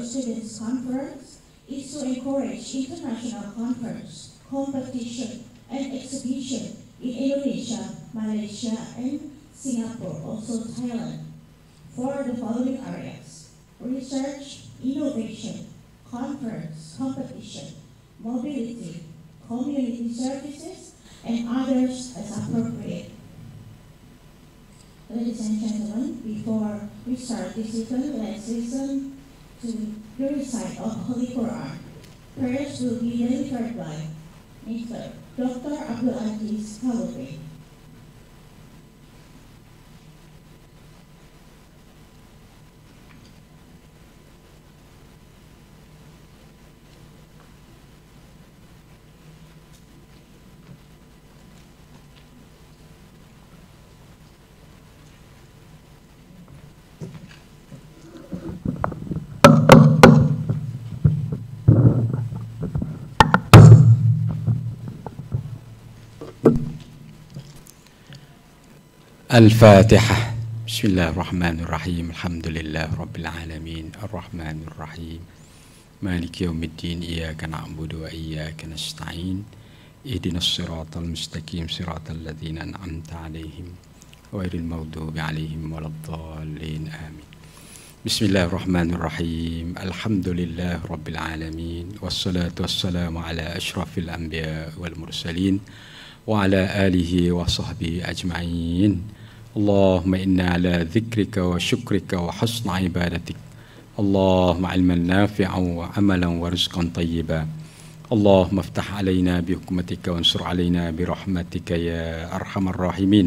Students Conference is to encourage international conference, competition, and exhibition in Indonesia, Malaysia, and Singapore, also Thailand, for the following areas: research, innovation, conference, competition, mobility, community services, and others as appropriate. Ladies and gentlemen, before we start this event, let's listen to the recite of Holy Quran. Prayers will be delivered by Mr. Dr. Abdul Aziz Kalubi. الفاتحة. بسم الله الرحمن الرحيم. الحمد لله رب العالمين الرحمن الرحيم مالك يوم الدين. إياك نعبد وإياك نستعين. اهدنا الصراط المستقيم صراط الذين أنعمت عليهم غير المغضوب عليهم ولا الضالين آمين. بسم الله الرحمن الرحيم. الحمد لله رب العالمين والصلاة والسلام على أشرف الأنبياء والمرسلين وعلى آله وصحبه أجمعين. اللهم إنا على ذكرك وشكرك وحسن عبادتك. اللهم علما نافعا وعملا ورزقا طيبا. اللهم افتح علينا بحكمتك وانصر علينا برحمتك يا أرحم الراحمين.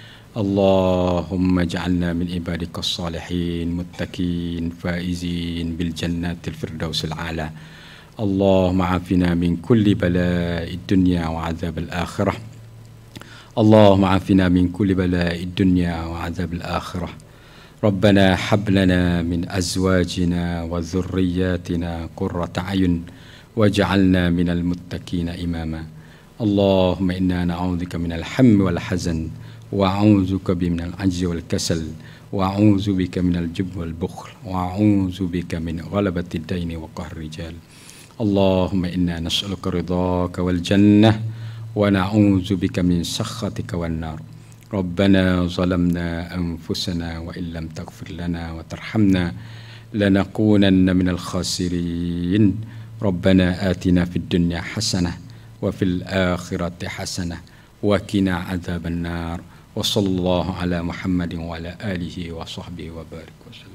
اللهم اجعلنا من عبادك الصالحين متقين فائزين بالجنات الفردوس الأعلى. اللهم عافنا من كل بلاء الدنيا وعذاب الآخرة. اللهم عافنا من كل بلاء الدنيا وعذاب الآخرة. ربنا هب لنا من أزواجنا وذرياتنا قرة أعين واجعلنا من المتقين إماما. اللهم إنا نعوذ بك من الهم والحزن وأعوذ بك من العجز والكسل وأعوذ بك من الجبن والبخل وأعوذ بك من غلبة الدين وقهر الرجال. اللهم إنا نسألك رضاك والجنة ونعوذ بك من سخطك والنار. ربنا ظلمنا أنفسنا وإن لم تغفر لنا وترحمنا لنكونن من الخاسرين. ربنا آتنا في الدنيا حسنة وفي الآخرة حسنة وقنا عذاب النار. وصلى الله على محمد وعلى آله وصحبه وبارك وسلم.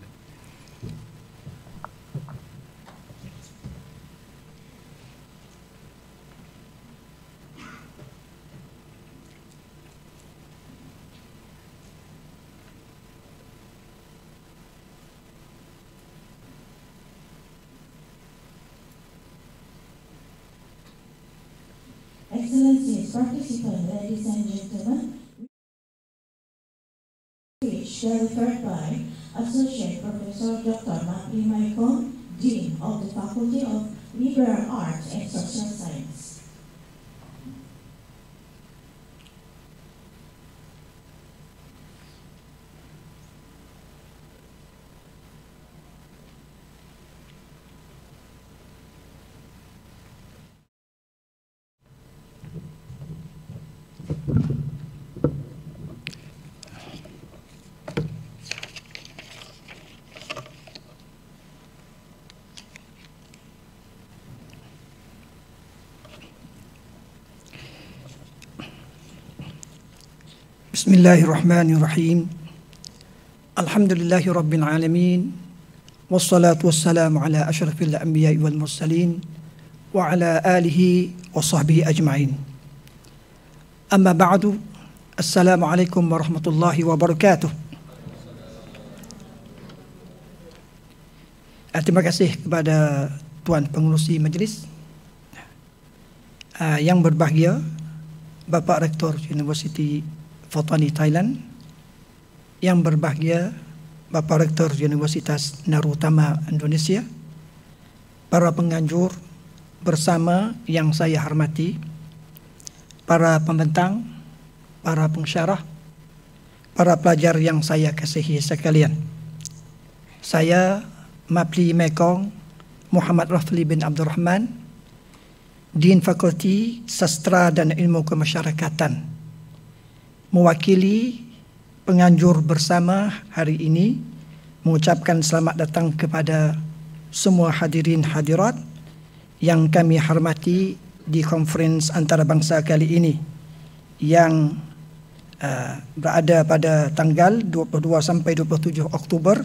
Excellencies, participants, ladies and gentlemen, speech delivered by Associate Professor Dr. Mapli Maikon, Dean of the Faculty of Liberal Arts and Social Science. Bismillahirrahmanirrahim. Alhamdulillahi Rabbil Alamin. Wassalatu wassalamu ala ashrafil anbiya'i wal mursalin wa ala alihi wa sahbihi ajma'in. Amma ba'du. Assalamualaikum warahmatullahi wabarakatuh. Terima kasih kepada Tuan Pengerusi Majlis yang berbahagia, Bapak Rektor Universiti Fatani Thailand, yang berbahagia Bapak Rektor Universitas Narutama Indonesia, para penganjur bersama yang saya hormati, para pembentang, para pensyarah, para pelajar yang saya kasihi sekalian. Saya Mapli Maikon Muhammad Rafli bin Abdul Rahman, Dean Fakulti Sastra dan Ilmu Kemasyarakatan, mewakili penganjur bersama hari ini mengucapkan selamat datang kepada semua hadirin hadirat yang kami hormati di konferens antarabangsa kali ini yang berada pada tanggal 22 sampai 27 Oktober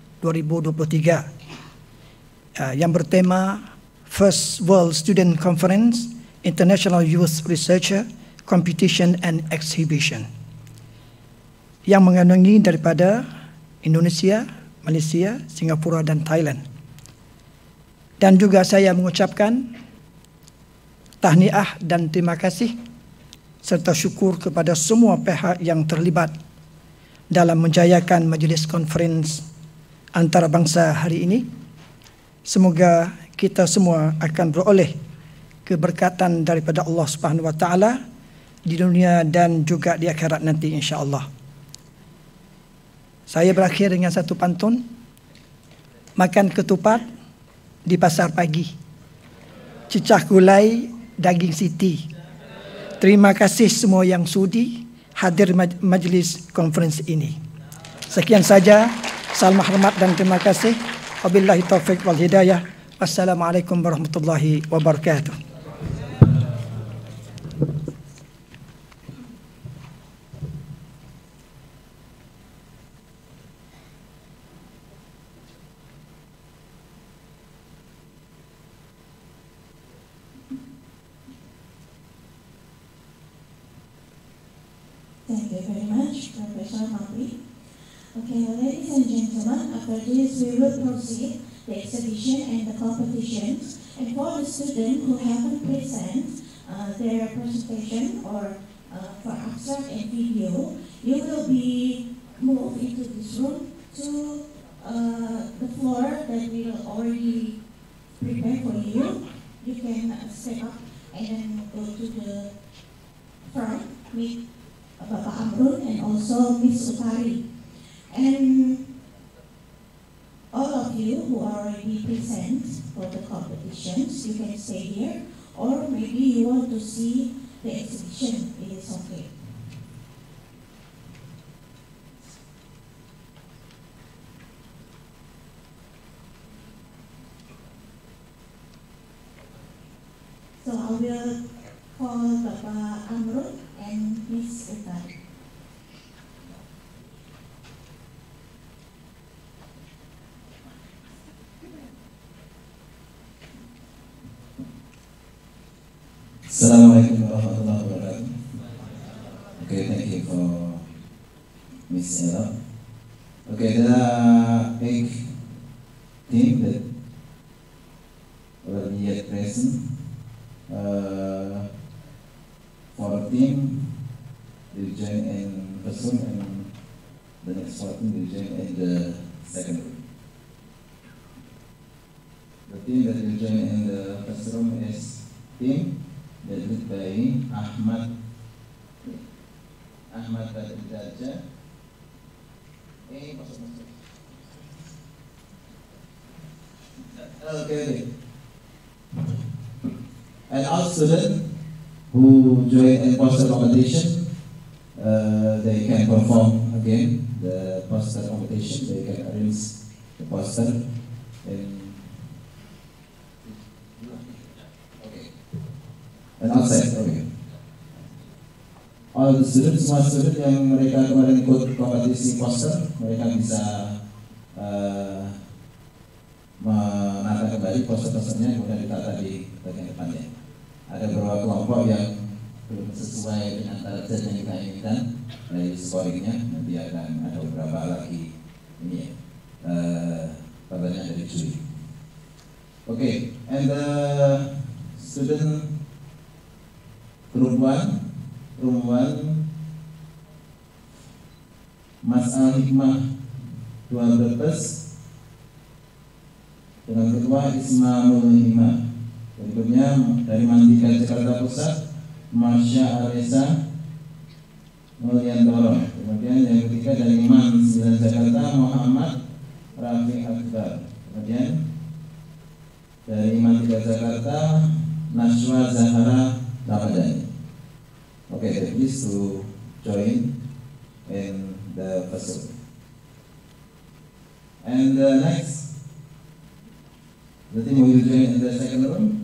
2023 yang bertema First World Student Conference International Youth Researcher Competition and Exhibition yang mengandungi daripada Indonesia, Malaysia, Singapura dan Thailand. Dan juga saya mengucapkan tahniah dan terima kasih serta syukur kepada semua pihak yang terlibat dalam menjayakan majlis konferens antarabangsa hari ini. Semoga kita semua akan beroleh keberkatan daripada Allah Subhanahu wa taala di dunia dan juga di akhirat nanti insya-Allah. Saya berakhir dengan satu pantun. Makan ketupat di pasar pagi, cecah gulai daging siti. Terima kasih semua yang sudi hadir majlis konferensi ini. Sekian saja. Salam hormat dan terima kasih. Wabillahi taufiq wal hidayah. Wassalamualaikum warahmatullahi wabarakatuh. Thank you very much, Professor Mapri. Okay, ladies and gentlemen, after this we will proceed the exhibition and the competitions. And for the students who haven't present their presentation or for abstract and video, you will be moved into this room to the floor that we will already prepare for you. You can step up and then go to the front with Bapak Amrun and also Miss Utari. And all of you who are already present for the competitions, you can stay here, or maybe you want to see the exhibition, it is okay. So I will call Bapak Amrun and Miss Utari. Assalamualaikum warahmatullahi wabarakatuh. Okay, thank you for Miss Ella. Okay, there are 8 teams that already yet present. 4 teams will join in first room and the next 4 teams will join in the second room. The team that will join in the first room is team led by Ahmad Badrijaja. Okay. And all students who join in poster competition, they can perform again the poster competition. They can arrange the poster and outside. Okay. All the students, semua student yang mereka kemarin ikut kompetisi poster, mereka bisa menata kembali poster-posternya kemudian ditata di bagian depannya. Ada beberapa kelompok yang belum sesuai dengan target yang kita inginkan dari scoringnya, nanti akan ada beberapa lagi ini pertanyaan dari juri. Okay, and the student room 1, Mas Al Hikmah 200+, dengan ketua Ismail Hikmah. Berikutnya dari Mandika Jakarta Pusat, Masya Alesa Mulyantoro. Kemudian yang ketiga dari Man 9 Jakarta, Muhammad Rafi Akbar. Kemudian dari Iman 3 Jakarta, Najwa Zahara Ramadhani. Okay, please to join in the first room. And next, the team will join in the second room.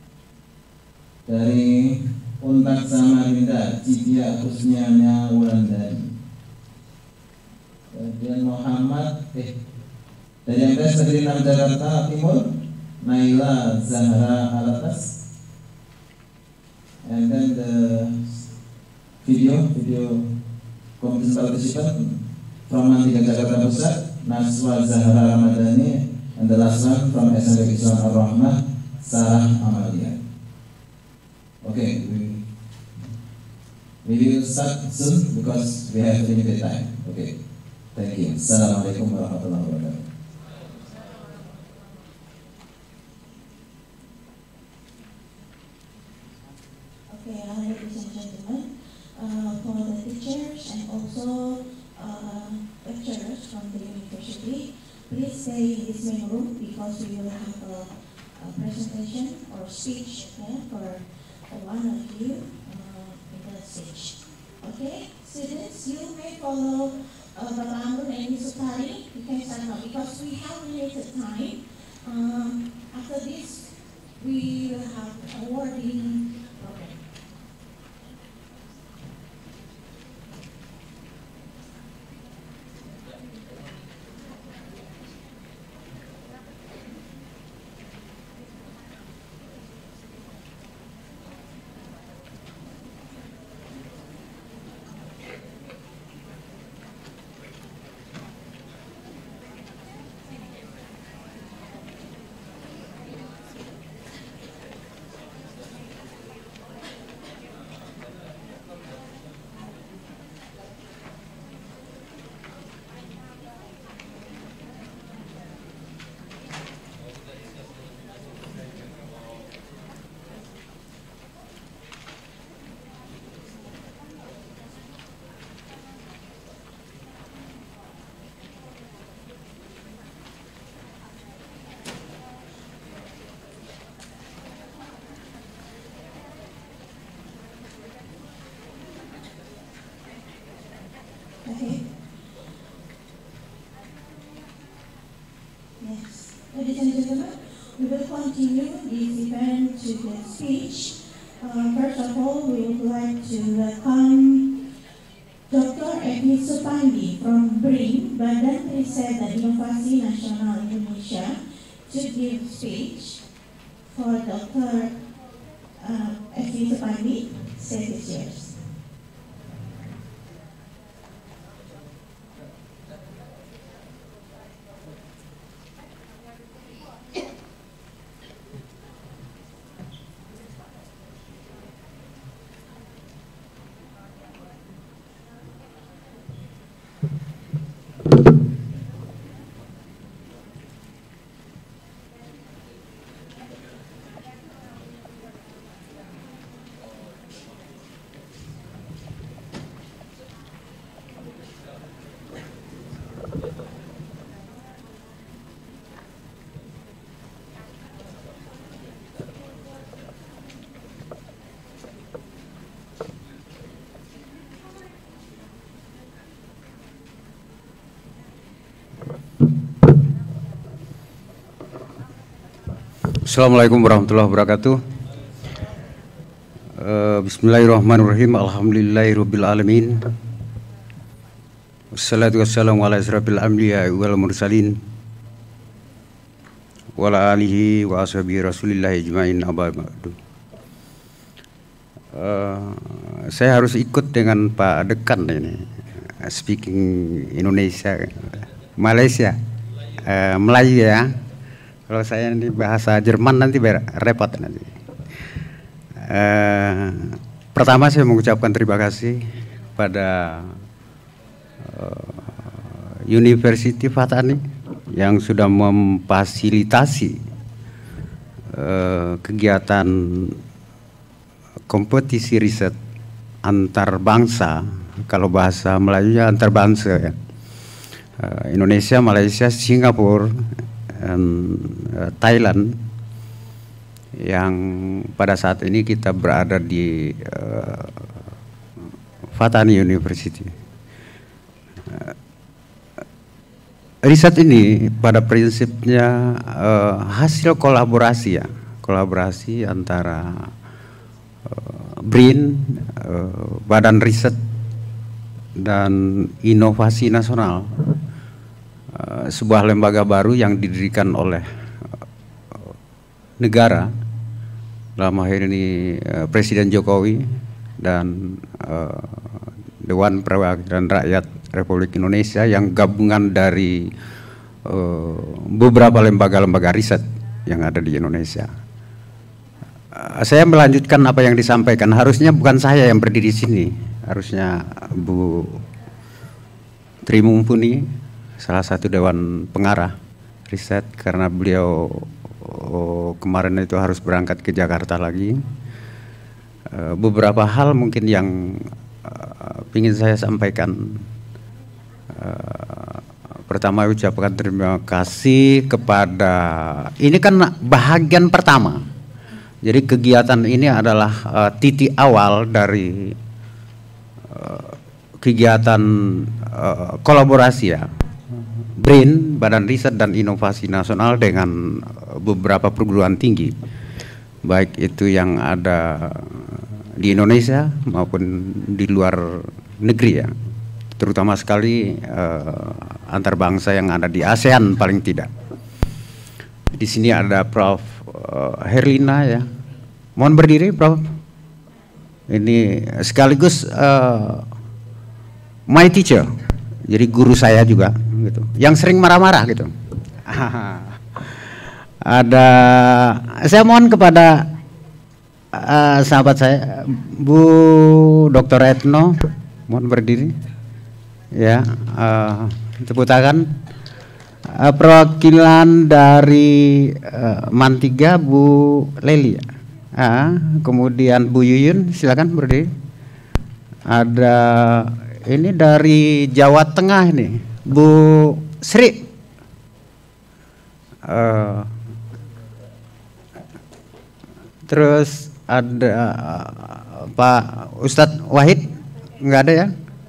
Dari Untak Samarinda, Citia Kusnianya Wulandari. Kemudian Muhammad, dari MTS Negeri 6 Jakarta Timur, Naila Zahra Alatas. And then the video competition participant from 3 Jakarta Pusat, Najwa Zahra Ramadhani, and the last one from SMP Islam Ar-Rahmah, Sarah Amalia. Okay, we will start soon because we have limited time. Okay, thank you. Assalamualaikum warahmatullahi wabarakatuh. Okay, ladies and gentlemen, for the teachers and also lecturers from the university, please stay in this main room because we will have a presentation or speech for one of you in the stage. Okay, students, you may follow Bapak Amrun and Ms. Utari. You can start now because we have limited time. After this, we will have awarding program. Okay. Yes. Ladies and gentlemen, we will continue this event to the speech. First of all, we would like to welcome Dr. Edi Supandi from BRIN, Badan Riset dan Inovasi Nasional Indonesia, to give speech for Dr. Edi Supandi. Stage is yours. Assalamualaikum warahmatullahi wabarakatuh. Bismillahirrahmanirrahim. Alhamdulillahirabbil alamin. Wassalatu wassalamu ala asyrafil anbiya wal mursalin wa ala alihi wa ashabihi Rasulillah ajmain amma ba'du. Saya harus ikut dengan Pak Dekan ini, speaking Indonesia, Malaysia, Melayu ya. Kalau saya nanti bahasa Jerman nanti repot nanti. Pertama saya mengucapkan terima kasih pada University Fatani yang sudah memfasilitasi kegiatan kompetisi riset antar bangsa. Kalau bahasa Melayunya antar bangsa ya. Indonesia, Malaysia, Singapura, Thailand yang pada saat ini kita berada di Fatani University. Riset ini pada prinsipnya hasil kolaborasi ya, kolaborasi antara BRIN, Badan Riset dan Inovasi Nasional, sebuah lembaga baru yang didirikan oleh negara, dalam hal ini Presiden Jokowi dan Dewan Perwakilan Rakyat Republik Indonesia, yang gabungan dari beberapa lembaga-lembaga riset yang ada di Indonesia. Saya melanjutkan apa yang disampaikan. Harusnya bukan saya yang berdiri di sini, harusnya Bu Tri Mumpuni, salah satu Dewan Pengarah Riset, karena beliau kemarin itu harus berangkat ke Jakarta lagi. Beberapa hal mungkin yang ingin saya sampaikan. Pertama, ucapkan terima kasih kepada, ini kan bahagian pertama. Jadi kegiatan ini adalah titik awal dari kegiatan kolaborasi ya, BRIN, Badan Riset dan Inovasi Nasional, dengan beberapa perguruan tinggi, baik itu yang ada di Indonesia maupun di luar negeri ya, terutama sekali antar bangsa yang ada di ASEAN paling tidak. Di sini ada Prof. Herlina ya, mohon berdiri Prof. Ini sekaligus my teacher, jadi guru saya juga gitu, yang sering marah-marah gitu. Ada, saya mohon kepada sahabat saya Bu Dr. Etno, mohon berdiri ya, tepuk tangan. Perwakilan dari Mantiga Bu Leli, kemudian Bu Yuyun, silakan berdiri. Ada ini dari Jawa Tengah ini Bu Sri, terus ada Pak Ustadz Wahid, nggak ada ya?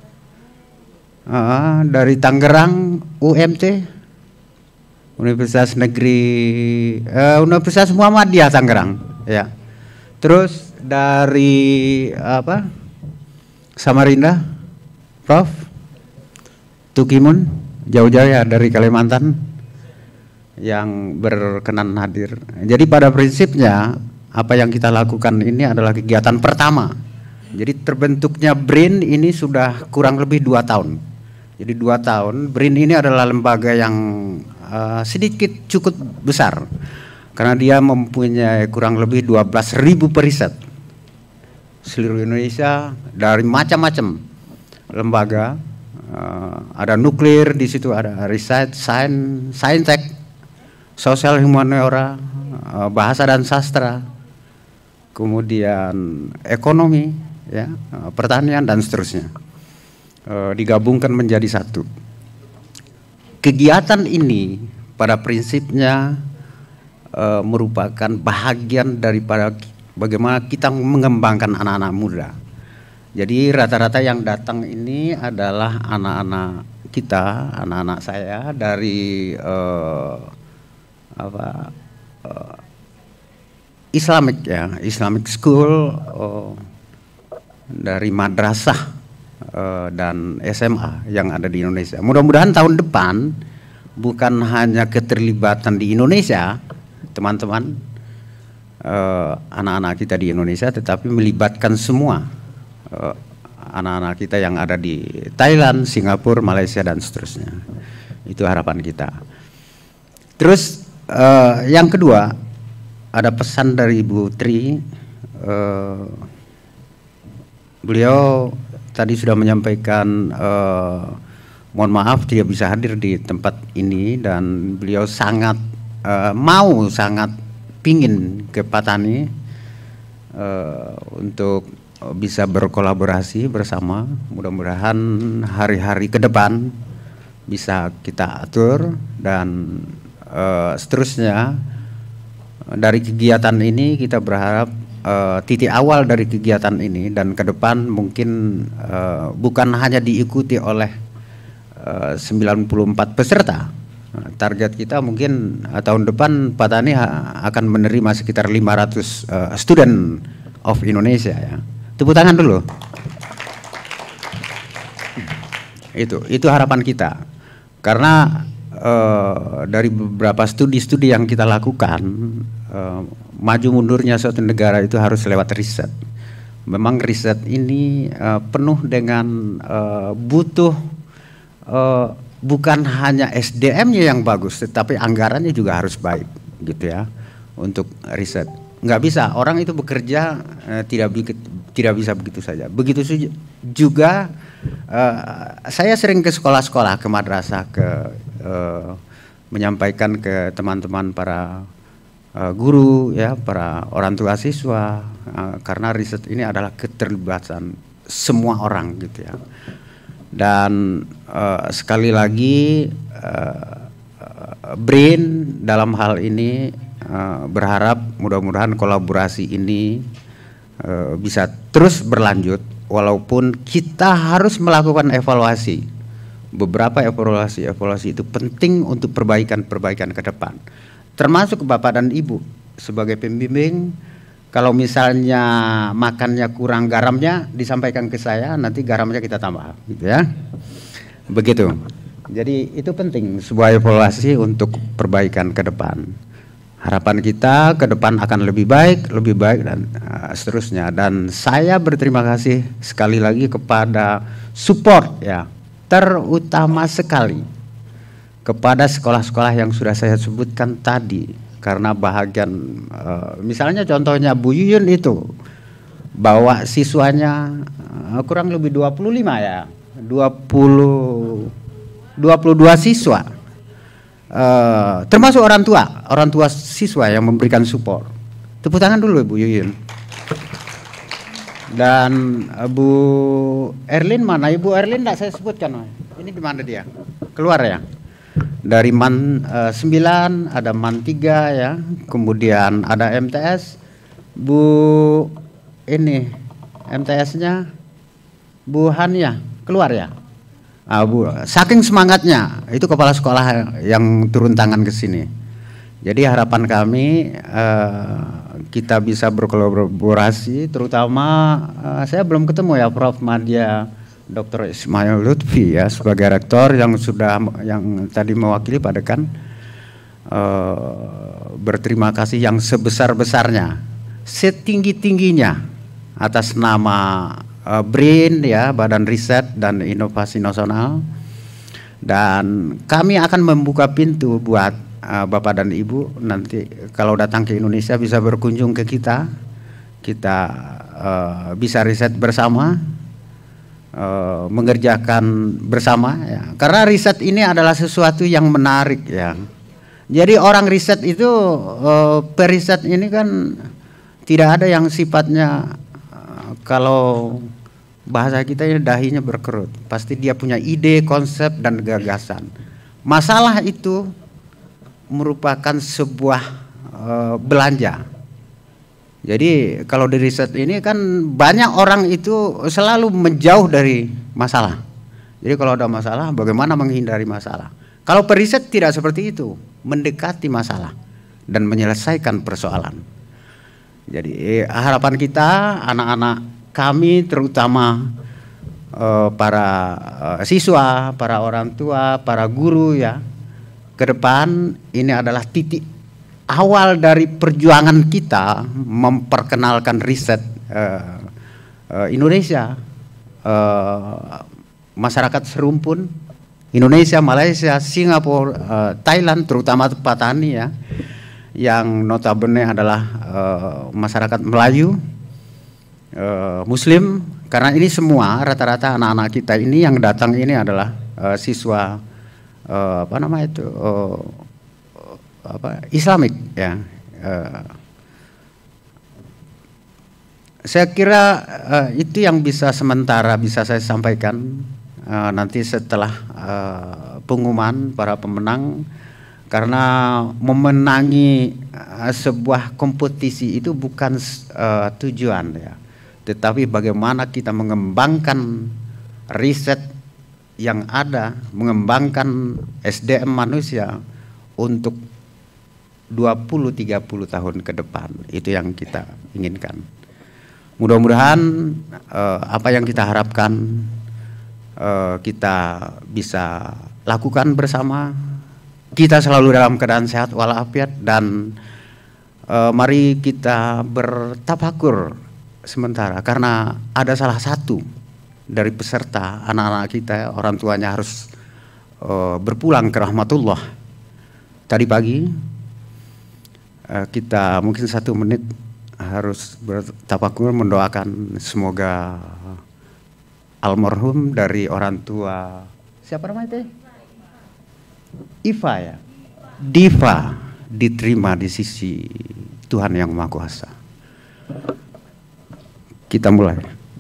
Dari Tangerang UMT, Universitas Negeri Universitas Muhammadiyah Tangerang ya. Terus dari apa, Samarinda, Prof. Tukimun, jauh-jauh ya dari Kalimantan, yang berkenan hadir. Jadi pada prinsipnya apa yang kita lakukan ini adalah kegiatan pertama. Jadi terbentuknya BRIN ini sudah kurang lebih 2 tahun. Jadi 2 tahun. BRIN ini adalah lembaga yang sedikit cukup besar, karena dia mempunyai kurang lebih 12.000 periset seluruh Indonesia dari macam-macam lembaga. Ada nuklir di situ, ada riset, saintek, sosial humaniora, bahasa dan sastra, kemudian ekonomi, ya, pertanian dan seterusnya, digabungkan menjadi satu. Kegiatan ini pada prinsipnya merupakan bahagian daripada bagaimana kita mengembangkan anak-anak muda. Jadi rata-rata yang datang ini adalah anak-anak kita, anak-anak saya dari Islamic ya, Islamic School, dari madrasah dan SMA yang ada di Indonesia. Mudah-mudahan tahun depan bukan hanya keterlibatan di Indonesia, teman-teman, anak-anak kita di Indonesia, tetapi melibatkan semua anak-anak kita yang ada di Thailand, Singapura, Malaysia dan seterusnya. Itu harapan kita. Terus yang kedua, ada pesan dari Ibu Tri. Beliau tadi sudah menyampaikan mohon maaf tidak bisa hadir di tempat ini, dan beliau sangat sangat pingin ke Patani untuk bisa berkolaborasi bersama. Mudah-mudahan hari-hari ke depan bisa kita atur dan seterusnya dari kegiatan ini kita berharap titik awal dari kegiatan ini dan ke depan mungkin bukan hanya diikuti oleh 94 peserta. Target kita mungkin tahun depan Pak Tani akan menerima sekitar 500 student of Indonesia ya. Tepuk tangan dulu. Itu harapan kita. Karena dari beberapa studi-studi yang kita lakukan, maju mundurnya suatu negara itu harus lewat riset. Memang riset ini penuh dengan butuh bukan hanya SDM-nya yang bagus, tetapi anggarannya juga harus baik, gitu ya, untuk riset. Nggak bisa orang itu bekerja tidak bisa begitu saja. Begitu juga saya sering ke sekolah-sekolah, ke madrasah, menyampaikan ke teman-teman para guru, ya, para orang tua siswa, karena riset ini adalah keterlibatan semua orang, gitu ya. Dan sekali lagi BRAIN dalam hal ini berharap mudah-mudahan kolaborasi ini bisa terus berlanjut, walaupun kita harus melakukan evaluasi. Beberapa evaluasi itu penting untuk perbaikan ke depan. Termasuk Bapak dan Ibu sebagai pembimbing, kalau misalnya makannya kurang garamnya disampaikan ke saya, nanti garamnya kita tambah, gitu ya. Begitu. Jadi itu penting, sebuah evaluasi untuk perbaikan ke depan. Harapan kita ke depan akan lebih baik dan seterusnya. Dan saya berterima kasih sekali lagi kepada support, ya, terutama sekali kepada sekolah-sekolah yang sudah saya sebutkan tadi, karena bahagian misalnya contohnya Bu Yuyun itu bawa siswanya kurang lebih 25 ya, 22 siswa, termasuk orang tua siswa yang memberikan support. Tepuk tangan dulu Bu Yuyun. Dan Bu Erlin mana? Ibu Erlin enggak saya sebutkan. Ini di mana dia? Keluar ya? Dari MAN 9, ada MAN 3 ya, kemudian ada MTS. Bu ini MTS-nya Bu Hania keluar ya. Bu, saking semangatnya itu kepala sekolah yang turun tangan ke sini. Jadi harapan kami kita bisa berkolaborasi, terutama saya belum ketemu ya Prof Madya Dr. Ismail Lutfi ya sebagai rektor yang tadi mewakili Pak Dekan, berterima kasih yang sebesar-besarnya, setinggi-tingginya atas nama BRAIN ya, Badan Riset dan Inovasi Nasional, dan kami akan membuka pintu buat Bapak dan Ibu nanti kalau datang ke Indonesia bisa berkunjung ke kita bisa riset bersama, mengerjakan bersama ya. Karena riset ini adalah sesuatu yang menarik ya. Jadi orang riset itu periset ini kan tidak ada yang sifatnya kalau bahasa kita ini dahinya berkerut. Pasti dia punya ide, konsep dan gagasan. Masalah itu merupakan sebuah belanja. Jadi kalau di riset ini kan banyak orang itu selalu menjauh dari masalah. Jadi kalau ada masalah bagaimana menghindari masalah. Kalau periset tidak seperti itu, mendekati masalah dan menyelesaikan persoalan. Jadi harapan kita anak-anak kami terutama para siswa, para orang tua, para guru ya, ke depan ini adalah titik awal dari perjuangan kita memperkenalkan riset Indonesia, masyarakat serumpun Indonesia, Malaysia, Singapura, Thailand, terutama Pak Tani ya, yang notabene adalah masyarakat Melayu, Muslim, karena ini semua rata-rata anak-anak kita ini yang datang ini adalah siswa Islamik ya. Saya kira itu yang bisa sementara bisa saya sampaikan. Nanti setelah pengumuman para pemenang Karena memenangi sebuah kompetisi itu bukan tujuan ya, tetapi bagaimana kita mengembangkan riset yang ada, mengembangkan SDM manusia untuk 20-30 tahun ke depan. Itu yang kita inginkan. Mudah-mudahan apa yang kita harapkan kita bisa lakukan bersama. Kita selalu dalam keadaan sehat walafiat, dan mari kita bertafakur sementara, karena ada salah satu dari peserta, anak-anak kita, orang tuanya harus berpulang ke rahmatullah. Tadi pagi kita mungkin 1 menit harus bertafakur mendoakan semoga almarhum dari orang tua, siapa namanya teh? Iva ya, Diva, diterima di sisi Tuhan Yang Maha Kuasa. Kita mulai.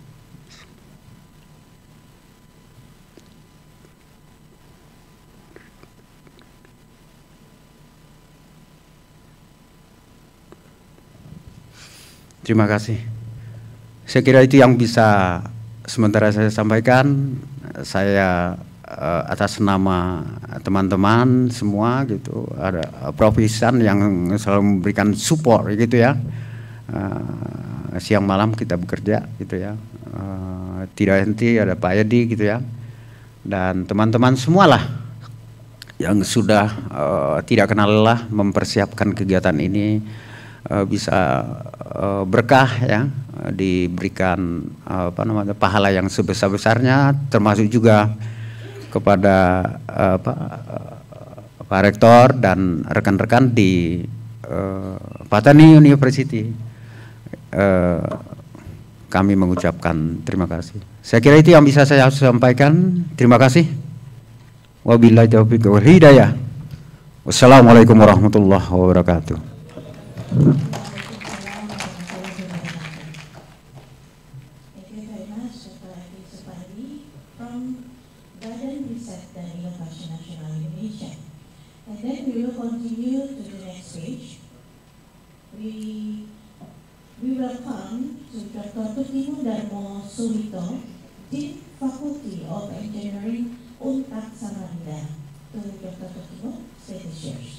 Terima kasih. Saya kira itu yang bisa sementara saya sampaikan. Saya atas nama teman-teman semua gitu, ada Prof Ihsan yang selalu memberikan support gitu ya. Siang malam kita bekerja gitu ya. Tidak henti, ada Pak Edi gitu ya. Dan teman-teman semualah yang sudah tidak kenal lelah mempersiapkan kegiatan ini bisa berkah ya, diberikan pahala yang sebesar-besarnya, termasuk juga kepada Pak Rektor dan rekan-rekan di Patani University. Kami mengucapkan terima kasih. Saya kira itu yang bisa saya sampaikan. Terima kasih. Wabillahi taufiq wal hidayah. Wassalamualaikum warahmatullahi wabarakatuh. We welcome to Dr. Tukimu Darmo Suwito, Dean Faculty of Engineering, Unpad Samarinda. To Dr. Tukimu, stage is yours.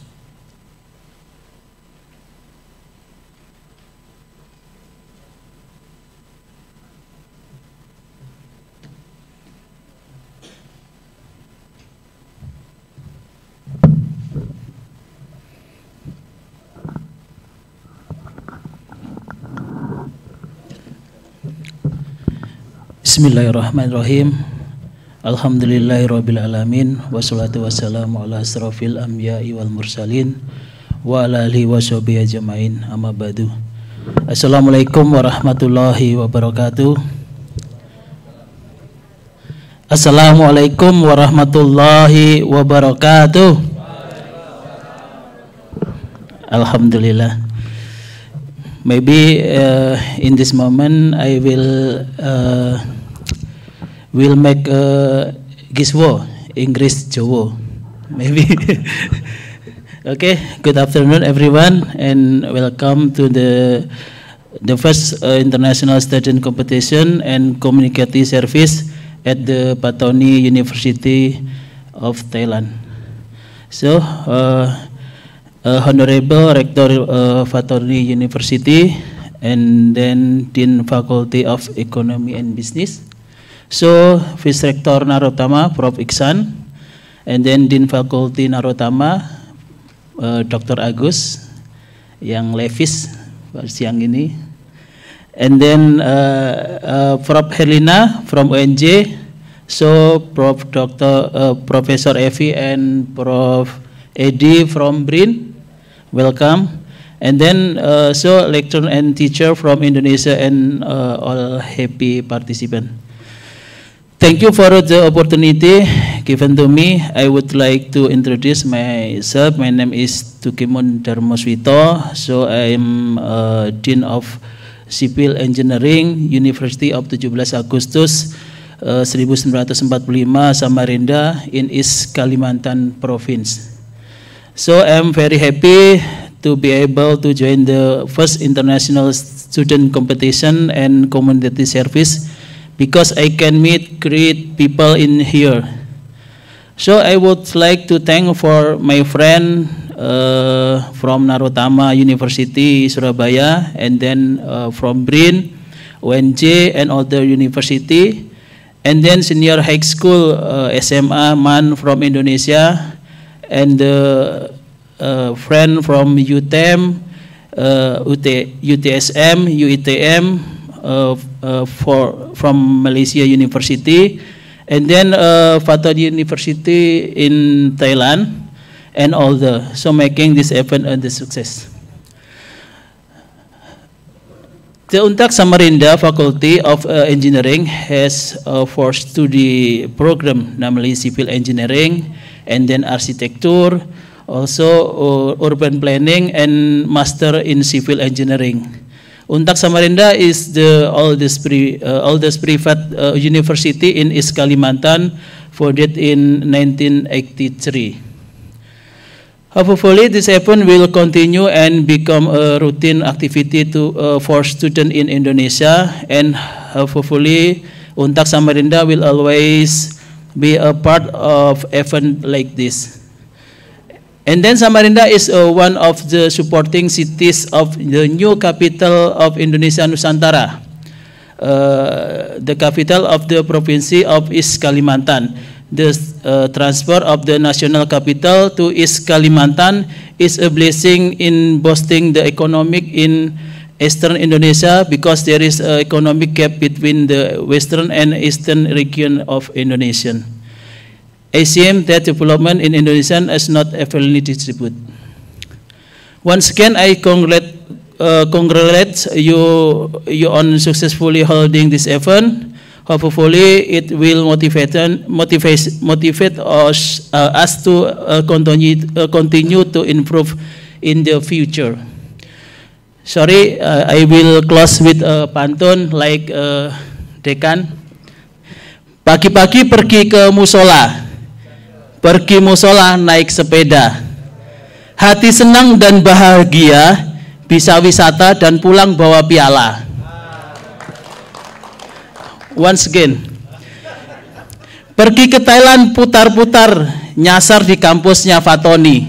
Bismillahirrahmanirrahim. Alhamdulillahirabbil alamin, wassalatu wassalamu ala asrofil anbiya'i wal mursalin wa ala alihi washabihi ajmain, amma ba'du. Assalamualaikum warahmatullahi wabarakatuh. Assalamualaikum warahmatullahi wabarakatuh. Alhamdulillah. Maybe in this moment I will make Giswo, Inggris Jawa, maybe. Okay, good afternoon everyone, and welcome to the first international student competition and community service at the Patani University of Thailand. So, Honorable Rector Patani University, and then Dean Faculty of Economy and Business. So, Vice Rector Narotama, Prof Ihsan, and then Dean Faculty Narotama, Dr. Agus, yang levis siang ini, and then Prof Herlina from UNJ, so Professor Evi and Prof Edi from BRIN, welcome, and then so lecturer and teacher from Indonesia and all happy participants. Thank you for the opportunity given to me. I would like to introduce myself. My name is Tukimu Darmo Suwito. So I am Dean of Civil Engineering, University of 17 Agustus 1945, Samarinda in East Kalimantan Province. So I'm very happy to be able to join the first international student competition and community service because I can meet great people in here. So I would like to thank for my friend from Narotama University Surabaya, and then from BRIN, UNJ, and other university, and then senior high school SMA man from Indonesia, and friend from UTM, UTSM, UITM, from Malaysia University, and then Fatod University in Thailand, and all so making this event a success. The UNTAC Samarinda Faculty of Engineering has a 4-study program, namely civil engineering, and then architecture, also urban planning, and master in civil engineering. UNTAC Samarinda is the oldest private university in East Kalimantan, founded in 1983. Hopefully, this event will continue and become a routine activity for students in Indonesia, and hopefully, UNTAC Samarinda will always be a part of event like this. And then Samarinda is one of the supporting cities of the new capital of Indonesia, Nusantara, the capital of the province of East Kalimantan. The transfer of the national capital to East Kalimantan is a blessing in boosting the economic in Eastern Indonesia, because there is an economic gap between the Western and Eastern region of Indonesia. ASEAN that development in Indonesia is not evenly distributed. Once again, I congratulate you on successfully holding this event. Hopefully, it will motivate us to continue to improve in the future. Sorry, I will close with a pantun like Dekan. Pagi-pagi pergi ke musola, naik sepeda. Hati senang dan bahagia, bisa wisata dan pulang bawa piala. Once again, pergi ke Thailand putar-putar, nyasar di kampusnya Fatoni.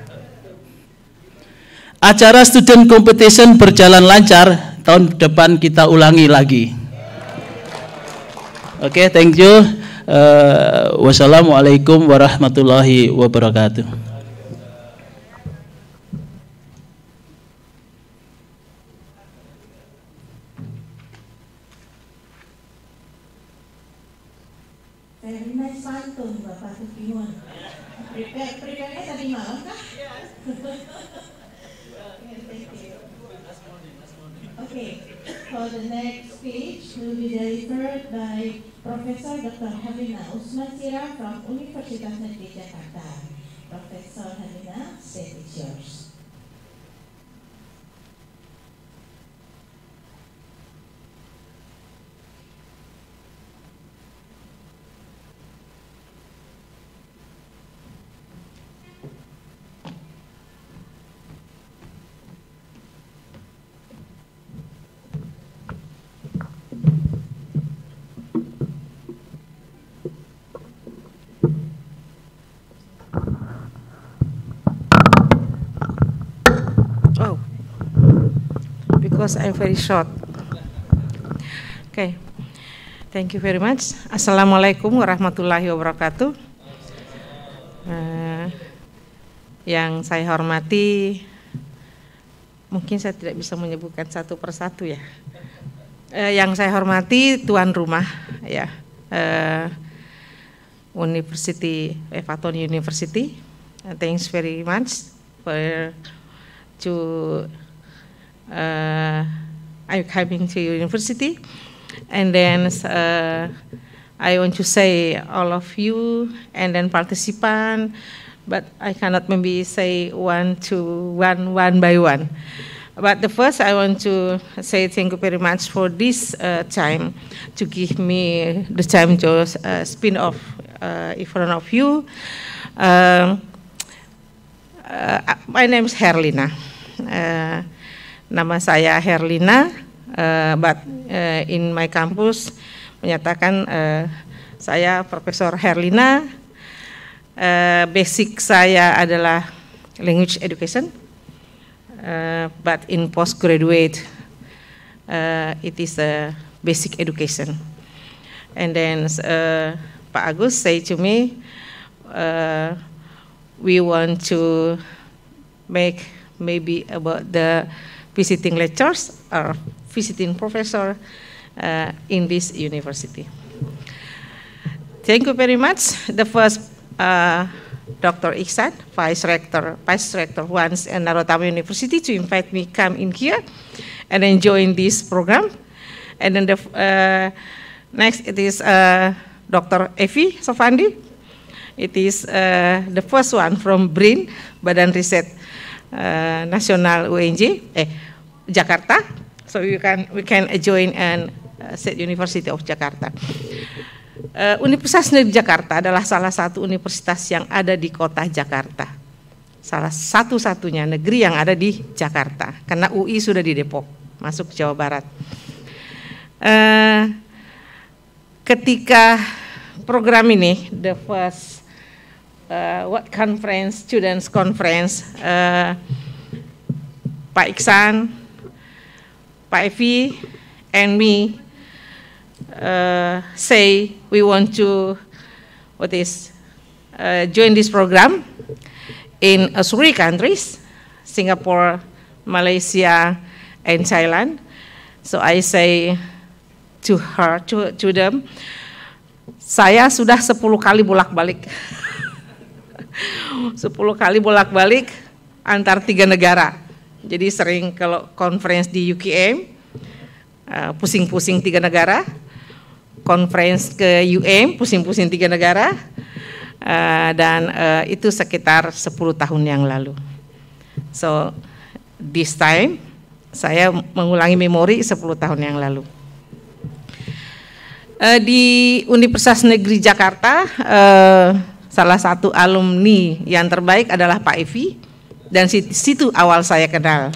Acara student competition berjalan lancar, tahun depan kita ulangi lagi. Oke, thank you. Wassalamualaikum warahmatullahi wabarakatuh. Very nice pantun, Bapak Tukiwon. Prepare-nya tadi malam kah? Okay, so the next speech will be delivered by Professor Dr. Helena Usman Sira from Universitas Negeri Jakarta. Professor Helena, stage is yours. Because I'm very short. Okay, thank you very much. Assalamualaikum warahmatullahi wabarakatuh. Yang saya hormati, mungkin saya tidak bisa menyebutkan satu persatu ya. Yang saya hormati tuan rumah ya, Fatod University. Thanks very much for I'm coming to university, and then I want to say all of you and then participant, but I cannot maybe say one by one. But the first I want to say thank you very much for this time to give me the time to spin off in front of you. My name is Herlina. Nama saya Herlina, but in my campus menyatakan saya Profesor Herlina. Basic saya adalah language education, but in postgraduate it is a basic education. And then Pak Agus say to me, we want to make maybe about the visiting lecturers or visiting professor in this university. Thank you very much. The first Dr. Iksan, Vice Rector once at Narotama University, to invite me come in here and then join this program. And then the next it is Dr. Evi Sofandi. It is the first one from BRIN, Badan Riset Nasional UNJ, Jakarta. So we can join and State University of Jakarta. Universitas Negeri Jakarta adalah salah satu universitas yang ada di kota Jakarta. Salah satu-satunya negeri yang ada di Jakarta, karena UI sudah di Depok, masuk Jawa Barat. Ketika program ini, the first What Conference, Students Conference, Pak Iksan, Pak Evi, and me say we want to join this program in 3 countries, Singapore, Malaysia, and Thailand. So I say to her, to them, saya sudah 10 kali bolak-balik. 10 kali bolak-balik antar 3 negara. Jadi sering kalau conference di UKM, pusing-pusing 3 negara, conference ke UM, pusing-pusing 3 negara, dan itu sekitar 10 tahun yang lalu. So this time saya mengulangi memori 10 tahun yang lalu. Di Universitas Negeri Jakarta, salah satu alumni yang terbaik adalah Pak Evi, dan situ awal saya kenal.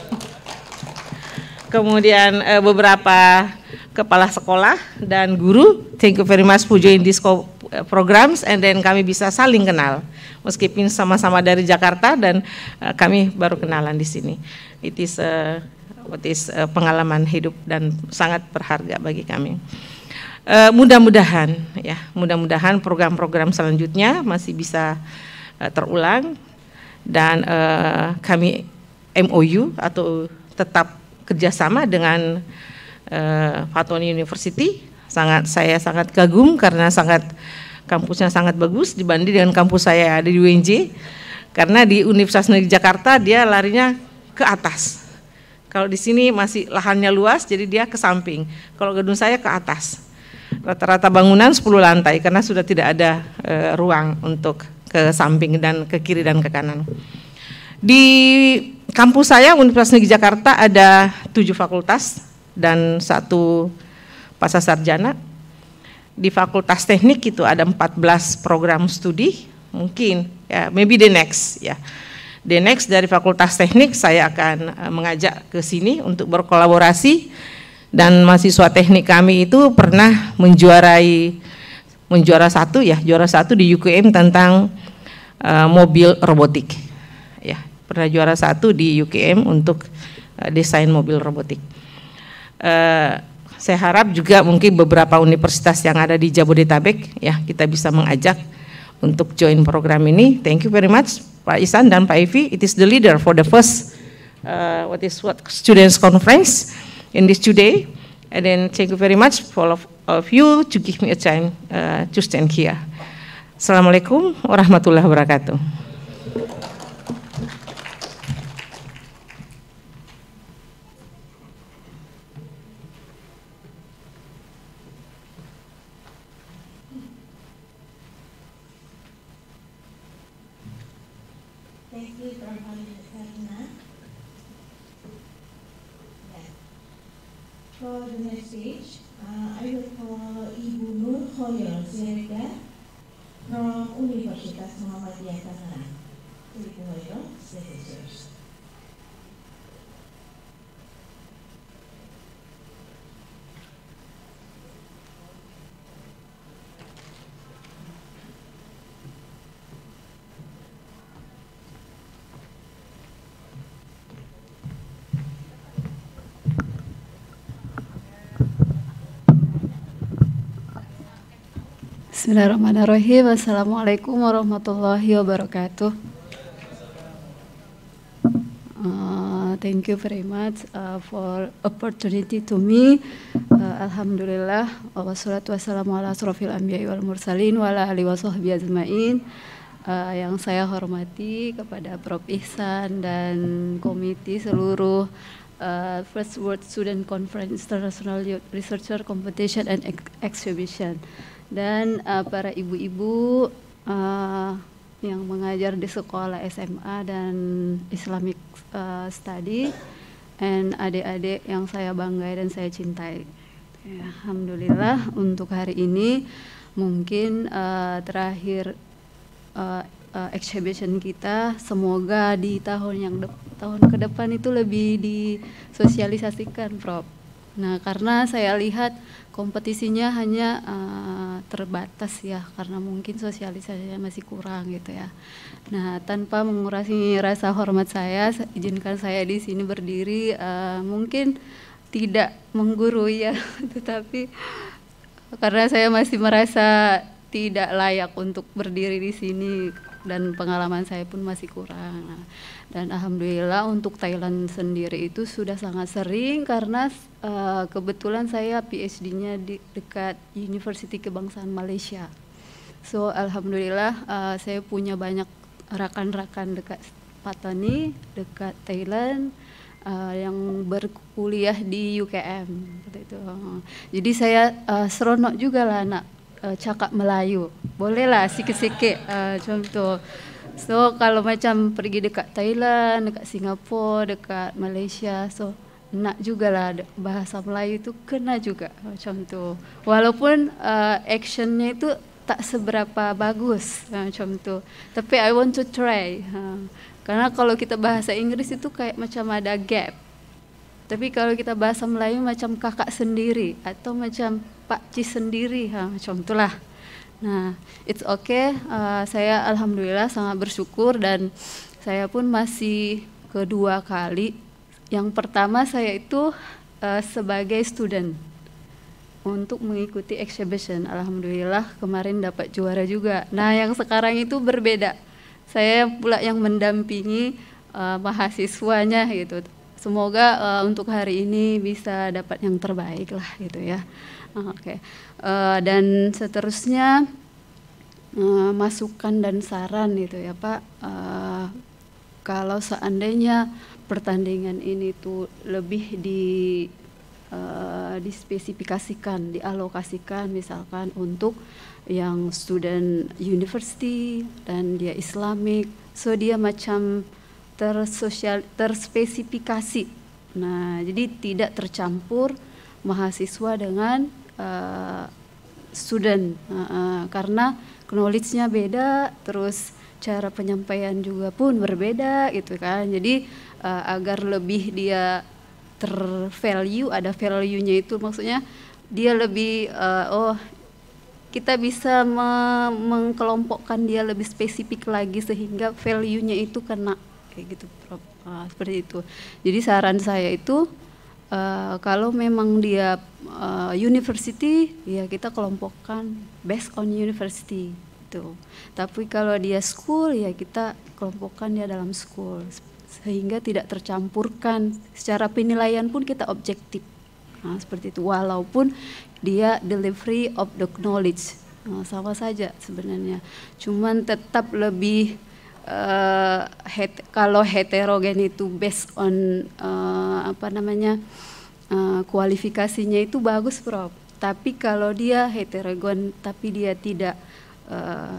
Kemudian beberapa kepala sekolah dan guru, thank you very much for join this programs, and then kami bisa saling kenal, meskipun sama-sama dari Jakarta dan kami baru kenalan di sini. It is pengalaman hidup dan sangat berharga bagi kami. Mudah-mudahan program-program selanjutnya masih bisa terulang, dan kami MOU atau tetap kerjasama dengan Fatoni University. Saya sangat kagum karena kampusnya sangat bagus dibanding dengan kampus saya ada di UNJ. Karena di Universitas Negeri Jakarta dia larinya ke atas. Kalau di sini masih lahannya luas, jadi dia ke samping. Kalau gedung saya ke atas. Rata-rata bangunan 10 lantai karena sudah tidak ada ruang untuk ke samping dan ke kiri dan ke kanan. Di kampus saya Universitas Negeri Jakarta ada 7 fakultas dan 1 pascasarjana. Di Fakultas Teknik itu ada 14 program studi, mungkin ya maybe the next ya. The next dari Fakultas Teknik saya akan mengajak ke sini untuk berkolaborasi, dan mahasiswa teknik kami itu pernah juara 1 di UKM tentang mobil robotik. Ya, pernah juara 1 di UKM untuk desain mobil robotik. Saya harap juga mungkin beberapa universitas yang ada di Jabodetabek ya kita bisa mengajak untuk join program ini. Thank you very much Pak Isan dan Pak Evi. It is the leader for the first students conference in this today. And then thank you very much for all of you to give me a time to stand here. Assalamualaikum warahmatullahi wabarakatuh. Thank you for Karina. For the next stage, I will call Ibu Nur Khoyol Siregar from Universitas Muhammadiyah Tangerang. Tuliko Hoyo, stage is yours. Bismillahirrahmanirrahim. Assalamualaikum warahmatullahi wabarakatuh. Thank you very much for opportunity to me. Alhamdulillah wassalatu wassalamu ala asrofil anbiya'i wal mursalin wa ala alihi wasahbihi ajmain. Yang saya hormati kepada Prof. Ihsan dan komite seluruh First World Student Conference International Youth Researcher Competition and Exhibition, dan para ibu-ibu yang mengajar di sekolah SMA dan Islamic Study, dan adik-adik yang saya banggai dan saya cintai. Alhamdulillah untuk hari ini mungkin terakhir exhibition kita. Semoga di tahun ke depan itu lebih disosialisasikan, Prof. Nah, karena saya lihat kompetisinya hanya terbatas ya, karena mungkin sosialisasinya masih kurang gitu ya. Nah, tanpa mengurangi rasa hormat saya, izinkan saya di sini berdiri, mungkin tidak menggurui ya, tetapi karena saya masih merasa tidak layak untuk berdiri di sini dan pengalaman saya pun masih kurang. Nah, dan alhamdulillah untuk Thailand sendiri itu sudah sangat sering, karena kebetulan saya PhD-nya di dekat University Kebangsaan Malaysia. So alhamdulillah saya punya banyak rakan-rakan dekat Patani, dekat Thailand, yang berkuliah di UKM seperti itu. Jadi saya seronok juga lah nak cakap Melayu. Bolehlah sikit-sikit contoh. So kalau macam pergi dekat Thailand, dekat Singapura, dekat Malaysia, so nak jugalah bahasa Melayu itu kena juga macam tu. Walaupun actionnya itu tak seberapa bagus macam tu, tapi I want to try. Karena kalau kita bahasa Inggris itu kayak macam ada gap. Tapi kalau kita bahasa Melayu macam kakak sendiri atau macam pakcik sendiri, macam itulah. Nah, it's okay. Saya alhamdulillah sangat bersyukur, dan saya pun masih kedua kali. Yang pertama saya itu sebagai student untuk mengikuti exhibition. Alhamdulillah kemarin dapat juara juga. Nah, yang sekarang itu berbeda. Saya pula yang mendampingi mahasiswanya gitu. Semoga untuk hari ini bisa dapat yang terbaik lah gitu ya. Oke. Dan seterusnya masukan dan saran gitu ya Pak. Kalau seandainya pertandingan ini tuh lebih dispesifikasikan, dialokasikan misalkan untuk yang student university dan dia Islamic, so dia macam terspesifikasi. Nah, jadi tidak tercampur mahasiswa dengan student, karena knowledge-nya beda, terus cara penyampaian juga pun berbeda gitu kan. Jadi agar lebih dia tervalue, ada value-nya itu maksudnya dia lebih kita bisa mengkelompokkan dia lebih spesifik lagi sehingga value-nya itu kena kayak gitu, Prof. Seperti itu. Jadi saran saya itu kalau memang dia university, ya kita kelompokkan based on university gitu. Tapi kalau dia school, ya kita kelompokkan dia dalam school, sehingga tidak tercampurkan. Secara penilaian pun kita objektif. Nah, seperti itu. Walaupun dia delivery of the knowledge, sama saja sebenarnya. Cuman tetap lebih kalau heterogen itu based on kualifikasinya itu bagus, Prof. Tapi kalau dia heterogen tapi dia tidak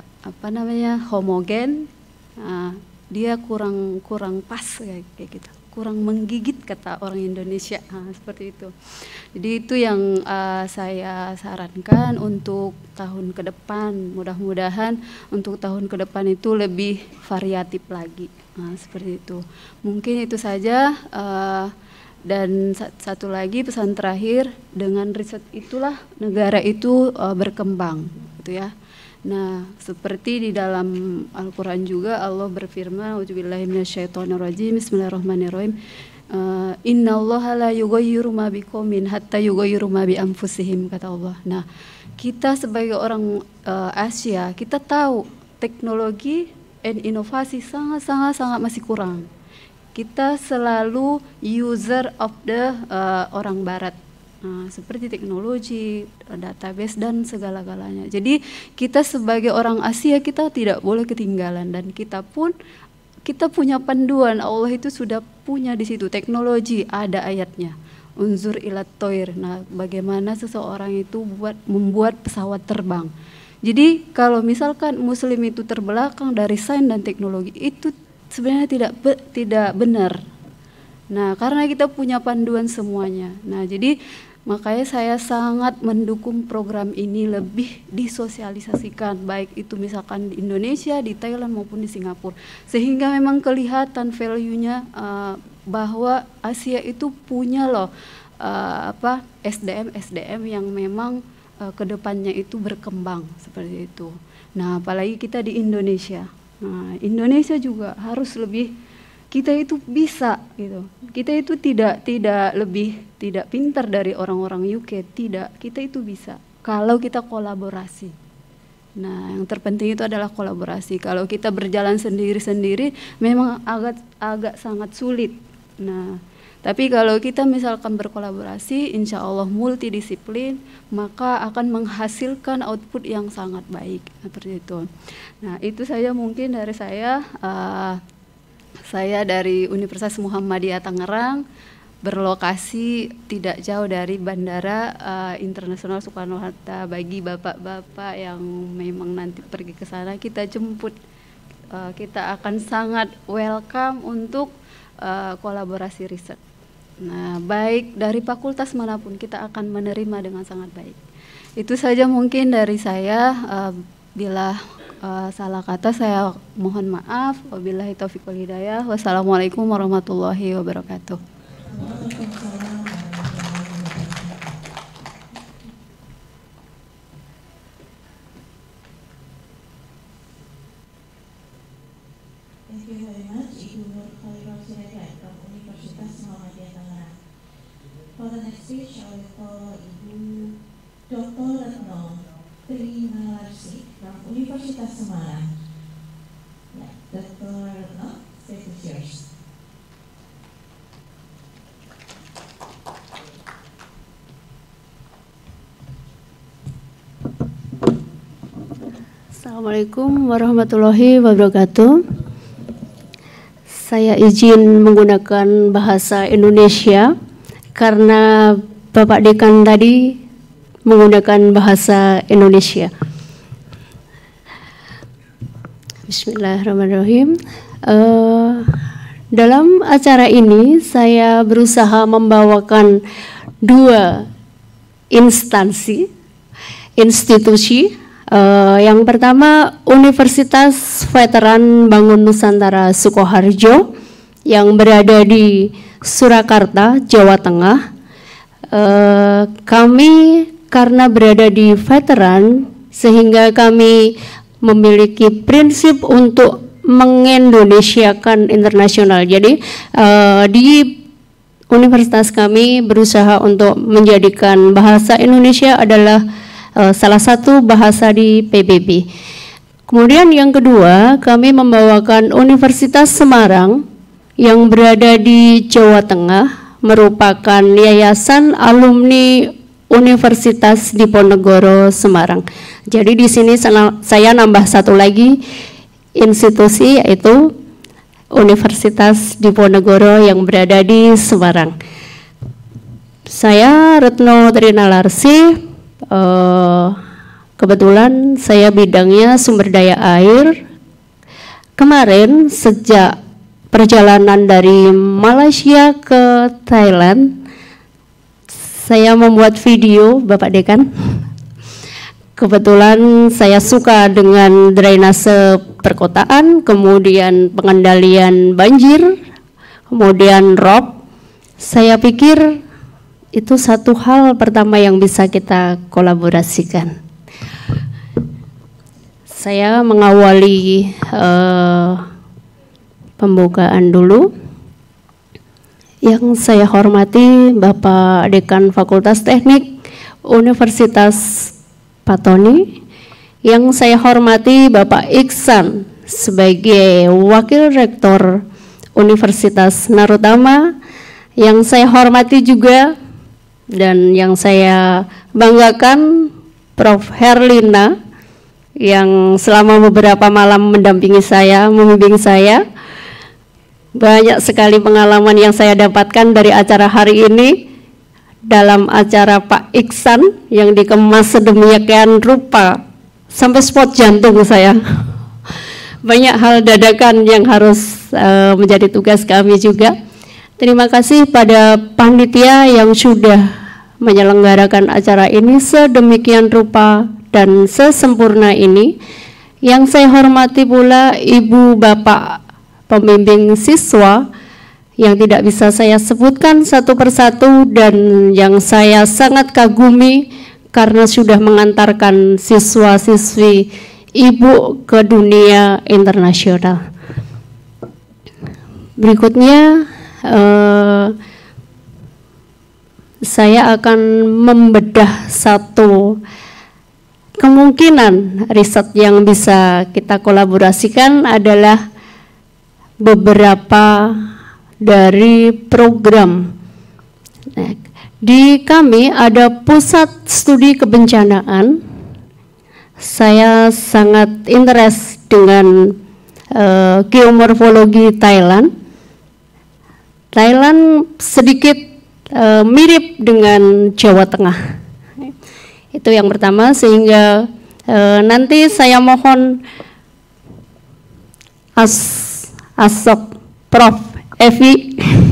homogen, dia kurang pas kayak gitu, kurang menggigit kata orang Indonesia. Seperti itu. Jadi itu yang saya sarankan untuk tahun ke depan. Mudah-mudahan untuk tahun ke depan itu lebih variatif lagi. Seperti itu. Mungkin itu saja. Dan satu lagi pesan terakhir, dengan riset itulah negara itu berkembang, gitu ya. Nah, seperti di dalam Al-Quran juga Allah berfirman, "A'udzubillahi minasyaitonirrajim, bismillahirrahmanirrahim. Innallaha la yughayyiru ma biqaumin hatta yughayyiru ma bi anfusihim," kata Allah. Nah, kita sebagai orang Asia, kita tahu teknologi dan inovasi sangat masih kurang. Kita selalu user of the orang barat, seperti teknologi, database dan segala-galanya. Jadi kita sebagai orang Asia kita tidak boleh ketinggalan, dan kita punya panduan. Allah itu sudah punya di situ teknologi, ada ayatnya. Unzur ilat toir. Nah, bagaimana seseorang itu membuat pesawat terbang. Jadi kalau misalkan Muslim itu terbelakang dari sains dan teknologi, itu sebenarnya tidak benar. Nah, karena kita punya panduan semuanya. Nah, jadi makanya saya sangat mendukung program ini lebih disosialisasikan, baik itu misalkan di Indonesia, di Thailand maupun di Singapura, sehingga memang kelihatan value-nya bahwa Asia itu punya loh SDM yang memang kedepannya itu berkembang seperti itu. Nah, apalagi kita di Indonesia. Nah, Indonesia juga harus lebih, kita itu bisa gitu. Kita itu tidak pintar dari orang-orang UK, tidak. Kita itu bisa kalau kita kolaborasi. Nah, yang terpenting itu adalah kolaborasi. Kalau kita berjalan sendiri-sendiri memang agak sangat sulit. Nah, tapi kalau kita misalkan berkolaborasi, insya Allah multidisiplin, maka akan menghasilkan output yang sangat baik, seperti itu. Nah, itu saja mungkin dari saya. Saya dari Universitas Muhammadiyah Tangerang, berlokasi tidak jauh dari Bandara Internasional Soekarno-Hatta. Bagi bapak-bapak yang memang nanti pergi ke sana, kita jemput. Kita akan sangat welcome untuk kolaborasi riset. Nah, baik dari fakultas manapun kita akan menerima dengan sangat baik. Itu saja mungkin dari saya. Bila salah kata saya mohon maaf. Wabillahi taufiq wal hidayah. Wassalamualaikum warahmatullahi wabarakatuh. Thank you very much, Ibu Nur Khairul Siregar from Universitas Muhammadiyah Tangerang. For the next speech, I will call Ibu Dr. Retno Trinalarsi from Universitas Semarang. Yeah, Dr. Retno, stage is yours. Assalamualaikum warahmatullahi wabarakatuh. Saya izin menggunakan bahasa Indonesia karena Bapak Dekan tadi menggunakan bahasa Indonesia. Bismillahirrahmanirrahim. Dalam acara ini saya berusaha membawakan dua institusi. Yang pertama Universitas Veteran Bangun Nusantara Sukoharjo yang berada di Surakarta, Jawa Tengah. Kami karena berada di veteran sehingga kami memiliki prinsip untuk mengendonesiakan internasional. Jadi di universitas kami berusaha untuk menjadikan bahasa Indonesia adalah salah satu bahasa di PBB. Kemudian yang kedua, kami membawakan Universitas Semarang yang berada di Jawa Tengah, merupakan yayasan alumni Universitas Diponegoro Semarang. Jadi di sini saya nambah satu lagi institusi, yaitu Universitas Diponegoro yang berada di Semarang. Saya Retno Trinalarsi. Kebetulan saya bidangnya sumber daya air. Kemarin sejak perjalanan dari Malaysia ke Thailand, saya membuat video, Bapak Dekan. Kebetulan saya suka dengan drainase perkotaan, kemudian pengendalian banjir, kemudian ROP. Saya pikir itu satu hal pertama yang bisa kita kolaborasikan. Saya mengawali pembukaan dulu. Yang saya hormati Bapak Dekan Fakultas Teknik Universitas Patoni, yang saya hormati Bapak Iksan sebagai Wakil Rektor Universitas Narotama, yang saya hormati juga dan yang saya banggakan Prof. Herlina yang selama beberapa malam mendampingi saya, membimbing saya. Banyak sekali pengalaman yang saya dapatkan dari acara hari ini dalam acara Pak Iksan yang dikemas sedemikian rupa sampai spot jantung saya. Banyak hal dadakan yang harus menjadi tugas kami juga. Terima kasih pada panitia yang sudah menyelenggarakan acara ini sedemikian rupa dan sesempurna ini. Yang saya hormati pula Ibu Bapak pembimbing siswa yang tidak bisa saya sebutkan satu persatu dan yang saya sangat kagumi karena sudah mengantarkan siswa-siswi Ibu ke dunia internasional. Berikutnya saya akan membedah satu kemungkinan riset yang bisa kita kolaborasikan adalah beberapa dari program. Nah, di kami ada pusat studi kebencanaan. Saya sangat interest dengan geomorfologi Thailand. Thailand sedikit mirip dengan Jawa Tengah. Itu yang pertama, sehingga nanti saya mohon Asok Prof. Evi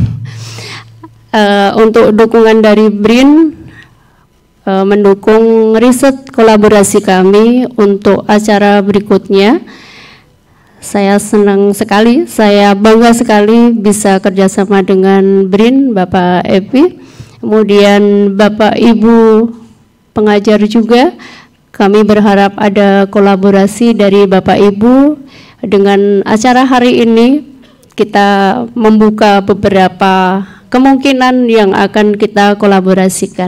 untuk dukungan dari BRIN mendukung riset kolaborasi kami untuk acara berikutnya. Saya senang sekali, saya bangga sekali bisa kerjasama dengan BRIN, Bapak Evi, kemudian Bapak Ibu pengajar juga. Kami berharap ada kolaborasi dari Bapak Ibu. Dengan acara hari ini kita membuka beberapa kemungkinan yang akan kita kolaborasikan.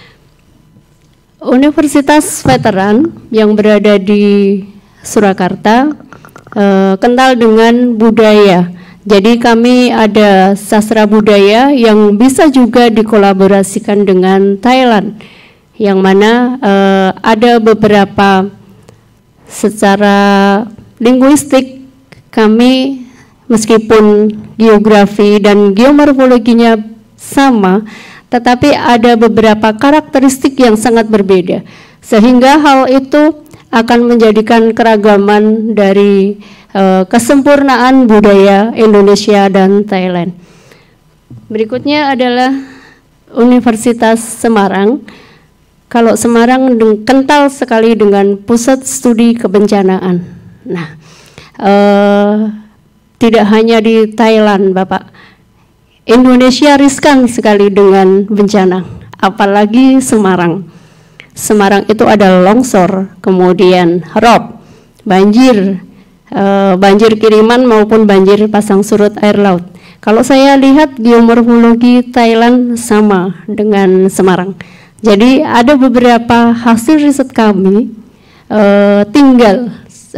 Universitas Veteran yang berada di Surakarta kental dengan budaya. Jadi kami ada sastra budaya yang bisa juga dikolaborasikan dengan Thailand, yang mana ada beberapa secara linguistik kami meskipun geografi dan geomorfologinya sama, tetapi ada beberapa karakteristik yang sangat berbeda, sehingga hal itu akan menjadikan keragaman dari kesempurnaan budaya Indonesia dan Thailand. Berikutnya adalah Universitas Semarang. Kalau Semarang kental sekali dengan pusat studi kebencanaan. Nah, tidak hanya di Thailand, Bapak. Indonesia riskan sekali dengan bencana, apalagi Semarang. Semarang itu ada longsor, kemudian rob, banjir, banjir kiriman maupun banjir pasang surut air laut. Kalau saya lihat geomorfologi Thailand sama dengan Semarang. Jadi ada beberapa hasil riset kami tinggal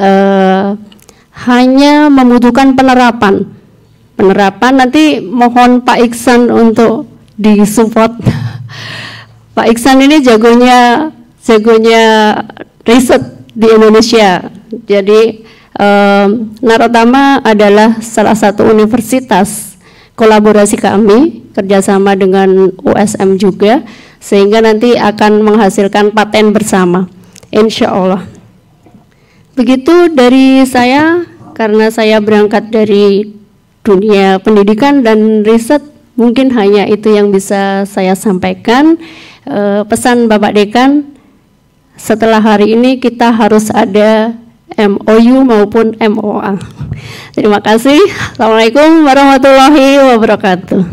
hanya membutuhkan penerapan. Penerapan nanti mohon Pak Iksan untuk disupport. Pak Iksan ini jagonya riset di Indonesia. Jadi Narotama adalah salah satu universitas kolaborasi kami kerjasama dengan USM juga, sehingga nanti akan menghasilkan paten bersama, insya Allah. Begitu dari saya, karena saya berangkat dari dunia pendidikan dan riset. Mungkin hanya itu yang bisa saya sampaikan. Pesan Bapak Dekan, setelah hari ini kita harus ada MOU maupun MOA. Terima kasih. Assalamualaikum warahmatullahi wabarakatuh.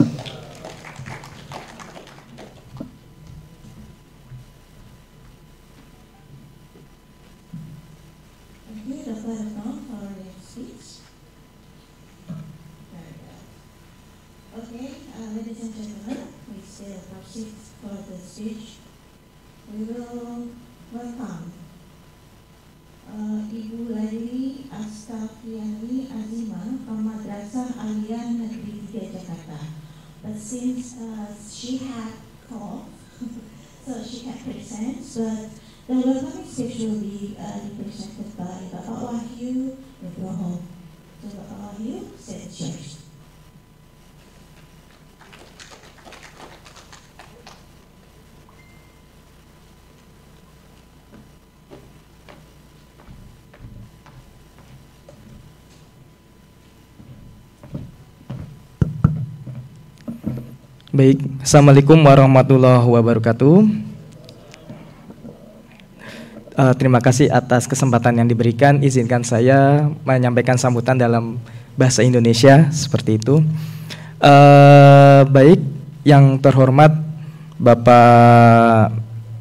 Ladies and gentlemen, we still proceed for the speech. We will welcome Ibu Laili Astafiani Azima from Madrasah Aliyah Negeri 3 Jakarta. But since she had cough, so she can't present, but the welcoming speech will be presented by Bapak Wahyu Nugroho. So Bapak Wahyu, stage yours. Baik, Assalamualaikum warahmatullahi wabarakatuh. Terima kasih atas kesempatan yang diberikan. Izinkan saya menyampaikan sambutan dalam bahasa Indonesia seperti itu. Baik, yang terhormat Bapak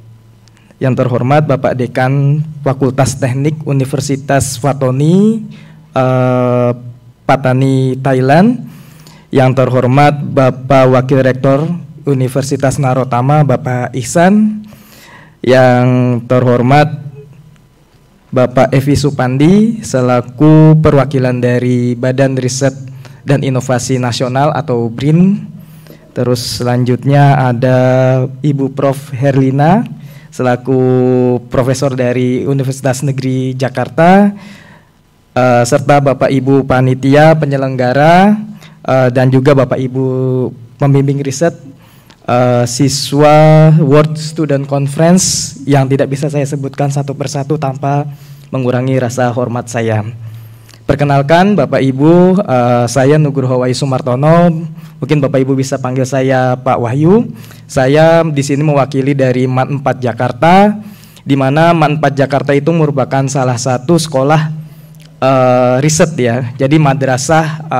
Dekan Fakultas Teknik Universitas Fatoni, Patani, Thailand. Yang terhormat Bapak Wakil Rektor Universitas Narotama, Bapak Ihsan. Yang terhormat Bapak Evi Supandi selaku perwakilan dari Badan Riset dan Inovasi Nasional atau BRIN. Terus selanjutnya ada Ibu Prof. Herlina selaku profesor dari Universitas Negeri Jakarta, serta Bapak Ibu panitia penyelenggara, dan juga Bapak Ibu pembimbing riset siswa World Student Conference yang tidak bisa saya sebutkan satu persatu tanpa mengurangi rasa hormat saya. Perkenalkan Bapak Ibu, saya Nugroho Wahyu Sumartono. Mungkin Bapak Ibu bisa panggil saya Pak Wahyu. Saya di sini mewakili dari MAN 4 Jakarta, di mana MAN 4 Jakarta itu merupakan salah satu sekolah riset ya. Jadi madrasah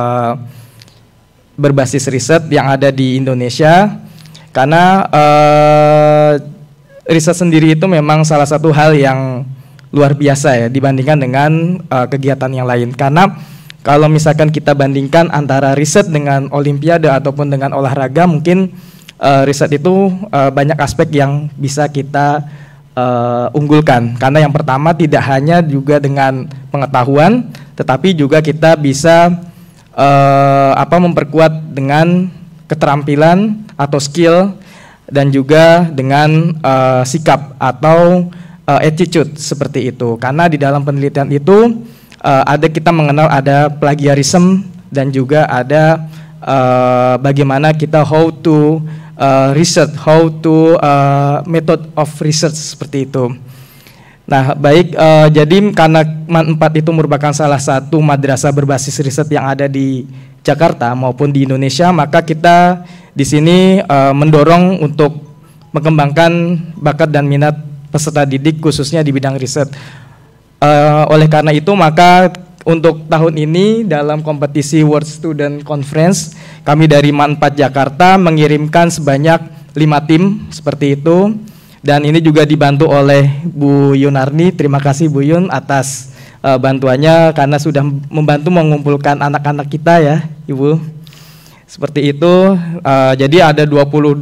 berbasis riset yang ada di Indonesia, karena riset sendiri itu memang salah satu hal yang luar biasa ya dibandingkan dengan kegiatan yang lain. Karena kalau misalkan kita bandingkan antara riset dengan olimpiade ataupun dengan olahraga, mungkin riset itu banyak aspek yang bisa kita unggulkan. Karena yang pertama tidak hanya juga dengan pengetahuan, tetapi juga kita bisa memperkuat dengan keterampilan atau skill, dan juga dengan sikap atau attitude seperti itu. Karena di dalam penelitian itu kita mengenal ada plagiarism, dan juga ada bagaimana kita how to research, how to method of research seperti itu. Nah, baik, jadi karena MAN 4 itu merupakan salah satu madrasah berbasis riset yang ada di Jakarta maupun di Indonesia, maka kita di sini mendorong untuk mengembangkan bakat dan minat peserta didik khususnya di bidang riset. Oleh karena itu, maka untuk tahun ini dalam kompetisi World Student Conference, kami dari MAN 4 Jakarta mengirimkan sebanyak 5 tim seperti itu. Dan ini juga dibantu oleh Bu Yunarni. Terima kasih Bu Yun atas bantuannya, karena sudah membantu mengumpulkan anak-anak kita ya Ibu. Seperti itu. Jadi ada 22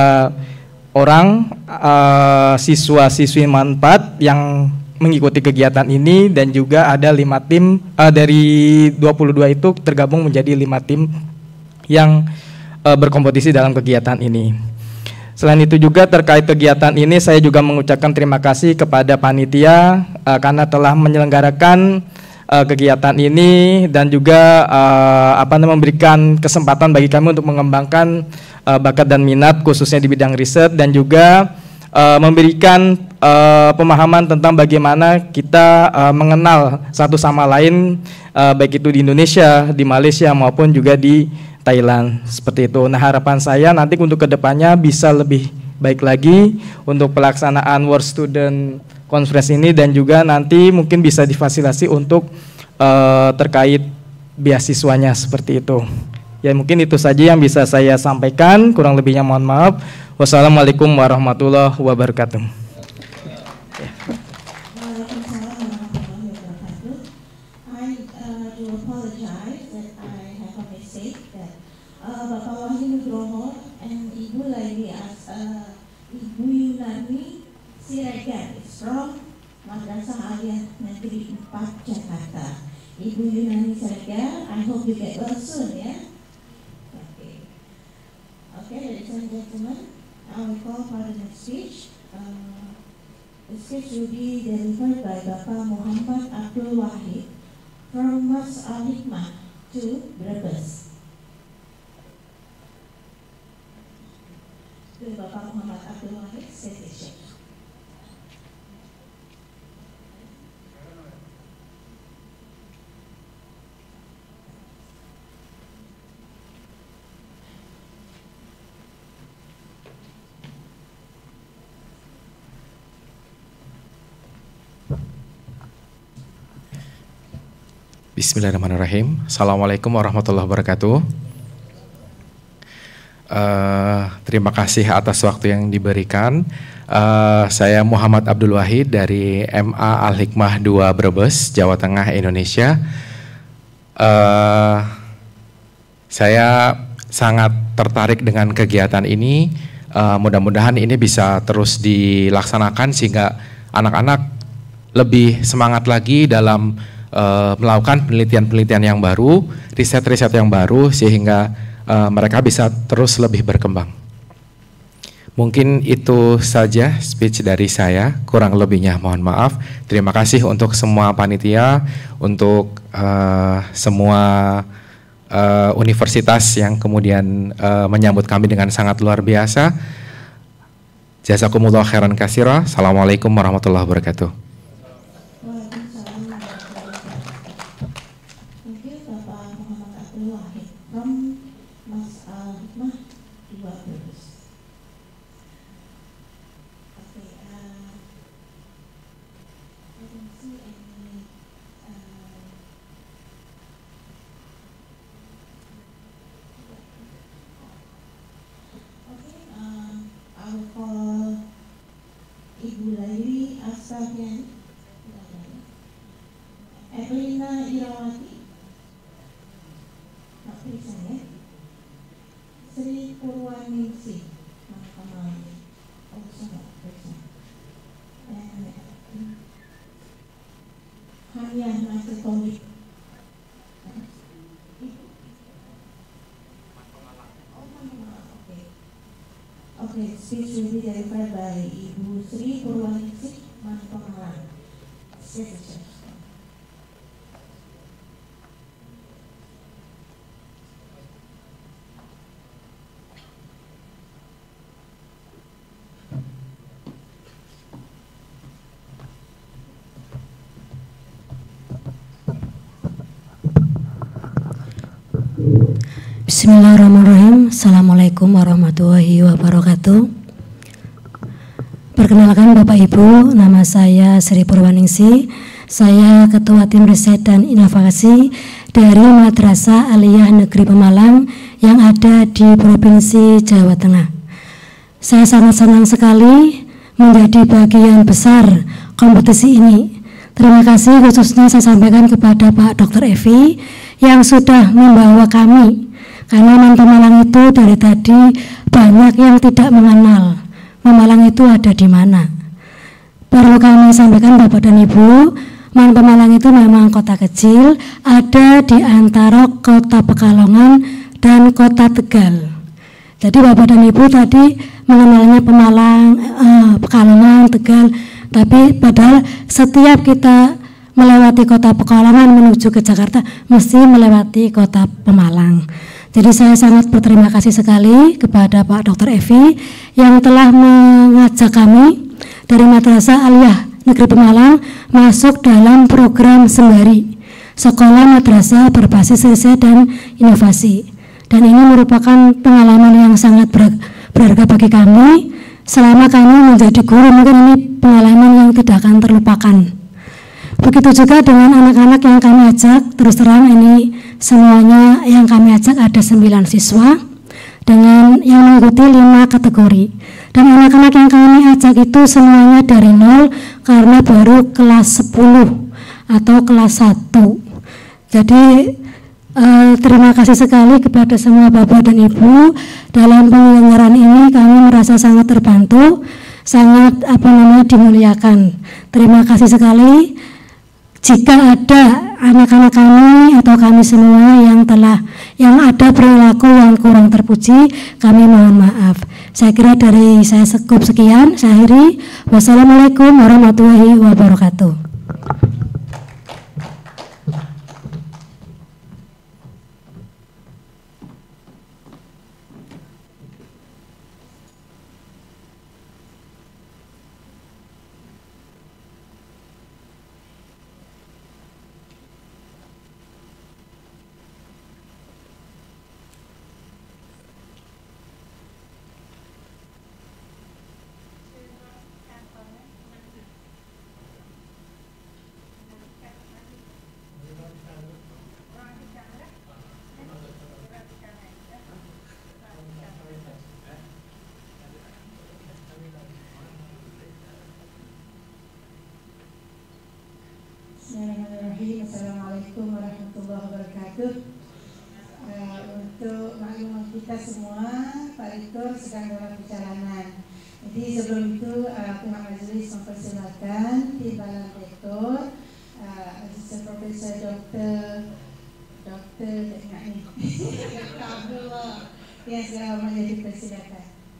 orang siswa-siswi MAN 4 yang mengikuti kegiatan ini, dan juga ada 5 tim dari 22 itu tergabung menjadi 5 tim yang berkompetisi dalam kegiatan ini. Selain itu juga terkait kegiatan ini, saya juga mengucapkan terima kasih kepada panitia karena telah menyelenggarakan kegiatan ini, dan juga memberikan kesempatan bagi kami untuk mengembangkan bakat dan minat khususnya di bidang riset, dan juga memberikan pemahaman tentang bagaimana kita mengenal satu sama lain, baik itu di Indonesia, di Malaysia maupun juga di Thailand, seperti itu. Nah, harapan saya nanti untuk kedepannya bisa lebih baik lagi untuk pelaksanaan World Student Conference ini, dan juga nanti mungkin bisa difasilitasi untuk terkait beasiswanya, seperti itu. Ya, mungkin itu saja yang bisa saya sampaikan, kurang lebihnya mohon maaf. Wassalamualaikum warahmatullahi wabarakatuh. From Madrasah Aliyah Negeri 4 Jakarta. Ibu Yunani Siregar, I hope you get well soon, yeah? Okay. Okay, ladies and gentlemen, I will call for the next speech. The speech will be delivered by Bapak Muhammad Abdul Wahid from Mas Al-Hikmah to Brebes. To Bapak Muhammad Abdul Wahid, stage shift. Bismillahirrahmanirrahim. Assalamualaikum warahmatullahi wabarakatuh. Terima kasih atas waktu yang diberikan. Saya Muhammad Abdul Wahid dari MA Al-Hikmah 2 Brebes, Jawa Tengah, Indonesia. Saya sangat tertarik dengan kegiatan ini. Mudah-mudahan ini bisa terus dilaksanakan sehingga anak-anak lebih semangat lagi dalam melakukan penelitian-penelitian yang baru, riset-riset yang baru, sehingga mereka bisa terus lebih berkembang. Mungkin itu saja speech dari saya, kurang lebihnya mohon maaf. Terima kasih untuk semua panitia, untuk semua universitas yang kemudian menyambut kami dengan sangat luar biasa. Jazakumullah khairan katsira. Assalamualaikum warahmatullahi wabarakatuh. Ibu Laili Astafiani, Evelina Irawati, saya, Sri Purwaningsih, Hanian Nasetolik, Okay, speech will be delivered by Ibu Sri Purwaningsih Manpemalang. Bismillahirrahmanirrahim. Assalamualaikum warahmatullahi wabarakatuh. Perkenalkan Bapak Ibu, nama saya Sri Purwaningsih. Saya Ketua Tim Riset dan Inovasi dari Madrasah Aliyah Negeri Pemalang yang ada di Provinsi Jawa Tengah. Saya sangat senang sekali menjadi bagian besar kompetisi ini. Terima kasih khususnya saya sampaikan kepada Pak Dr. Evi yang sudah membawa kami, karena Man Pemalang itu dari tadi banyak yang tidak mengenal Pemalang itu ada di mana. Perlu kami sampaikan Bapak dan Ibu, Man Pemalang itu memang kota kecil, ada di antara kota Pekalongan dan kota Tegal. Jadi Bapak dan Ibu tadi mengenalnya Pemalang, Pekalongan, Tegal, tapi padahal setiap kita melewati kota Pekalongan menuju ke Jakarta mesti melewati kota Pemalang. Jadi saya sangat berterima kasih sekali kepada Pak Dr. Evi yang telah mengajak kami dari Madrasah Aliyah Negeri Pemalang masuk dalam program Sembari, Sekolah Madrasah Berbasis Riset dan Inovasi. Dan ini merupakan pengalaman yang sangat berharga bagi kami. Selama kami menjadi guru, mungkin ini pengalaman yang tidak akan terlupakan. Begitu juga dengan anak-anak yang kami ajak. Terus terang ini semuanya yang kami ajak ada 9 siswa dengan yang mengikuti 5 kategori. Dan anak-anak yang kami ajak itu semuanya dari nol karena baru kelas 10 atau kelas 1. Jadi terima kasih sekali kepada semua Bapak dan Ibu. Dalam penyelenggaraan ini kami merasa sangat terbantu, sangat dimuliakan. Terima kasih sekali. Jika ada anak-anak kami atau kami semua yang ada perilaku yang kurang terpuji, kami mohon maaf. Saya kira dari saya cukup sekian. Saya akhiri. Wassalamualaikum warahmatullahi wabarakatuh. Bismillahirrahmanirrahim. Assalamualaikum warahmatullahi wabarakatuh. Untuk maklumat kita semua, Pak Rektor sedang dalam perjalanan. Jadi sebelum itu pihak majelis mempersilakan timbalan Rektor, Asisten Profesor Dr. Abdullah yang segera menjadi persilakan.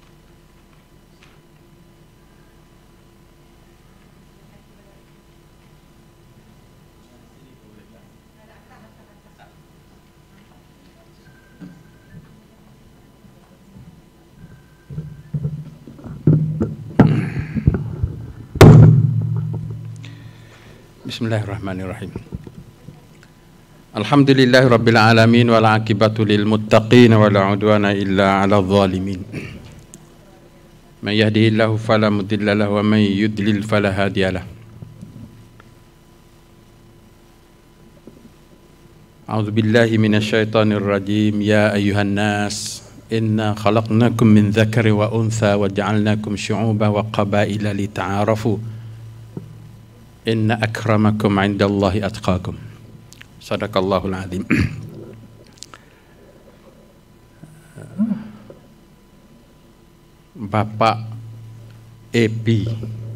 Bismillahirrahmanirrahim. Alhamdulillahi rabbil alamin wal aqibatu lil muttaqin wala udwana illa 'alal zalimin. Man yahdihillahu fala mudilla lahu wa man yudlil fala hadiyalah. A'udzu billahi minasyaitonir rajim. Ya ayyuhan nas, inna khalaqnakum min dzakari wa untha wa ja'alnakum syu'uban wa qabaila lita'arafu. Inna akramakum 'indallahi atqakum. Sadaqallahul azim. Bapak EP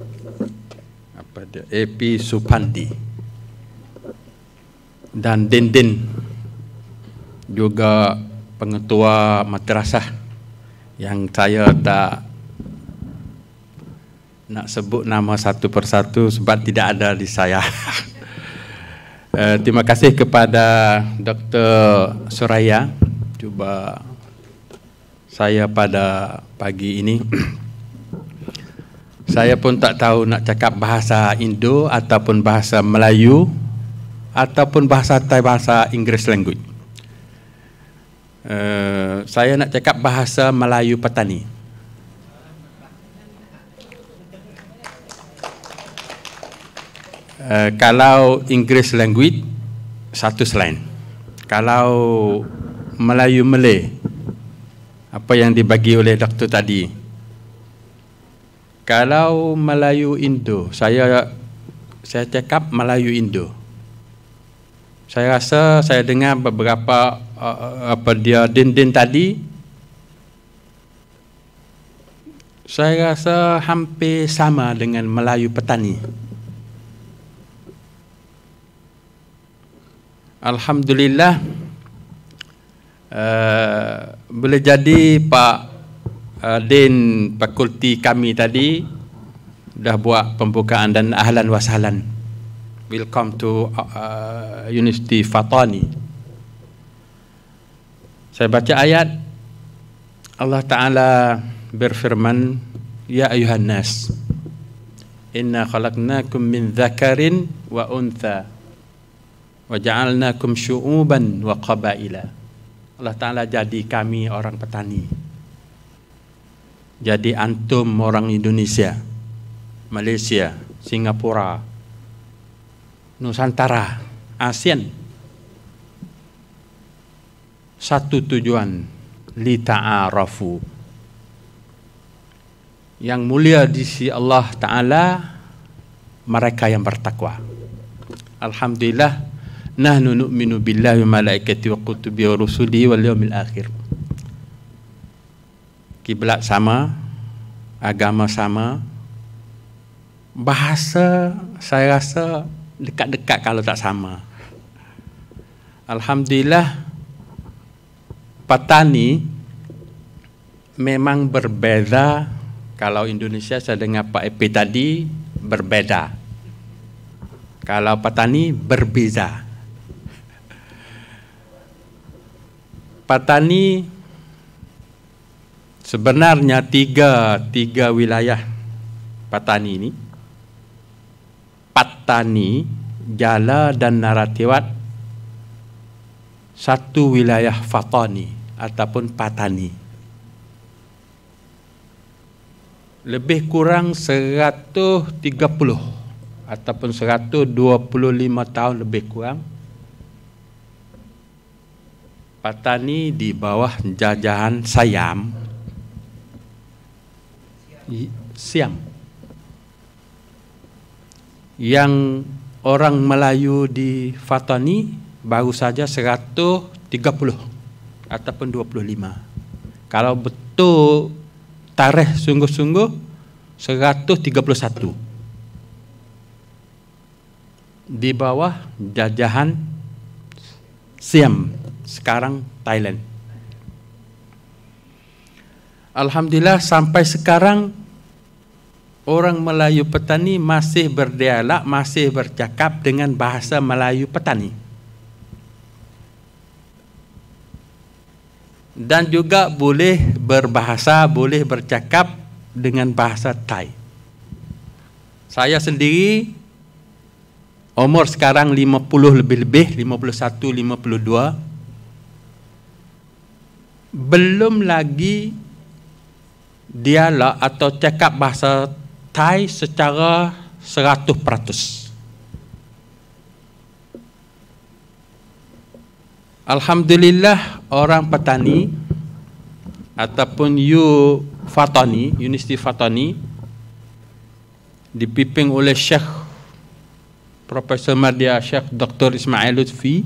EP Supandi dan Dindin, juga pengetua madrasah yang saya tak nak sebut nama satu persatu sebab tidak ada di saya. Terima kasih kepada Dr. Suraya cuba saya pada pagi ini. Saya pun tak tahu nak cakap bahasa Indo ataupun bahasa Melayu ataupun bahasa Inggris language. Saya nak cakap bahasa Melayu petani. Kalau English language satu selain. Kalau Melayu Malay apa yang dibagi oleh doktor tadi. Kalau Melayu Indo, saya cakap Melayu Indo. Saya rasa saya dengar beberapa apa dia Dindin tadi. Saya rasa hampir sama dengan Melayu petani. Alhamdulillah, boleh jadi Pak Din fakulti kami tadi dah buat pembukaan dan ahlan wa sahlan. Welcome to University Fatani. Saya baca ayat Allah Ta'ala berfirman, Ya ayuhan nas, Inna khalaqnakum min dzakarin wa untha wa ja'alnakum syu'uban wa qabaila. Allah Ta'ala jadi kami orang petani, jadi antum orang Indonesia, Malaysia, Singapura, Nusantara, ASEAN. Satu tujuan, li ta'arafu. Yang mulia di sisi Allah Ta'ala mereka yang bertakwa. Alhamdulillah, nahnu nu'minu billahi wa malaikati wa kutubi wa rusuli wal yawmil akhir. Kiblat sama, agama sama, bahasa saya rasa dekat-dekat kalau tak sama. Alhamdulillah, petani memang berbeza. Kalau Indonesia saya dengar Pak EP tadi berbeda. Kalau petani berbeza. Petani sebenarnya tiga wilayah petani ini, Patani, Jala dan Narathiwat, satu wilayah Fatani ataupun Patani. Lebih kurang 130 ataupun 125 tahun lebih kurang petani di bawah jajahan Siam. Yang orang Melayu di Fatani baru saja 130 ataupun 25. Kalau betul tarikh sungguh-sungguh 131 di bawah jajahan Siam, sekarang Thailand. Alhamdulillah sampai sekarang orang Melayu petani masih berdialog, masih bercakap dengan bahasa Melayu petani. Dan juga boleh berbahasa, boleh bercakap dengan bahasa Thai. Saya sendiri umur sekarang 50 lebih-lebih, 51, 52. Belum lagi dialog atau cakap bahasa Thai secara 100%. Alhamdulillah orang petani ataupun Fatani, Universiti Fatani dipimpin oleh Syekh Profesor Madya Syekh Dr. Ismail Lutfi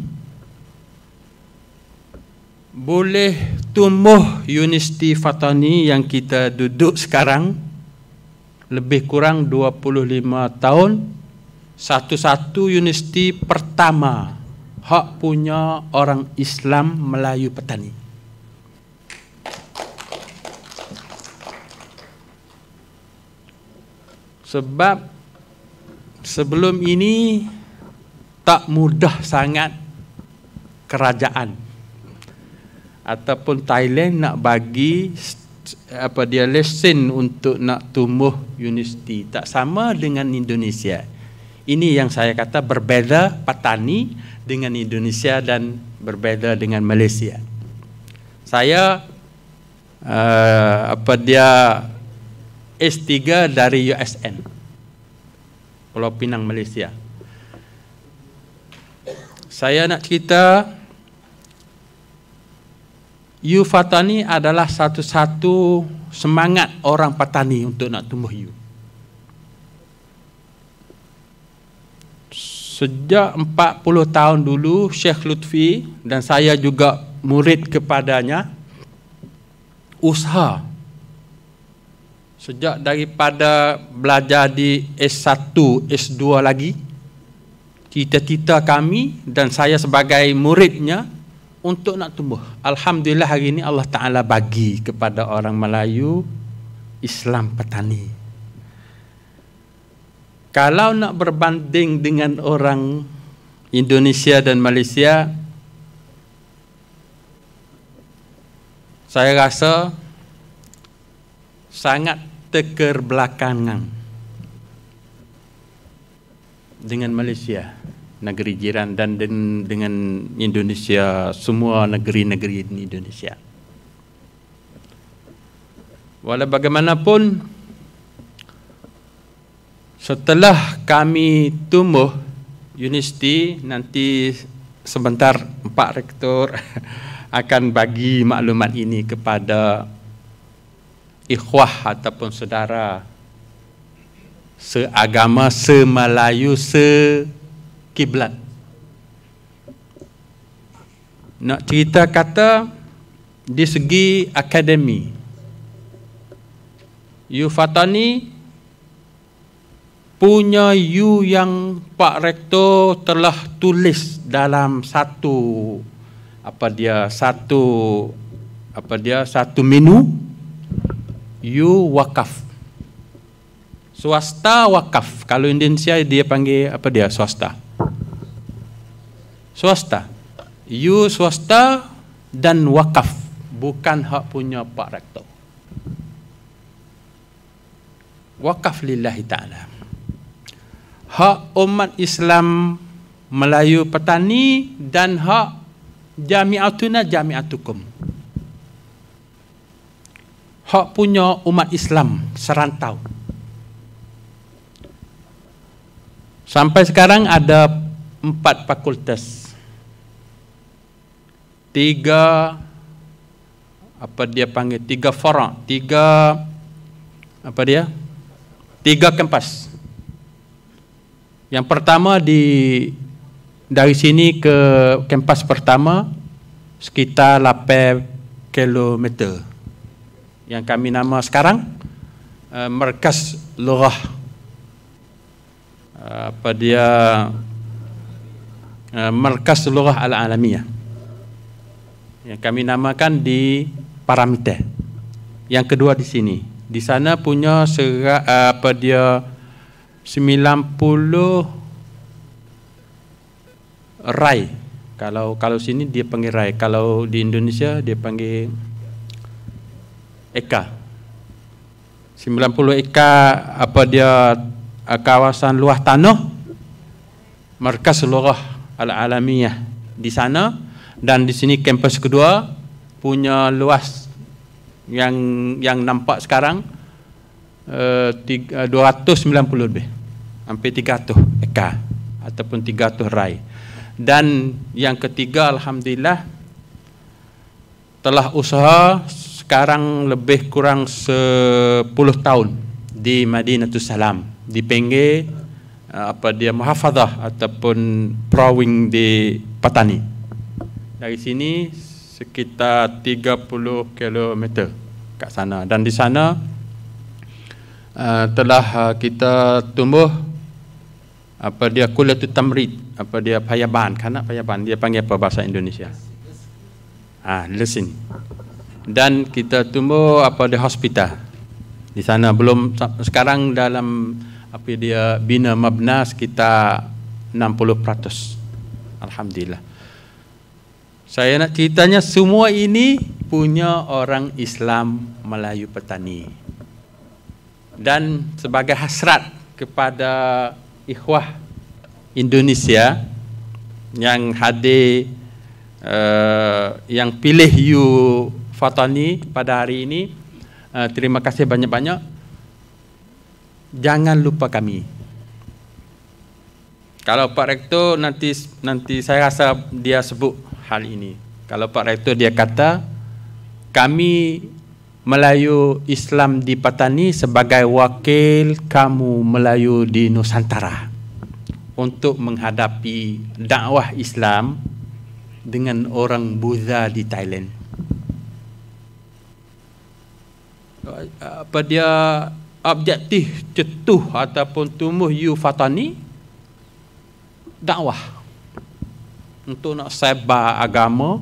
boleh tumbuh Universiti Fatani yang kita duduk sekarang lebih kurang 25 tahun, satu-satu universiti pertama hak punya orang Islam Melayu petani. Sebab sebelum ini tak mudah sangat kerajaan ataupun Thailand nak bagi lesen untuk nak tumbuh universiti. Tak sama dengan Indonesia. Ini yang saya kata berbeza petani dengan Indonesia dan berbeza dengan Malaysia. Saya S3 dari USN, Pulau Pinang, Malaysia. Saya nak cerita Fatani adalah satu-satu semangat orang petani untuk nak tumbuh Sejak 40 tahun dulu Syekh Lutfi dan saya juga murid kepadanya usaha. Sejak daripada belajar di S1, S2 lagi, cita-cita kami dan saya sebagai muridnya untuk nak tumbuh. Alhamdulillah hari ini Allah Ta'ala bagi kepada orang Melayu Islam petani. Kalau nak berbanding dengan orang Indonesia dan Malaysia, saya rasa sangat terbelakangan. dengan Malaysia, negeri jiran, dan dengan Indonesia, semua negeri-negeri di Indonesia. Walau bagaimanapun, setelah kami tumbuh universiti, nanti sebentar Pak Rektor akan bagi maklumat ini kepada ikhwah ataupun saudara seagama, semelayu, sekiblat. Nak cerita kata di segi akademi, U Fatani punya U yang Pak Rektor telah tulis dalam satu menu, U wakaf. Swasta wakaf. Kalau Indonesia dia panggil apa dia? Swasta. Swasta. U swasta dan wakaf, bukan hak punya Pak Rektor. Wakaf lillahi ta'ala. Hak umat Islam Melayu Petani dan hak jami'atuna jami'atukum. Hak punya umat Islam serantau. Sampai sekarang ada 4 fakultas. 3 fara', 3 kampus. Yang pertama dari sini ke kampus pertama sekitar 8 km. Yang kami nama sekarang Markas Lughah Markas Lughah Al-Alamiyah. Yang kami namakan di Paramita. Yang kedua di sini. Di sana punya 90 rai. Kalau sini dia panggil rai. Kalau di Indonesia dia panggil eka. 90 eka kawasan luas tanah Markas Lughah Al-Alamiyah di sana, dan di sini kampus kedua punya luas yang nampak sekarang 290 lebih, hampir 300 eka ataupun 300 rai. Dan yang ketiga alhamdulillah telah usaha sekarang lebih kurang 10 tahun di Madinatul Salam, di pinggir muhafadzah ataupun Prawing di Patani. Dari sini sekitar 30 km kat sana, dan di sana telah kita tumbuh Kuliatul Tamrid, Payaban, kanak Payaban, dia panggil apa bahasa Indonesia? Lesin. Dan kita tumbuh di hospital. Di sana belum sekarang dalam bina mabna sekitar 60%. Alhamdulillah. Saya nak ceritanya semua ini punya orang Islam Melayu Petani. Dan sebagai hasrat kepada ikhwah Indonesia yang hadir, yang pilih U Fatani pada hari ini, terima kasih banyak-banyak. Jangan lupa kami. Kalau Pak Rektor nanti saya rasa dia sebut hal ini. Kalau Pak Rektor dia kata kami Melayu Islam di Patani sebagai wakil kamu Melayu di Nusantara untuk menghadapi dakwah Islam dengan orang Buddha di Thailand. Objektif cetuh ataupun tumbuh U Fatani dakwah untuk nak sebar agama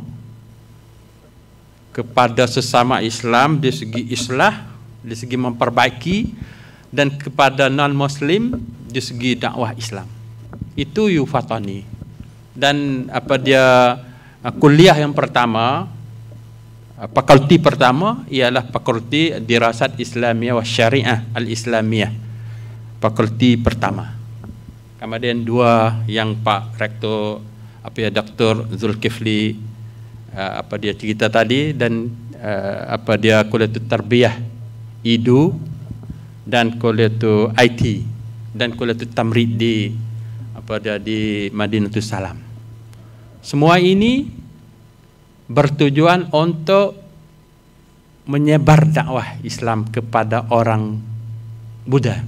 kepada sesama Islam di segi islah, di segi memperbaiki, dan kepada non-Muslim di segi dakwah Islam. Itu U Fatani. Dan kuliah yang pertama, fakulti pertama ialah fakulti Dirasat Islamiyah wa Syariah Al-Islamiyah. Fakulti pertama. kemudian dua yang Pak Rektor Dr. Zulkifli dia cerita tadi, dan dia Kuliah Tarbiyah IDU dan Kuliah IT dan Kuliah Tamrid di di Madinatus Salam. Semua ini bertujuan untuk menyebar dakwah Islam kepada orang Buddha.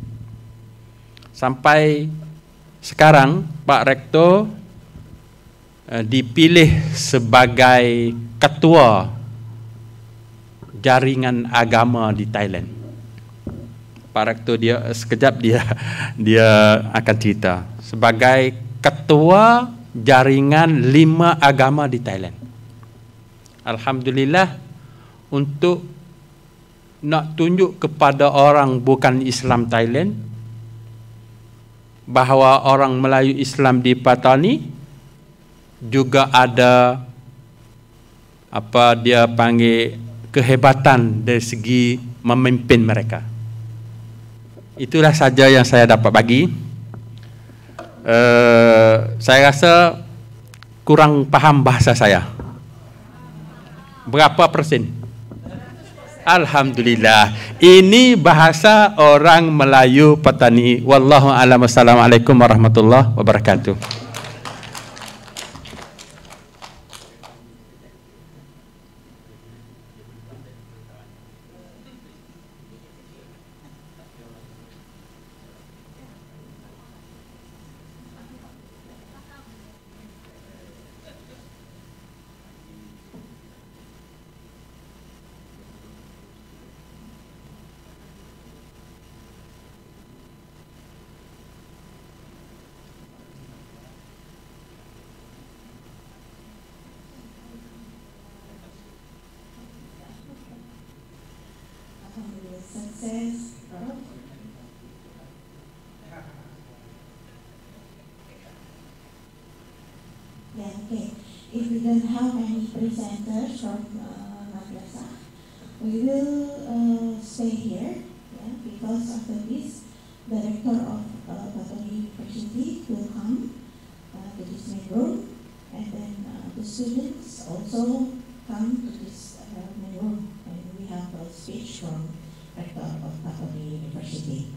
Sampai sekarang Pak Rektor dipilih sebagai ketua jaringan agama di Thailand. Pak Rektor sekejap dia akan cerita sebagai ketua jaringan 5 agama di Thailand. Alhamdulillah, untuk nak tunjuk kepada orang bukan Islam Thailand bahawa orang Melayu Islam di Patani juga ada dia panggil kehebatan dari segi memimpin mereka. Itulah saja yang saya dapat bagi. Saya rasa kurang paham bahasa saya. Berapa persen? Alhamdulillah. Ini bahasa orang Melayu Patani. Wallahu a'lam. Assalamualaikum warahmatullahi wabarakatuh. Success. Yeah, okay. If we don't have any presenters from madrasah, we will stay here, yeah, because after this, the rector of Patani University will come to this main room, and then the students also come to this main room, and we have a speech from rector of Patani University.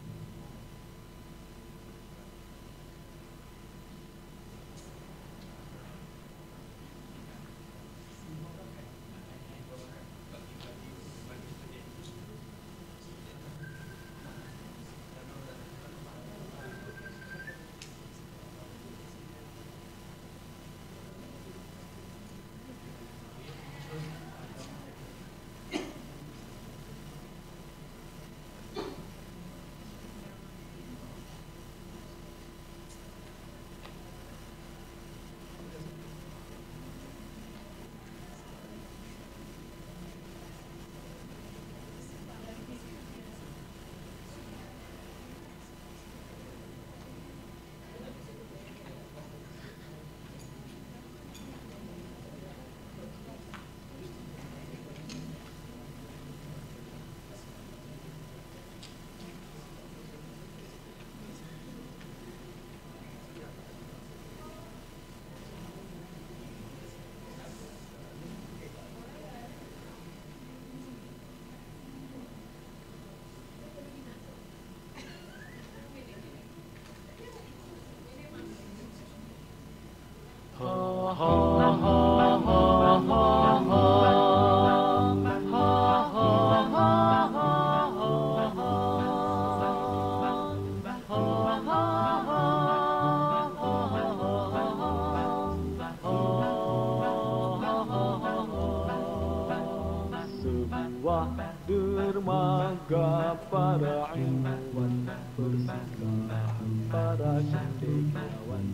dermaga para ilmuwan, persilahan para cendekiawan.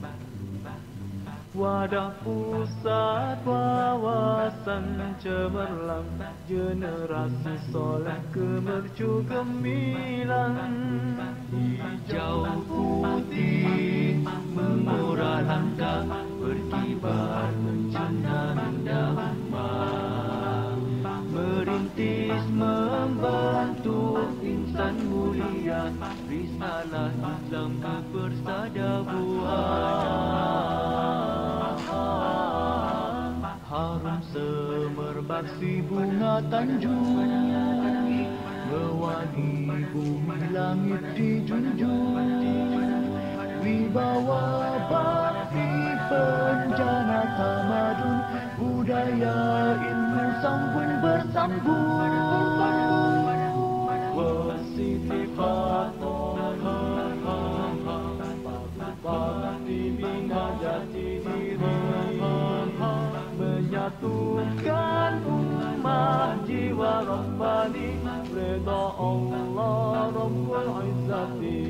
Wadah pusat wawasan cemerlang, generasi soleh kemercu gemilang. Hijau putih mengora langkah, berkibar mencana damai, merintis membantu insan mulia, risalah Islam bersada buana. Harum semerbak si bunga tanjung, mewangi bumi langit dijunjung. Wibawa bakti penjana tamadun, budaya ilmu sambung bersambung. Wasitifaton bakti bina jati diri, menyatukan umat jiwa Rabbani, redha Allah Rabbul Izzati.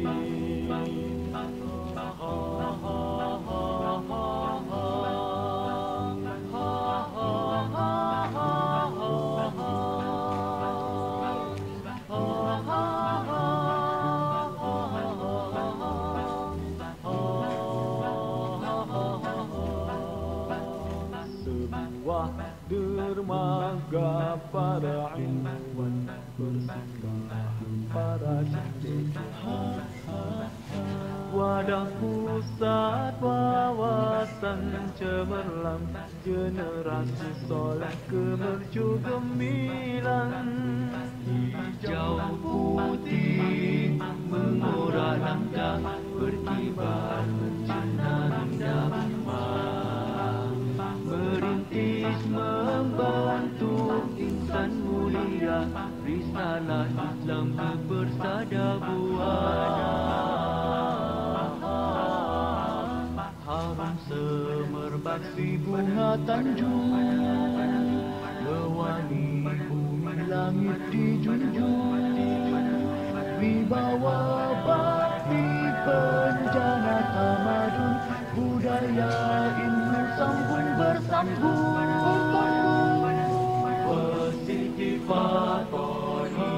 Sebuah dermaga para ilmuwan bersinggah para cendekia, wadah pusat wawasan cemerlang, generasi soleh kemercu gemilang. Hijau putih mengorak langkah, berkibar bersinar damai, merintis membantu insan mulia, risalah Islam bersada buana. Harum semerbak si bunga tanjung, mewangi bumi langit dijunjung. Wibawa bakti penjana tamadun, budaya ilmu sambung bersambung. Wasitifatoni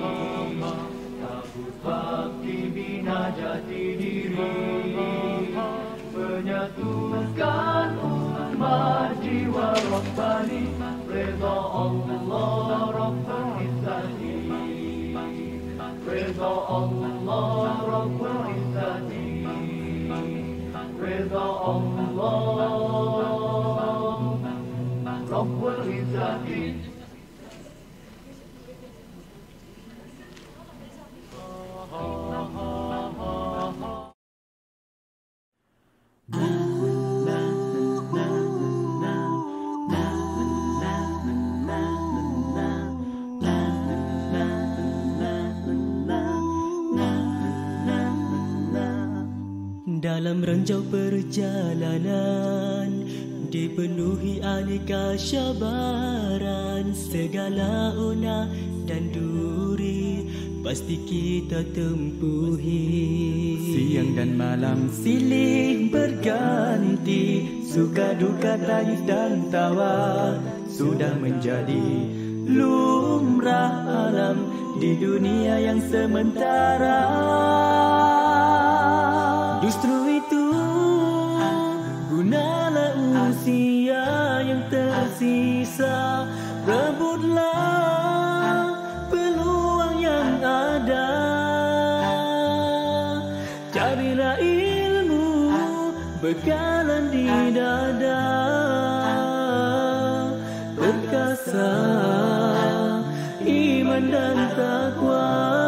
tabut bakti bina jati diri, menyatukan umat jiwa Rabbani, redha Allah Rabbul Izzati. Redha Allah Rabbul Izzati, redha Allah Rabbul Izzati. Dalam ranjau perjalanan dipenuhi aneka syabaran, segala ona dan duri pasti kita tempuhi. Siang dan malam silih berganti, suka duka tangis dan tawa sudah menjadi lumrah alam di dunia yang sementara. Justru itu gunalah usia yang tersisa, rebutlah peluang yang ada, carilah ilmu bekalan di dada, perkasa iman dan takwa.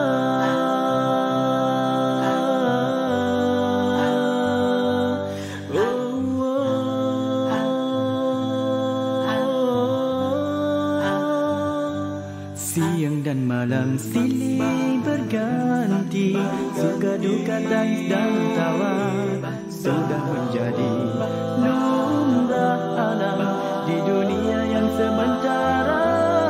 Siang dan malam silih berganti, suka duka tangis dan tawa sudah menjadi lumrah alam di dunia yang sementara.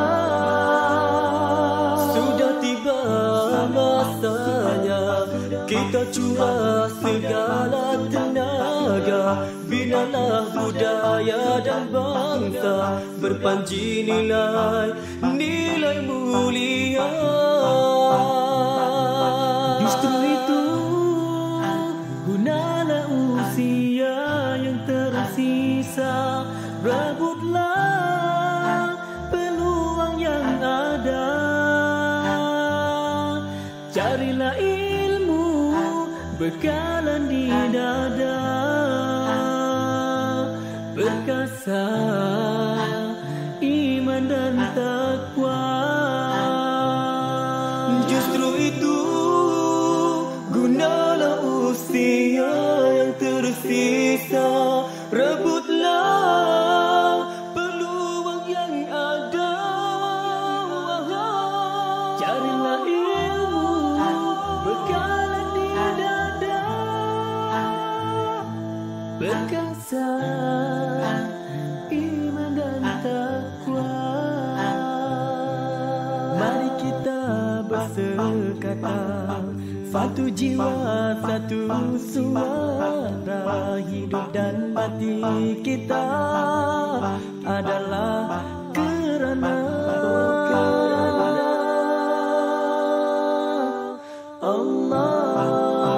Sudah tiba masanya kita curah segala tenaga, binalah budaya dan bangsa, berpanji nilai mulia. Justru itu gunalah usia yang tersisa, rebutlah peluang yang ada, carilah ilmu bekalan di dada, perkasa iman dan takwa. Justru itu gunalah usia yang tersisa, rebutlah peluang yang ada. Carilah ilmu, bekalan di dada, perkasa iman dan takwa. Mari kita bersekata, satu jiwa, satu suara. Hidup dan mati kita adalah kerana Allah.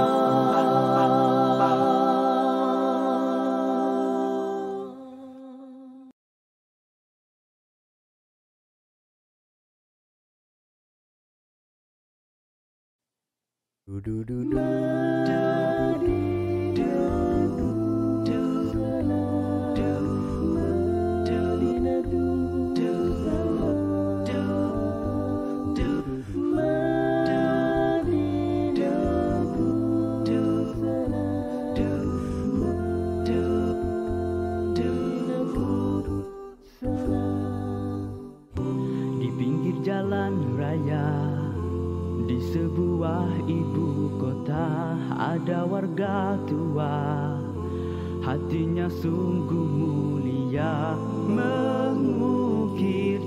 Di pinggir jalan raya, di sebuah ibu kota, ada warga tua, hatinya sungguh mulia, mengukir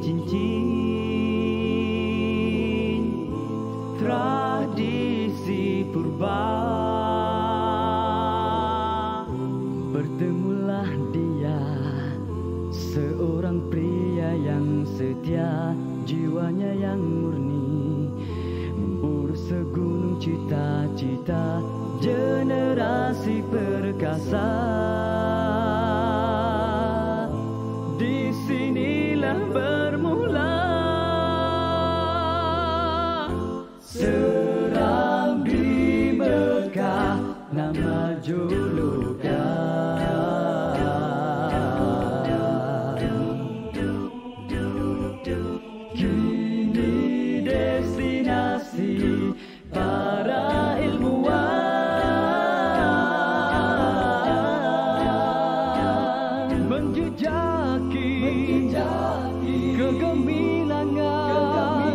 cincin tradisi purba. Bertemulah dia, seorang pria yang setia, jiwanya yang murni, memburu segunung cita-cita, generasi perkasa. Disinilah bermula Serambi Mekah, nama julukan. Kini destinasi para ilmuwan, menjejaki kegemilangan,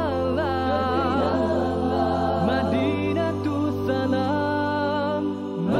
terbinalah Madinatus Salam,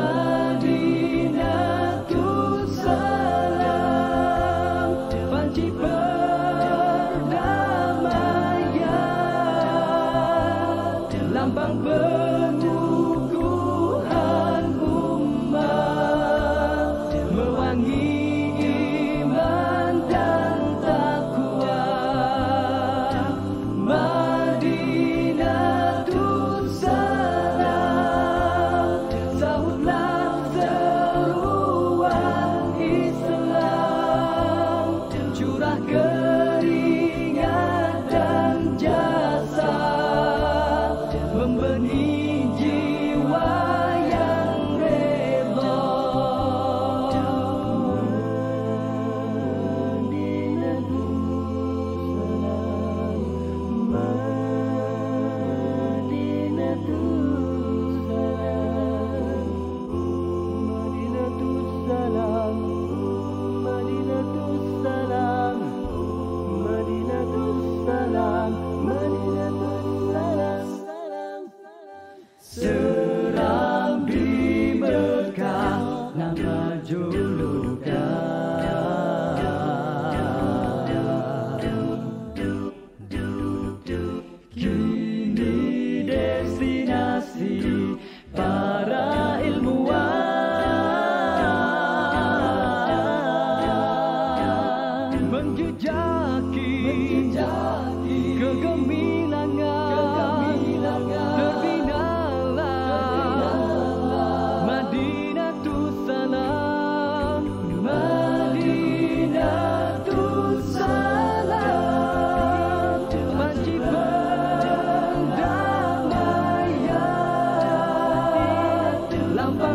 lapang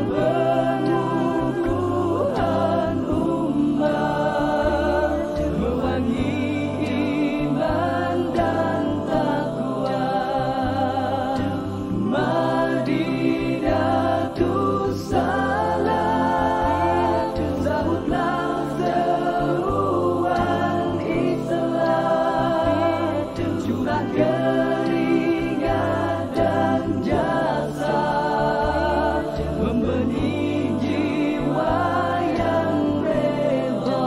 penyuluhan umat, mewangi iman dan takwa. Madinatus salam, sambutlah seruan Islam, curah keringat dan jasa, memberi jiwa yang rela.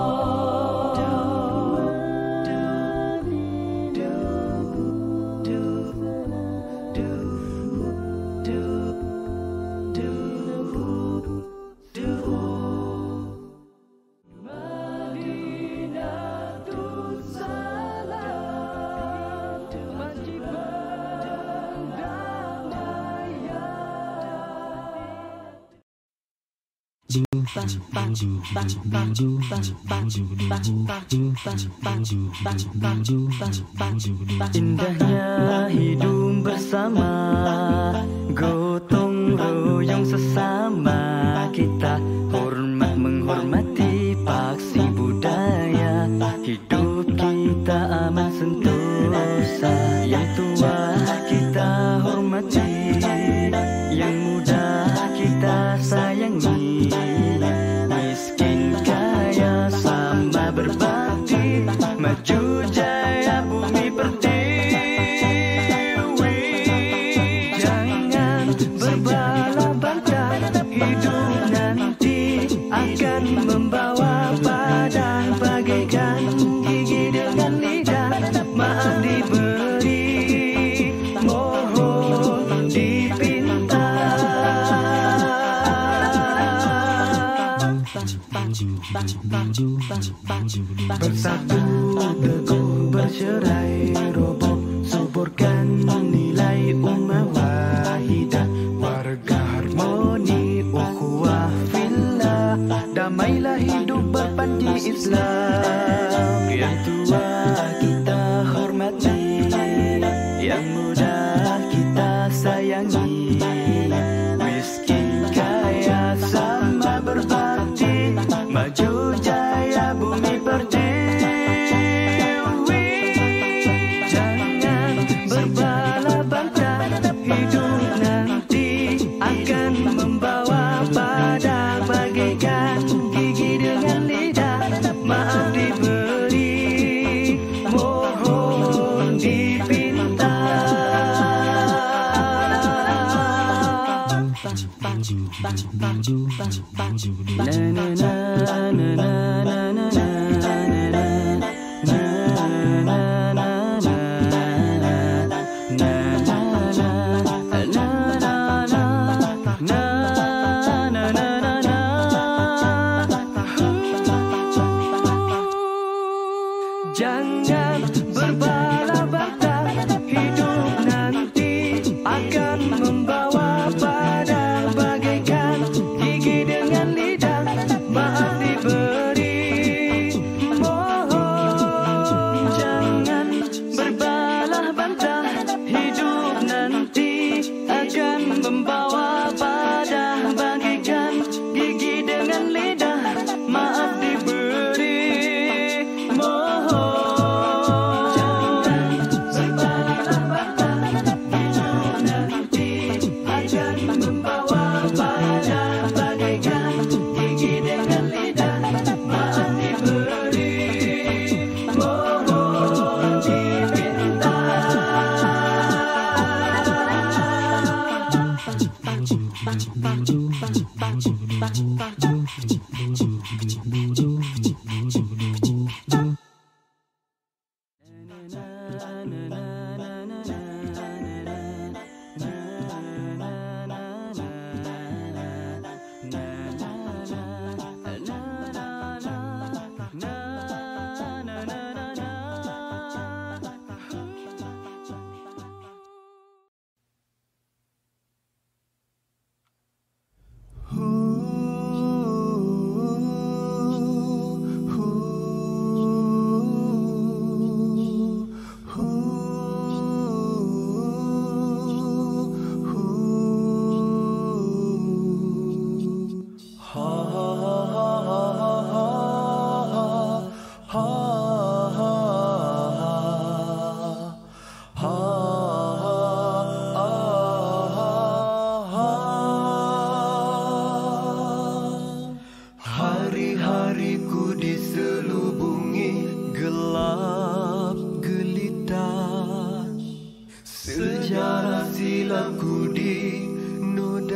Madinatus salam, panci Indahnya hidup bersama, gotong royong sesama. Kita hormat menghormati paksi budaya, hidup kita aman sentosa. Yang tua kita hormati, yang muda kita sayangi. Miskin kaya sama berbakti, maju jaya bumi pertiwi. Jangan berbalah bantah, hidup nanti akan membawa padang bagaikan gigi dengan lidah. Maaf diberi, mohon dipinta. Bersatu teguh bercerai roboh, suburkan nilai ummah wahidah. Warga harmoni ukhuwah fillah, damailah hidup berpanji Islam. Yang tua kita hormati, yang muda kita sayangi. Miskin kaya sama berbakti, maju jaya bumi pertiwi. Jangan berbalah bantah, hidup nanti akan membawa pada bagaikan gigi dengan lidah. Maaf diberi, mohon dipinta. Na na na na na na na Jangan berbalah bantah, hidup nanti akan membawa pada bagaikan gigi dengan lidah. Maaf diberi, mohon jangan berbalah bantah, hidup nanti akan membawa pada bagaikan gigi dengan lidah. Maaf diberi, mohon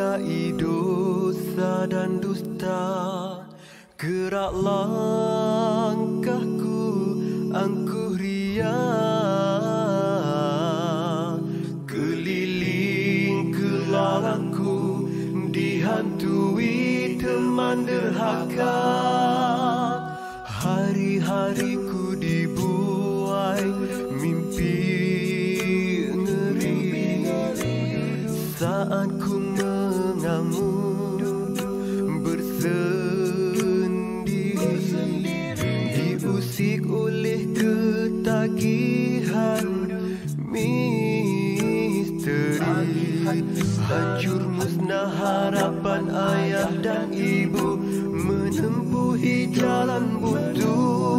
melukai dosa dan dusta. Gerak langkahku angkuh ria, keliling kelalaku dihantui teman derhaka. Hari-hariku dibuai mimpi ngeri, saat ku mengamun bersendiri, diusik oleh ketagihan misteri. Hancur musnah harapan ayah dan ibu, menempuhi jalan buntu.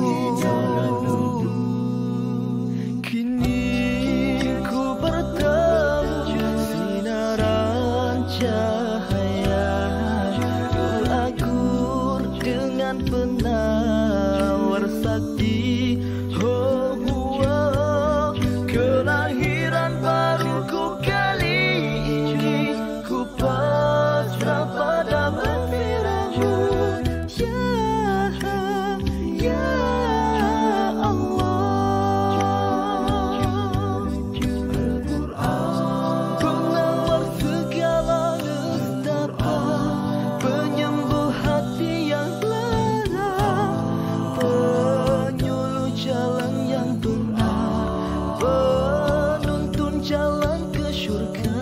Kini ku bertemu sinaran cahaya, berakur dengan penawar sakti. Oh, oh, kelahiran baruku kali ini, ku pasrah pada mahfirahmu. Ya Allah, penawar segala nestapa, penyembuh hati yang lara, penyuluh jalan yang benar, penuntun jalan ke syurga.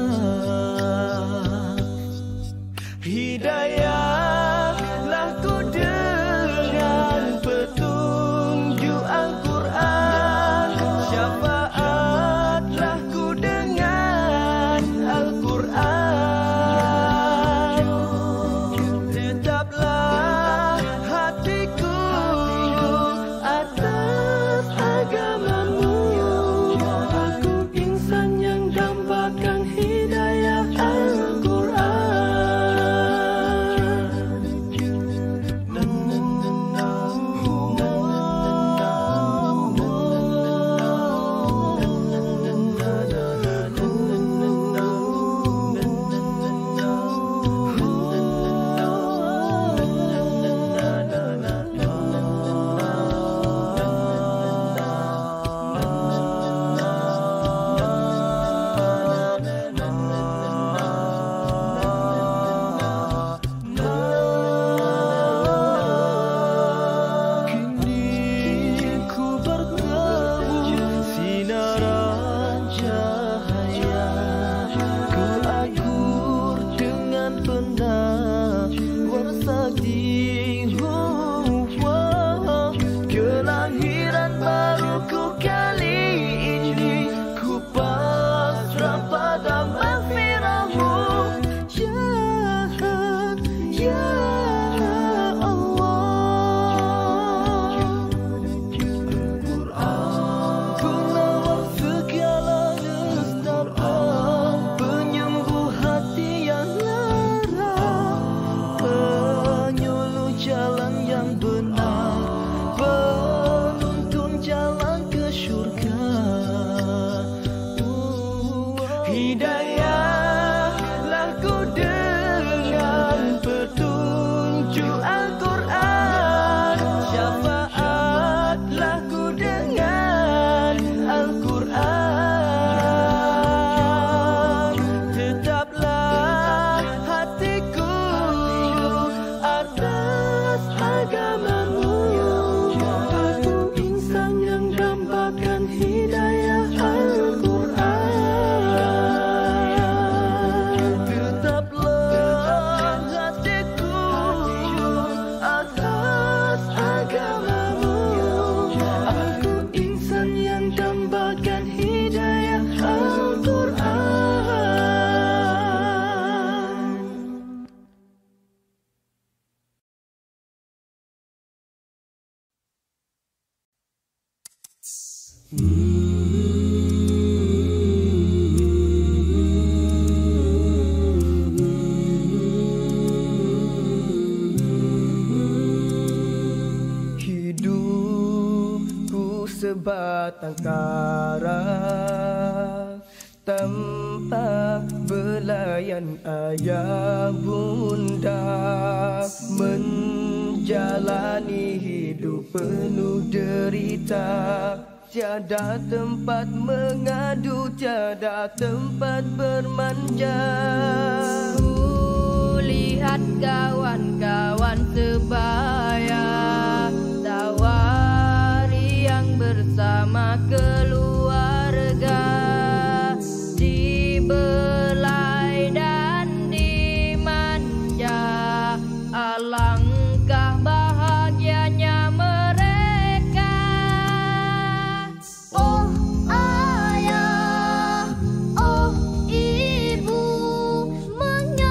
Hidayahlah ku dengan petunjuk Al-Quran, syafaatlah ku dengan Al-Quran. Tetaplah hatiku atas agamamu, aku insan yang dambakan hidayah Al-Quran. Kelahiran baruku kali ini, ku pasrah pada mahfirahmu. Ya Allah, penawar segala nestapa, penyembuh hati yang lara, penyuluh jalan yang benar, penuntun jalan ke syurga. Hidayahlah ku dengan petunjuk Al-Quran, syafaatlah ku dengan Al-Quran. Tetaplah hatiku atas agamamu, aku insan yang dambakan hidayah Al-Quran. Tetaplah hatiku atas agamamu, aku insan yang dambakan hidayah Al-Quran. Hidupku sebatang kara, tanpa belayan ayah bunda, menjalani hidup penuh derita. Tiada tempat mengadu, tiada tempat bermanja. Lihat kawan-kawan sebaya tawari yang bersama keluarga, dibelai dan dimanja. Alangkah bahagianya mereka. Oh ayah, oh ibu, mengapa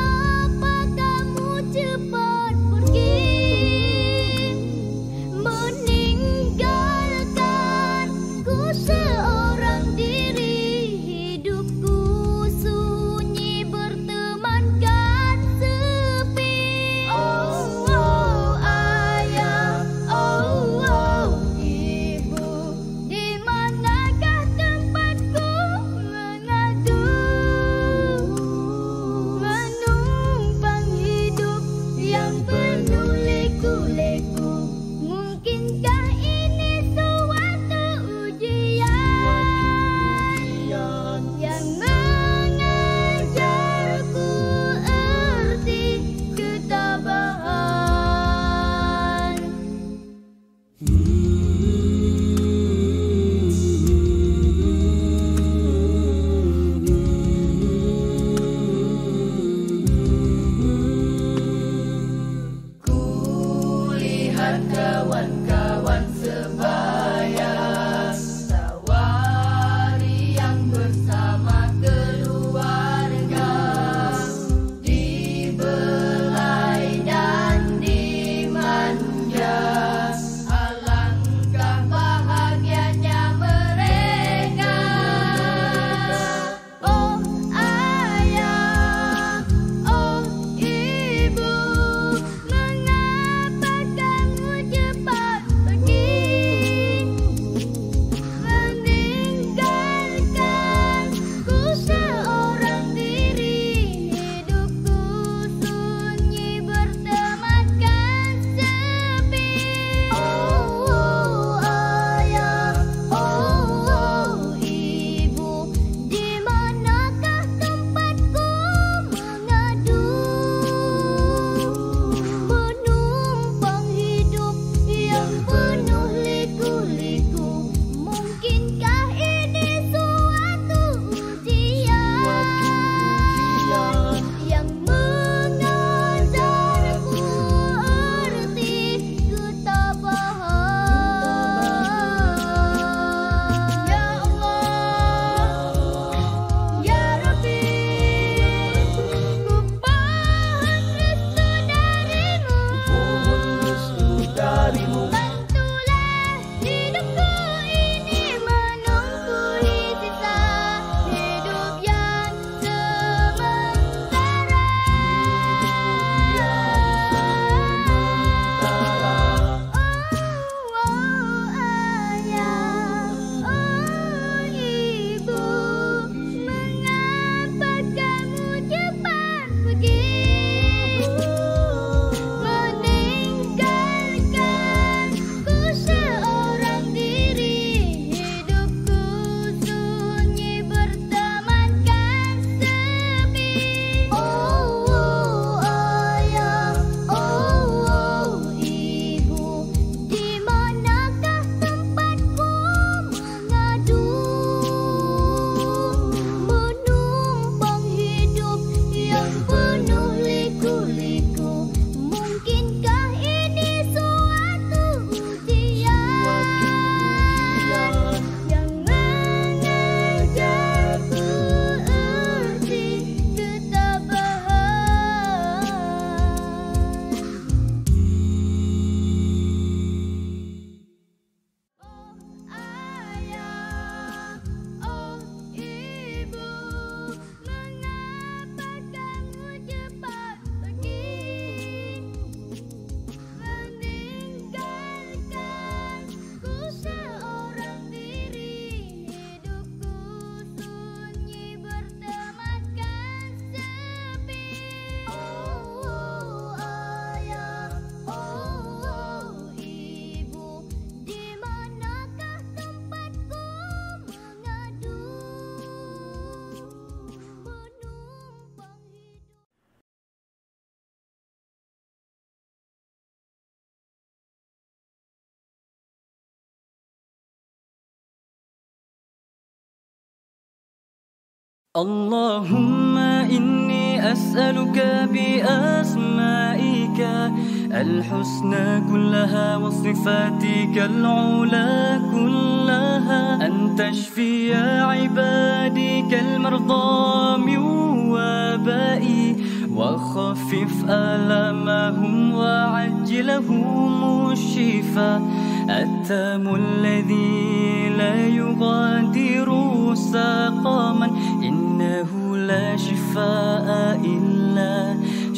اللهم إني أسألك بأسمائك الحسنى كلها وصفاتك العلى كلها أن تشفي عبادك المرضى من وبائي وخفف آلامهم وعجلهم الشفاء التام الذي لا يغادر سقما إنه لا شفاء إلا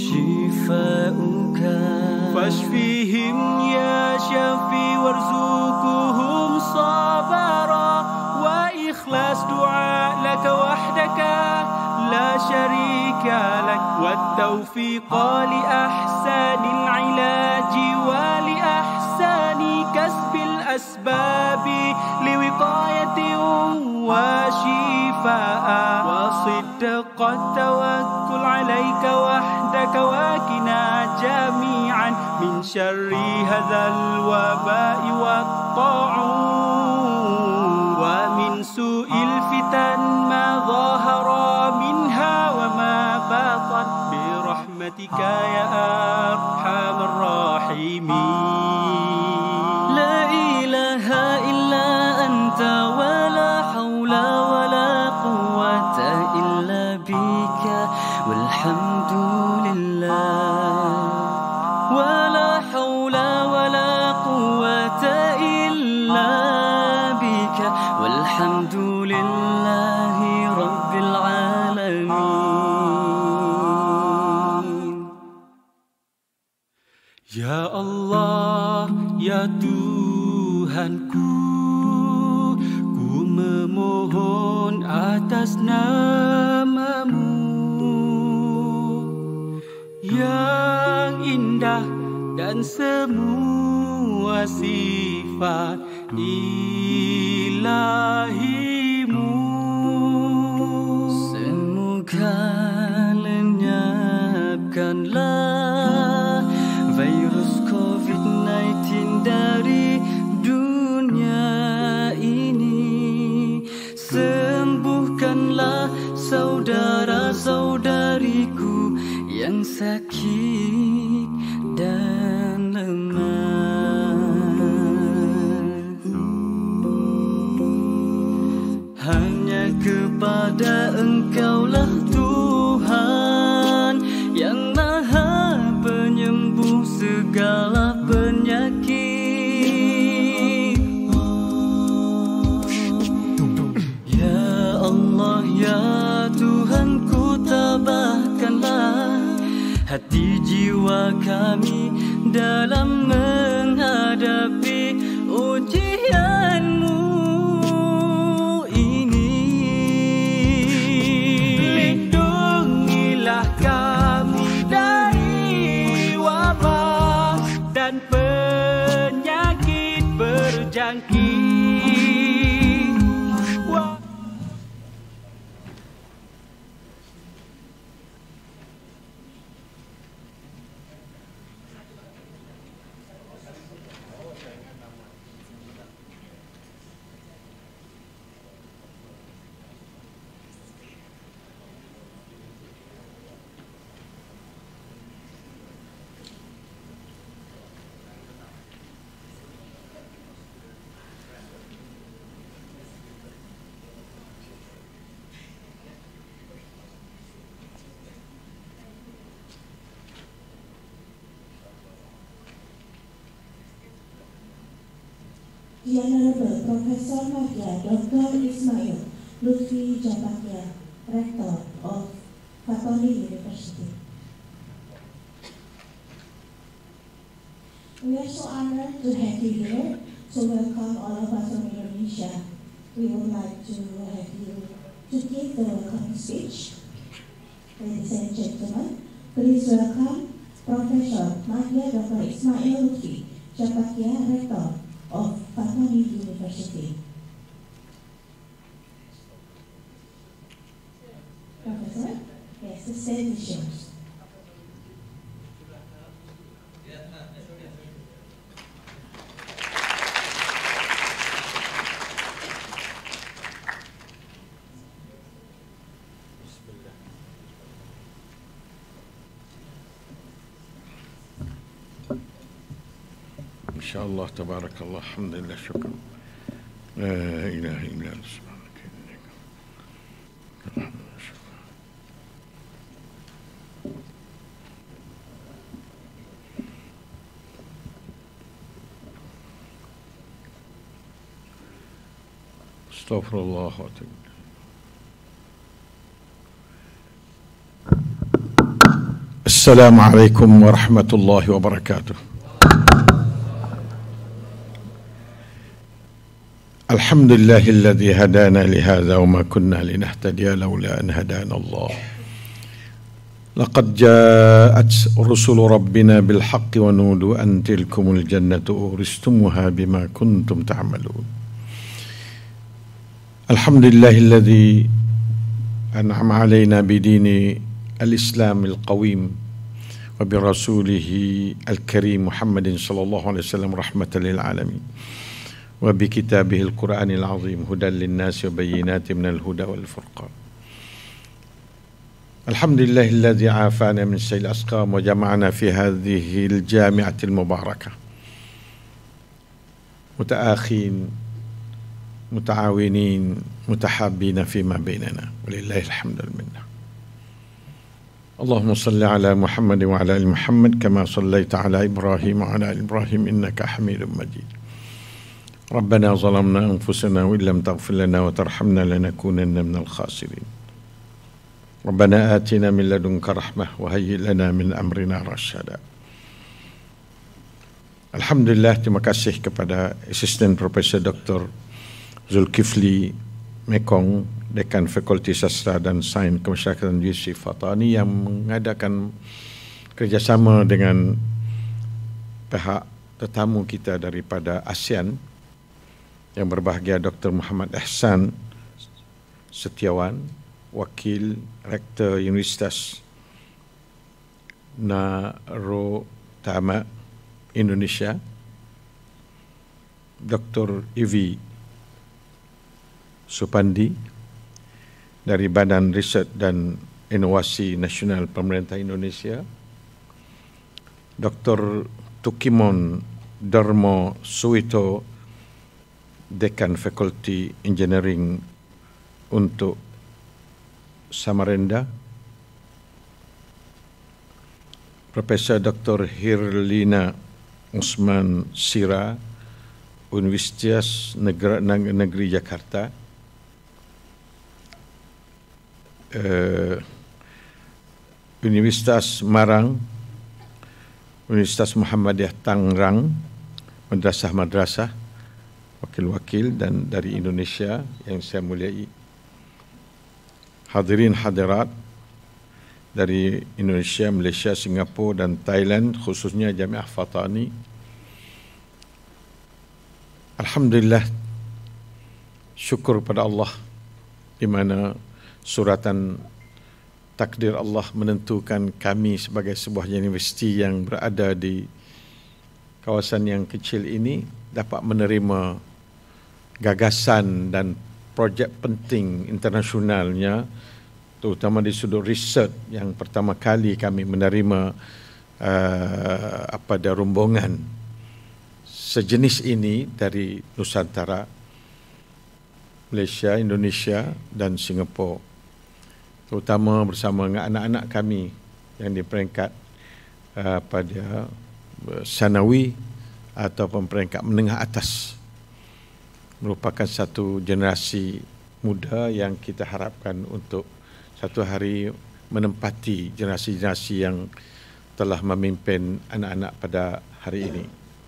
شفاؤك فاشفيهم يا شافي وارزقهم صبرا وإخلاص دعاء لك وحدك لا شريك لك والتوفيق لأحسن العلاج ولأحسن كسب الأسباب لوقاية وشفاء وصدق التوكل عليك وحدك وكنا جميعا من شر هذا الوباء والطاعون ومن سوء الفتن ما ظهر منها وما بطن برحمتك يا أرحم الراحمين. لا إله إلا أنت ولا حول ولا قوة إلا بك والحمد لله ولا حول ولا قوة إلا بك والحمد لله رب العالمين. Ya Allah, ya Tuhanku, ku memohon atas nama-Mu yang indah dan semua sifat ilahi-Mu. Semoga lenyapkanlah virus COVID-19 dari dunia ini. Sembuhkanlah saudara-saudariku yang sakit dan lemah. Hanya kepada Engkaulah Tuhan yang Maha Penyembuh segala penyakit. Ya Allah, ya Tuhanku, tabahkanlah hati jiwa kami dalam menghadapi ujian-Mu ini. Lindungilah kami dari wabah dan penyakit berjangkit. The Honorable Professor Mahdia Dr. Ismail Lutfi Jabakia, Rector of Fatoni University. We are so honored to have you here, so welcome all of us from Indonesia. We would like to have you to give the welcome speech. Ladies and gentlemen, please welcome Professor Mahdia Dr. Ismail Lutfi Jabakia, Rector of Fatoni University. Professor, yes, the stage is yours. MasyaAllah, tabarakallah, alhamdulillah, syukur. La ilaha illa subhanaka. Astaghfirullah wa atubu. Assalamualaikum warahmatullahi wabarakatuh. Alhamdulillahilladzi hadana lihadza wa ma kunna linahtadiya laula an hadana Allah. Laqad ja'at rusulu rabbina bil haqqi wa nudu an tilkumul jannatu uristumuha bima kuntum ta'malun. Alhamdulillahilladzi an'ama 'alaina bidini al-Islam al-qawim wa bi rasulihi al-karim Muhammadin sallallahu alaihi wasallam rahmatan lil alamin wa bi kitabihi al-Qur'anil azim hudan lin-nasi wa bayyinatin minal huda wal furqan. Alhamdulillahilladzi 'afana min sayyi'il asqam wa jama'ana fi hadhihi al-jami'ati al-mubarakah mutaakhin mutaawinin mutahabbina fima bainana walillahi alhamdu wal minnah. Allahumma salli ala Muhammad wa ala ali Muhammad kama sallaita ala Ibrahim wa ala ali Ibrahim innaka Hamidum Majid. Rabbana zalamna anfusana wa illam taghfir lana wa tarhamna lanakunanna minal khasirin. Rabbana atina min ladunka rahmah wa hayyi lana min amrina rasyada. Alhamdulillah, terima kasih kepada Asisten Profesor Dr. Zulkifli Mekong, Dekan Fakulti Sastra dan Sains Kemasyarakatan Yusuf Fatani yang mengadakan kerjasama dengan pihak tetamu kita daripada ASEAN yang berbahagia Dr. Muhammad Ihsan Setiawan, Wakil Rektor Universitas Narotama Indonesia, Dr. Ivi Supandi dari Badan Riset dan Inovasi Nasional Pemerintah Indonesia, Dr. Tukimon Darmo Suwito, Dekan Fakulti Engineering untuk Samarinda, Profesor Dr. Hirlina Usman Sira, Universitas Negeri Jakarta, Universitas Marang, Universitas Muhammadiyah Tangerang, madrasah-madrasah, wakil-wakil dan dari Indonesia yang saya muliai, hadirin hadirat dari Indonesia, Malaysia, Singapura dan Thailand, khususnya Jamiah Fatani. Alhamdulillah, syukur pada Allah di mana suratan takdir Allah menentukan kami sebagai sebuah universiti yang berada di kawasan yang kecil ini dapat menerima gagasan dan projek penting internasionalnya, terutama di sudut riset yang pertama kali kami menerima rombongan sejenis ini dari Nusantara, Malaysia, Indonesia dan Singapura, terutama bersama dengan anak-anak kami yang di peringkat pada sanawi ataupun peringkat menengah atas, merupakan satu generasi muda yang kita harapkan untuk satu hari menempati generasi-generasi yang telah memimpin anak-anak pada hari ini.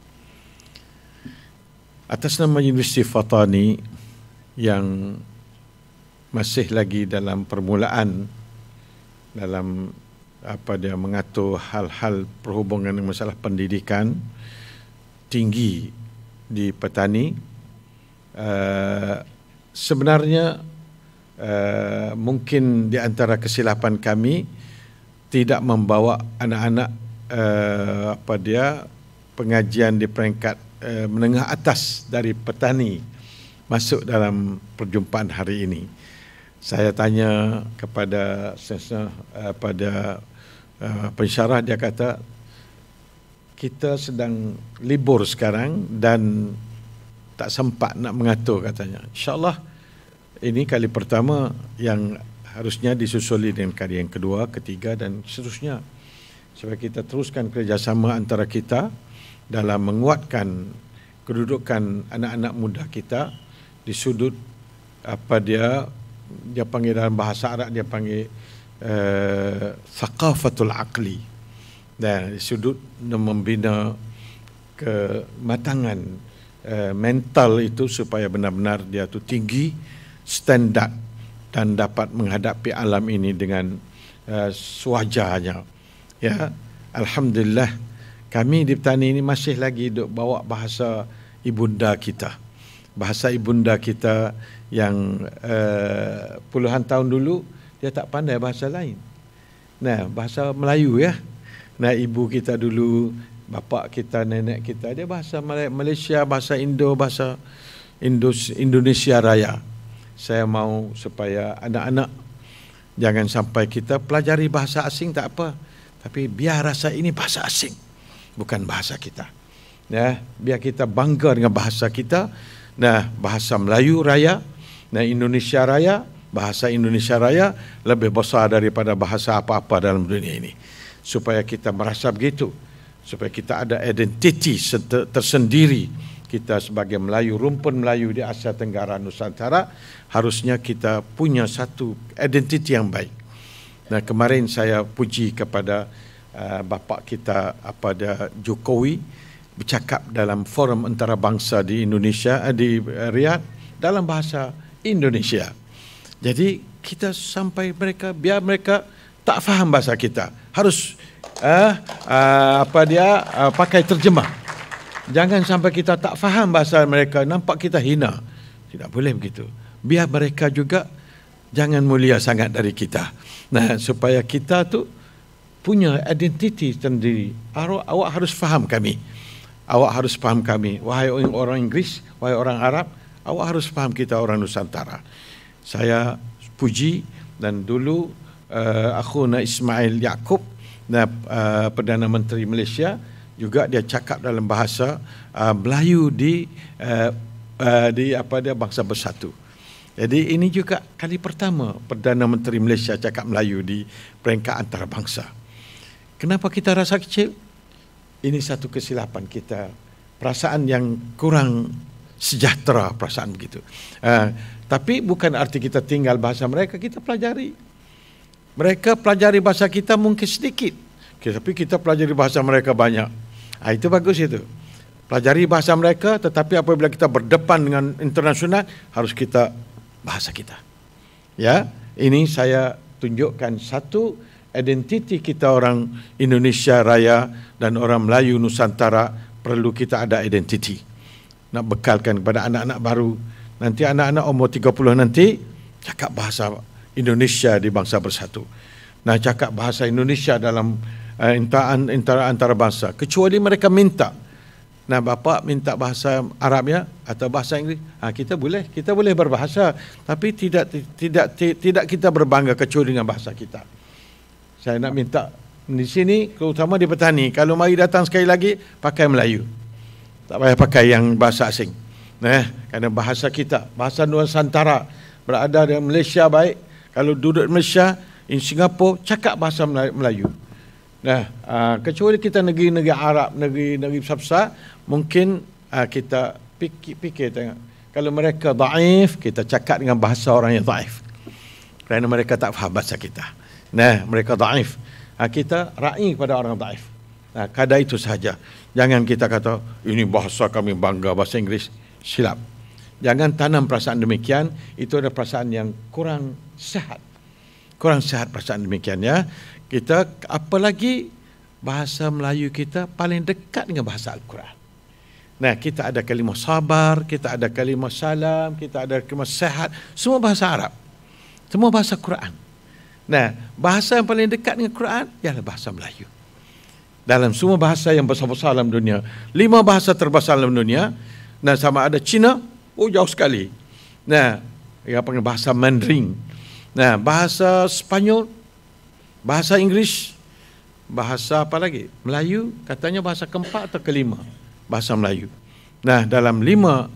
Atas nama Universiti Fatani yang masih lagi dalam permulaan dalam mengatur hal-hal perhubungan dengan masalah pendidikan tinggi di Petani, sebenarnya mungkin di antara kesilapan kami tidak membawa anak-anak pengajian di peringkat menengah atas dari Petani masuk dalam perjumpaan hari ini. Saya tanya kepada pensyarah, dia kata kita sedang libur sekarang dan tak sempat nak mengatur katanya. InsyaAllah ini kali pertama yang harusnya disusuli dengan kali yang kedua, ketiga dan seterusnya. Supaya kita teruskan kerjasama antara kita dalam menguatkan kedudukan anak-anak muda kita di sudut apa dia panggil dalam bahasa Arab dia panggil thaqafatul aqli. Dan di sudut membina kematangan mental itu supaya benar-benar dia tu tinggi standard dan dapat menghadapi alam ini dengan sewajarnya. Ya, alhamdulillah kami di Petani ini masih lagi duk bawa bahasa ibunda kita. Bahasa ibunda kita yang puluhan tahun dulu dia tak pandai bahasa lain. Nah, bahasa Melayu ya. Nah, ibu kita dulu, bapa kita, nenek kita, dia bahasa Malaysia, bahasa Indo, bahasa Indonesia Raya. Saya mau supaya anak-anak jangan sampai kita pelajari bahasa asing tak apa, tapi biar rasa ini bahasa asing, bukan bahasa kita. Ya, biar kita bangga dengan bahasa kita. Nah, bahasa Melayu Raya, nah Indonesia Raya, bahasa Indonesia Raya lebih besar daripada bahasa apa-apa dalam dunia ini. Supaya kita merasa begitu, supaya kita ada identiti tersendiri. Kita sebagai Melayu, rumpun Melayu di Asia Tenggara Nusantara, harusnya kita punya satu identiti yang baik. Nah, kemarin saya puji kepada bapa kita Jokowi bercakap dalam forum antarabangsa di Indonesia, di Riyadh dalam bahasa Indonesia. Jadi kita sampai mereka, biar mereka tak faham bahasa kita, harus pakai terjemah. Jangan sampai kita tak faham bahasa mereka, nampak kita hina. Tidak boleh begitu. Biar mereka juga jangan mulia sangat dari kita. Nah, supaya kita tu punya identiti sendiri. Awak harus faham kami. Awak harus faham kami. Wahai orang Inggeris, wahai orang Arab, awak harus faham kita orang Nusantara. Saya puji, dan dulu akhuna Ismail Yaakob, Perdana Menteri Malaysia, juga dia cakap dalam bahasa Melayu di Bangsa Bersatu. Jadi ini juga kali pertama Perdana Menteri Malaysia cakap Melayu di peringkat antarabangsa. Kenapa kita rasa kecil? Ini satu kesilapan kita, perasaan yang kurang sejahtera, perasaan begitu. Tapi bukan arti kita tinggal bahasa mereka, kita pelajari. Mereka pelajari bahasa kita mungkin sedikit, tapi kita pelajari bahasa mereka banyak. Itu bagus itu. Pelajari bahasa mereka, tetapi apabila kita berdepan dengan internasional, harus kita bahasa kita. Ya, ini saya tunjukkan satu identiti kita orang Indonesia Raya dan orang Melayu Nusantara, perlu kita ada identiti. Nak bekalkan kepada anak-anak baru. Nanti anak-anak umur 30 nanti cakap bahasa Indonesia di Bangsa Bersatu. Nah, cakap bahasa Indonesia dalam antarabangsa. Kecuali mereka minta. Nah, bapa minta bahasa Arabnya atau bahasa Inggeris, kita boleh berbahasa, tapi tidak kita berbangga kecuali dengan bahasa kita. Saya nak minta di sini, terutama di Petani, kalau mari datang sekali lagi pakai Melayu. Tak payah pakai yang bahasa asing. Kerana bahasa kita, bahasa Nusantara, berada di Malaysia baik, kalau duduk di Malaysia, di Singapura, cakap bahasa Melayu. Kecuali kita negeri-negeri Arab, negeri-negeri besar, mungkin kita fikir tengok. Kalau mereka daif, kita cakap dengan bahasa orang yang daif. Kerana mereka tak faham bahasa kita. Mereka daif. Kita ra'i kepada orang daif. Kadar itu sahaja. Jangan kita kata, ini bahasa kami bangga, bahasa Inggeris. Silap. Jangan tanam perasaan demikian. Itu adalah perasaan yang kurang sehat. Kurang sehat perasaan demikian, ya. Kita, apalagi bahasa Melayu kita paling dekat dengan bahasa Al-Quran. Kita ada kalimah sabar, kita ada kalimah salam, kita ada kalimah sehat. Semua bahasa Arab. Semua bahasa Quran. Bahasa yang paling dekat dengan Quran ialah bahasa Melayu. Dalam semua bahasa yang besar-besar dalam dunia, 5 bahasa terbesar dalam dunia, sama ada Cina, jauh sekali. Yang panggil bahasa Mandarin. Bahasa Spanyol, bahasa Inggeris, bahasa apa lagi? Melayu, katanya bahasa keempat atau kelima bahasa Melayu. Nah, dalam 5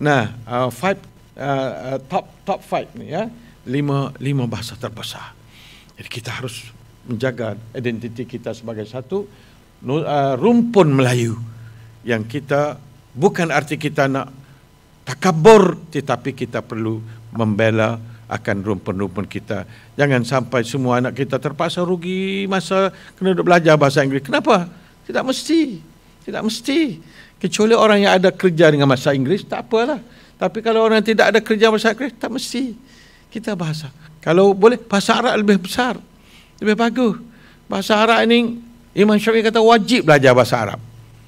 top 5 ni ya, 5 bahasa terbesar. Jadi kita harus menjaga identiti kita sebagai satu rumpun Melayu yang kita, bukan arti kita nak takabur, tetapi kita perlu membela akan rumpun-rumpun kita. Jangan sampai semua anak kita terpaksa rugi masa kena duduk belajar bahasa Inggeris. Kenapa? Tidak mesti. Tidak mesti. Kecuali orang yang ada kerja dengan bahasa Inggeris, tak apalah. Tapi kalau orang tidak ada kerja bahasa Inggeris, tak mesti. Kita bahasa. Kalau boleh, bahasa Arab lebih besar. Lebih bagus. Bahasa Arab ini, Imam Syafi'i kata wajib belajar bahasa Arab.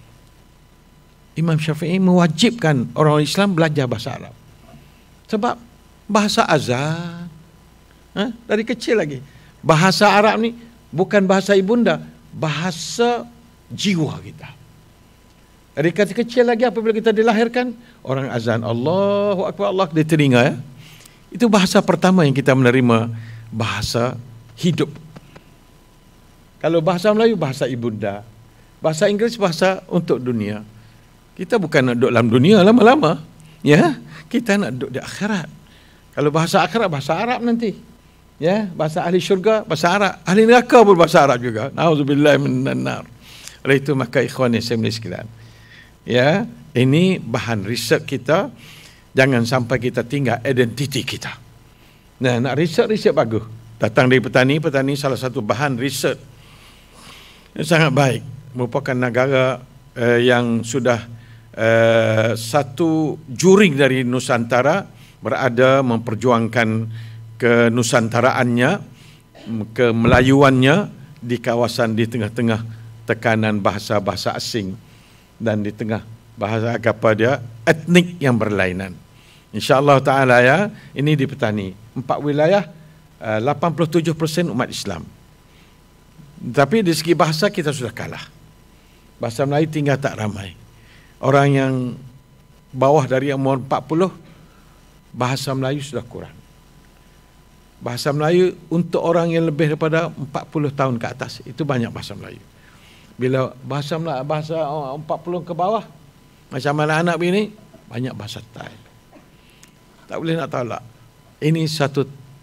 Imam Syafi'i mewajibkan orang Islam belajar bahasa Arab. Sebab bahasa azan, dari kecil lagi. Bahasa Arab ni bukan bahasa ibunda, bahasa jiwa kita. Dari kecil lagi apabila kita dilahirkan, orang azan Allahu Akbar, Allah di telinga ya. Itu bahasa pertama yang kita menerima, bahasa hidup. Kalau bahasa Melayu bahasa ibunda, bahasa Inggeris bahasa untuk dunia. Kita bukan nak duduk dalam dunia lama-lama, ya. Kita nak duduk di akhirat. Kalau bahasa akhirat bahasa Arab nanti. Ya, bahasa ahli syurga bahasa Arab, ahli neraka pun bahasa Arab juga. Nauzubillahi minan nar. Oleh itu maka ikhwan sekalian, ya, ini bahan riset kita. Jangan sampai kita tinggal identiti kita. Nah, nak riset bagus. Datang dari petani salah satu bahan riset yang sangat baik. Merupakan negara yang sudah satu juring dari Nusantara berada memperjuangkan kenusantaraannya, kemelayuannya di kawasan, di tengah-tengah tekanan bahasa-bahasa asing dan di tengah bahasa apa dia etnik yang berlainan. InsyaAllah ta'ala ya, ini di petani. 4 wilayah, 87% umat Islam. Tapi di segi bahasa kita sudah kalah. Bahasa Melayu tinggal tak ramai. Orang yang bawah dari umur 40, bahasa Melayu sudah kurang. Bahasa Melayu untuk orang yang lebih daripada 40 tahun ke atas, itu banyak bahasa Melayu. Bila bahasa 40 ke bawah, macam anak-anak ini, banyak bahasa Thai. Tak boleh nak tolak. Ini satu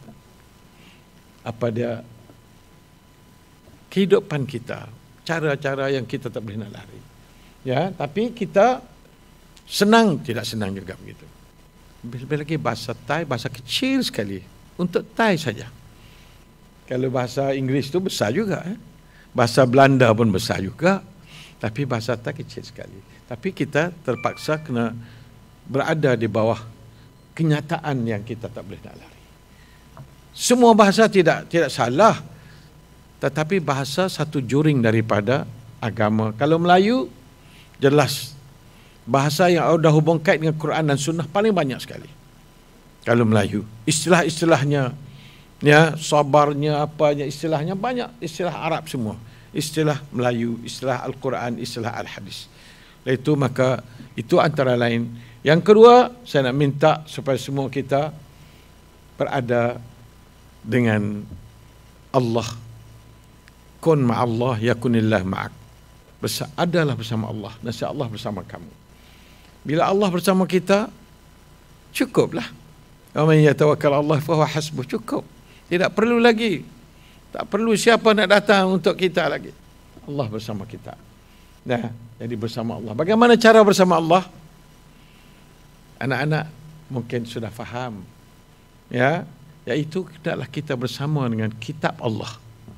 kehidupan kita, cara-cara yang kita tak boleh nak lari. Ya, tapi kita senang, tidak senang juga begitu. Lebih lagi bahasa Thai, bahasa kecil sekali. Untuk Thai saja. Kalau bahasa Inggeris itu besar juga. Bahasa Belanda pun besar juga. Tapi bahasa Thai kecil sekali. Tapi kita terpaksa kena berada di bawah kenyataan yang kita tak boleh nak lari. Semua bahasa tidak salah. Tetapi bahasa satu juring daripada agama. Kalau Melayu, jelas. Bahasa yang ada hubung kait dengan Quran dan Sunnah paling banyak sekali. Kalau Melayu, istilah-istilahnya, ya, sabarnya, apanya, istilahnya banyak, istilah Arab semua. Istilah Melayu, istilah Al-Quran, istilah Al-Hadis. Itu maka itu antara lain. Yang kedua, saya nak minta supaya semua kita berada dengan Allah. Kun ma'allah yakunillah ma'ak. Adalah bersama Allah, nasib Allah bersama kamu. Bila Allah bersama kita, cukuplah. Wa man yatawakkal 'ala Allah fa huwa hasbuh. Cukup. Tidak perlu lagi. Tak perlu siapa nak datang untuk kita lagi. Allah bersama kita. Nah, jadi bersama Allah. Bagaimana cara bersama Allah? Anak-anak mungkin sudah faham. Ya, yaitu hendaklah kita bersama dengan kitab Allah.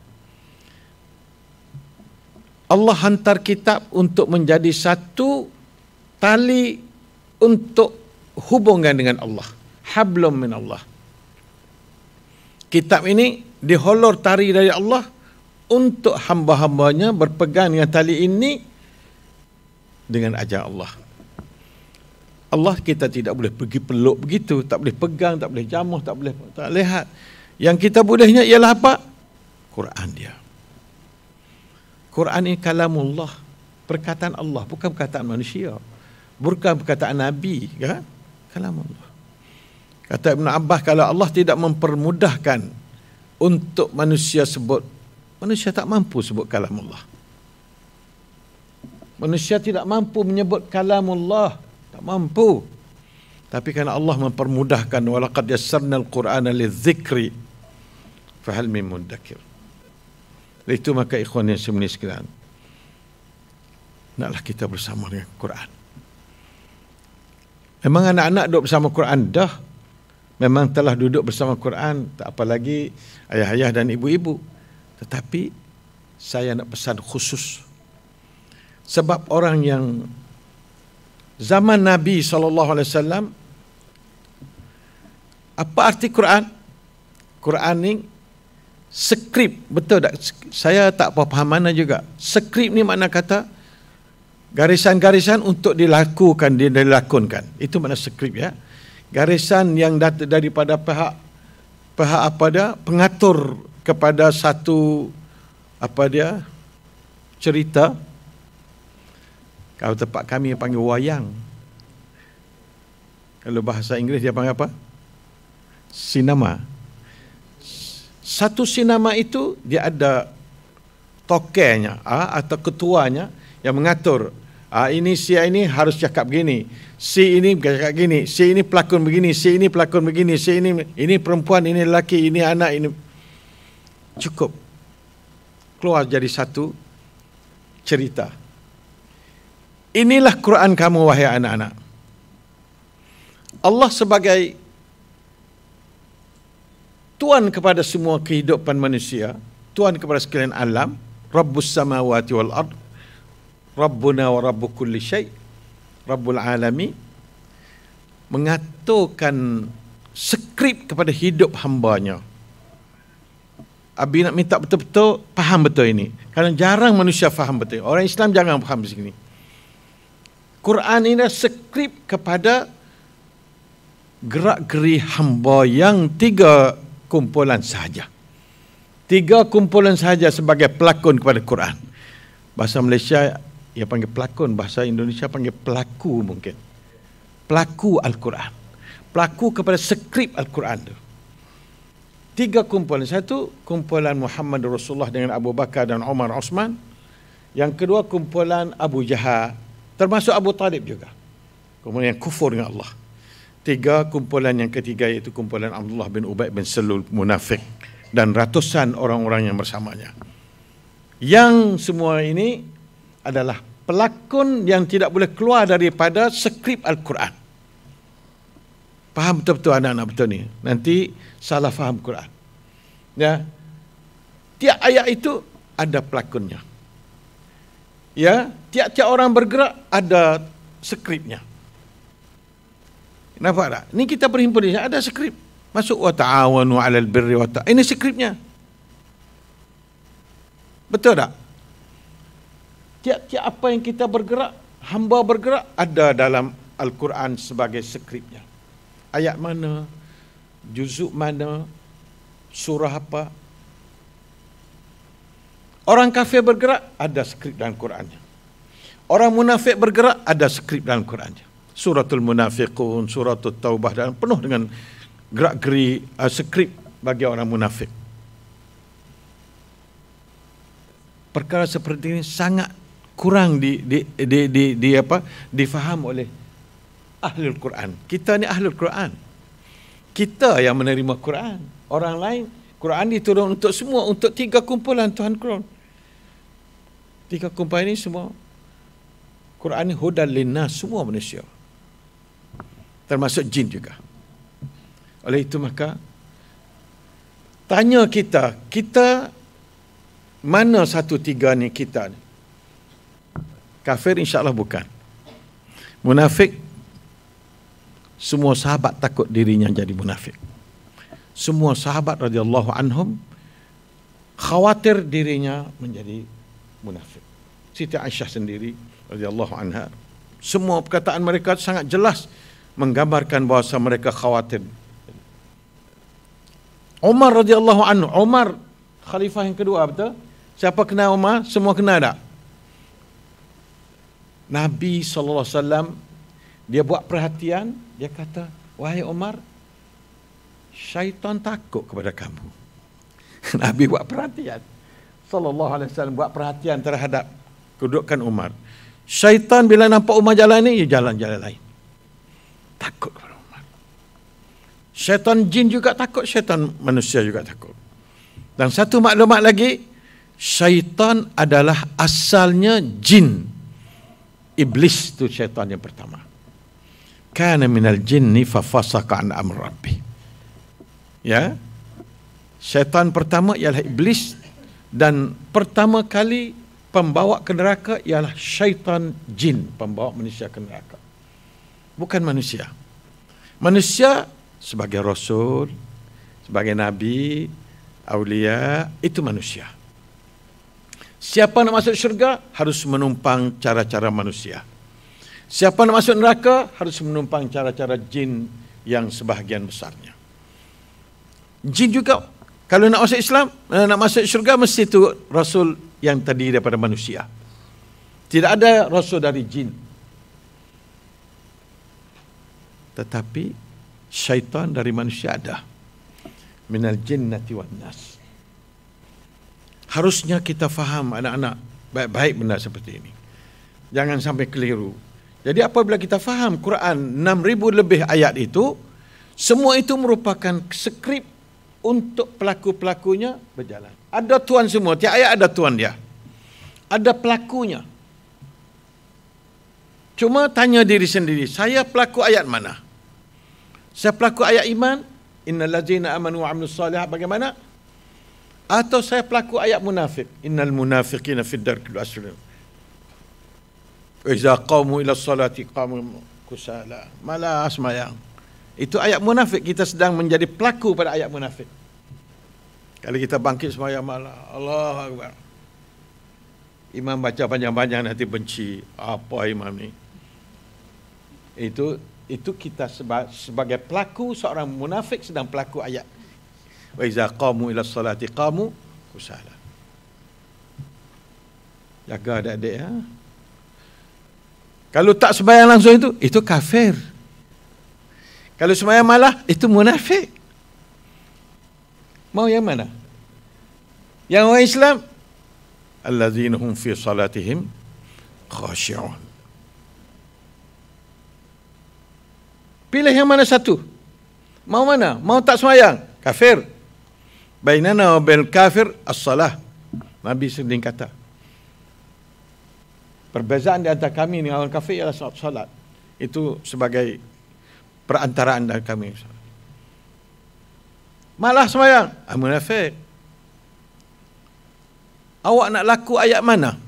Allah hantar kitab untuk menjadi satu tali untuk hubungan dengan Allah. Hablum min Allah. Kitab ini diholor tari dari Allah untuk hamba-hambanya berpegang dengan tali ini dengan ajar Allah. Allah kita tidak boleh pergi peluk begitu, tak boleh pegang, tak boleh jamuh, tak boleh lihat. Yang kita bolehnya ialah apa? Quran dia. Quran ini kalamullah, perkataan Allah, bukan perkataan manusia. Bukan perkataan Nabi, kan? Kalamullah. Kata Ibn Abbas, kalau Allah tidak mempermudahkan untuk manusia sebut Manusia tak mampu sebut kalamullah. Manusia tidak mampu menyebut kalamullah, tak mampu. Tapi karena Allah mempermudahkan, walaqad yassarnal Qur'ana lidzikri fahal min muddakir. Itu maka ikhwan yang semua sekalian, naklah kita bersama dengan Quran. Memang anak-anak duduk bersama Quran dah, memang telah duduk bersama Quran, tak apa lagi ayah-ayah dan ibu-ibu. Tetapi saya nak pesan khusus, sebab orang yang zaman Nabi SAW, apa arti Quran? Quran ni skrip, betul tak? Saya tak faham mana juga. Skrip ni makna kata garisan-garisan untuk dilakonkan. Itu makna skrip, ya. Garisan yang daripada pihak apa dia, pengatur kepada satu apa dia, cerita. Kalau tempat kami panggil wayang. Kalau bahasa Inggeris dia panggil apa? Sinema. Satu sinema itu dia ada tokenya atau ketuanya yang mengatur. Ini si ini harus cakap begini, si ini cakap begini, si ini pelakon begini, si ini pelakon begini, si ini perempuan, ini lelaki, ini anak, ini. Cukup keluar jadi satu cerita. Inilah Quran kamu, wahai anak-anak. Allah sebagai Tuhan kepada semua kehidupan manusia, Tuhan kepada sekalian alam, Rabbus samawati wal ard, Rabbuna wa Rabbu kulli syai', Rabbul alami, mengaturkan skrip kepada hidup hambanya. Abi nak minta betul-betul faham betul ini, kerana jarang manusia faham betul. Orang Islam jangan faham di sini. Quran ini adalah skrip kepada gerak-geri hamba yang 3 kumpulan sahaja. 3 kumpulan sahaja sebagai pelakon kepada Quran. Bahasa Malaysia ia panggil pelakon, bahasa Indonesia panggil pelaku mungkin. Pelaku Al-Quran. Pelaku kepada skrip Al-Quran itu. 3 kumpulan. Satu, kumpulan Muhammad Rasulullah dengan Abu Bakar dan Umar Osman. Yang kedua, kumpulan Abu Jahal, termasuk Abu Talib juga. Kumpulan yang kufur dengan Allah. 3 kumpulan yang ketiga, iaitu kumpulan Abdullah bin Ubay bin Salul munafik dan ratusan orang-orang yang bersamanya. Yang semua ini adalah pelakon yang tidak boleh keluar daripada skrip Al-Quran. Faham betul-betul anak-anak betul ni. Nanti salah faham Quran. Ya. Tiap ayat itu ada pelakonnya. Ya, tiap-tiap orang bergerak ada skripnya. Nampak tak? Ni kita berhimpun di sini, ada skrip. Masuk wa ta'awanu 'alal birri wa taqwa. Ini skripnya. Betul tak? Tiap-tiap apa yang kita bergerak, hamba bergerak, ada dalam Al-Quran sebagai skripnya. Ayat mana, juzuk mana, surah apa. Orang kafir bergerak, ada skrip dalam Qurannya. Orang munafik bergerak, ada skrip dalam Qurannya. Suratul Munafiqun, Suratul Taubah, dan penuh dengan gerak-geri skrip bagi orang munafik. Perkara seperti ini sangat kurang difaham oleh Ahlul Quran. Kita ni Ahlul Quran. Kita yang menerima Quran. Orang lain, Quran diturun untuk semua, untuk 3 kumpulan Tuhan Quran. 3 kumpulan ini semua. Quran ini hudan linnas, semua manusia. Termasuk jin juga. Oleh itu maka, tanya kita mana 1-3 ni kita ni? Kafir insya-Allah bukan. Munafik, semua sahabat takut dirinya jadi munafik. Semua sahabat radhiyallahu anhum khawatir dirinya menjadi munafik. Siti Aisyah sendiri radhiyallahu anha, semua perkataan mereka sangat jelas menggambarkan bahawa mereka khawatir. Umar radhiyallahu anhu, Umar khalifah yang kedua, betul? Siapa kenal Umar? Semua kenal tak? Nabi SAW, dia buat perhatian, dia kata, wahai Umar, syaitan takut kepada kamu. Nabi buat perhatian. sallallahu alaihi wasallam buat perhatian terhadap kedudukan Umar. Syaitan bila nampak Umar jalan ni, dia jalan-jalan lain. Takut kepada Umar. Syaitan jin juga takut, syaitan manusia juga takut. Dan satu maklumat lagi, syaitan adalah asalnya jin. Iblis itu syaitan yang pertama. Kana minal jinni fa fasaqa an amri rabbi. Ya. Syaitan pertama ialah iblis, dan pertama kali pembawa ke neraka ialah syaitan jin, pembawa manusia ke neraka. Bukan manusia. Manusia sebagai rasul, sebagai nabi, aulia, itu manusia. Siapa nak masuk syurga harus menumpang cara-cara manusia. Siapa nak masuk neraka harus menumpang cara-cara jin yang sebahagian besarnya. Jin juga kalau nak masuk Islam, nak masuk syurga, mesti itu rasul yang terdiri daripada manusia. Tidak ada rasul dari jin. Tetapi syaitan dari manusia ada. Minal jinnati wan nas. Harusnya kita faham anak-anak baik-baik benda seperti ini. Jangan sampai keliru. Jadi apabila kita faham Quran 6,000 lebih ayat itu, semua itu merupakan skrip untuk pelaku-pelakunya berjalan. Ada tuan semua, tiap ayat ada tuan dia. Ada pelakunya. Cuma tanya diri sendiri, saya pelaku ayat mana? Saya pelaku ayat iman, innal ladzina amanu wa 'amilus shalihat, bagaimana? Atau saya pelaku ayat munafik, innal munafiqina fid darkil asfali. Wa iza qamu ila sholati qamu kusala. Malas sembahyang. Itu ayat munafik, kita sedang menjadi pelaku pada ayat munafik. Kalau kita bangkit sembahyang malam, Allahu Akbar. Imam baca panjang-panjang nanti benci. Apa imam ni? Itu kita sebagai pelaku, seorang munafik sedang pelaku ayat. Wa iza qamu ila sholati qamu kusala. Jaga adik-adik ya. Kalau tak sembahyang langsung itu kafir. Kalau sembahyang malah itu munafik. Mau yang mana? Yang orang Islam, allazina hum fi salatihim khashi'un. Pilih yang mana satu? Mau mana? Mau tak sembahyang? Kafir. Bainana wa bainal kafir as-salah. Nabi sendiri kata. Perbezaan di antara kami dengan orang kafir ialah salat. Itu sebagai perantaraan dari kami. Malah sembahyang, munafik. Awak nak laku ayat mana?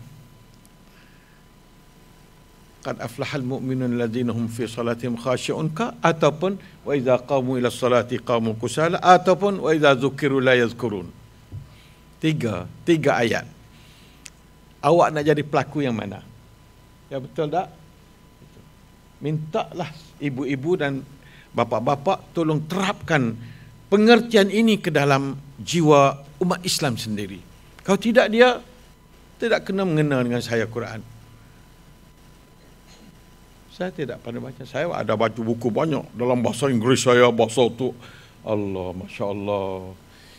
Qad aflahal mu'minun alladzina hum fi salatihim khashi'un ka, ataupun wa idza qamu ila salati qamu kusala, ataupun wa idza dzukiru la yazkurun. Tiga ayat. Awak nak jadi pelaku yang mana? Ya betul tak? Mintalah ibu-ibu dan bapa-bapa tolong terapkan pengertian ini ke dalam jiwa umat Islam sendiri. Kalau tidak, dia tidak kena mengenal dengan saya Quran. Saya tidak pandai baca. Saya ada baca buku banyak dalam bahasa Inggeris saya, bahasa tu Allah, Masya Allah.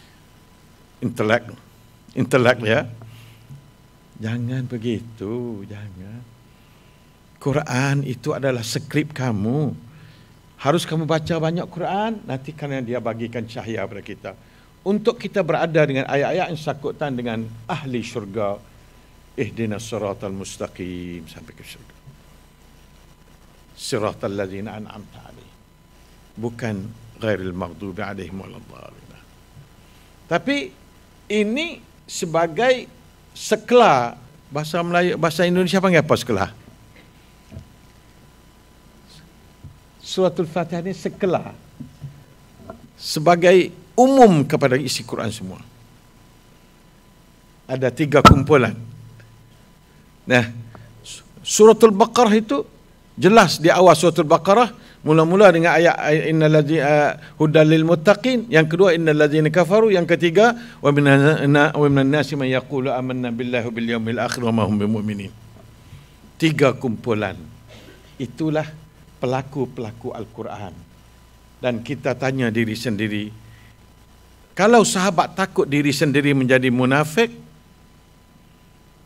Intelek ya. Jangan begitu, jangan. Quran itu adalah skrip kamu. Harus kamu baca banyak Quran, nanti karena dia bagikan cahaya pada kita. Untuk kita berada dengan ayat-ayat yang sakutan dengan ahli syurga. Ihdinas siratal mustaqim, sampai ke syurga. Siratal ladzina an'amta alaihim. Bukan ghairil maghdubi alaihim waladdallin. Tapi ini sebagai sekela. Bahasa Melayu, bahasa Indonesia panggil apa sekela? Suratul Fatihah ini sekela sebagai umum kepada isi Quran semua. Ada 3 kumpulan. Nah, Suratul Baqarah itu jelas di awal Suratul Baqarah mula-mula dengan ayat innal ladzina hudal lil muttaqin, yang kedua innal ladzina kafaru, yang ketiga wa minan nasi man yaqulu amanna billahi wa bil yaumil akhir wa ma hum bimumin. 3 kumpulan. Itulah pelaku-pelaku Al-Quran. Dan kita tanya diri sendiri, kalau sahabat takut diri sendiri menjadi munafik,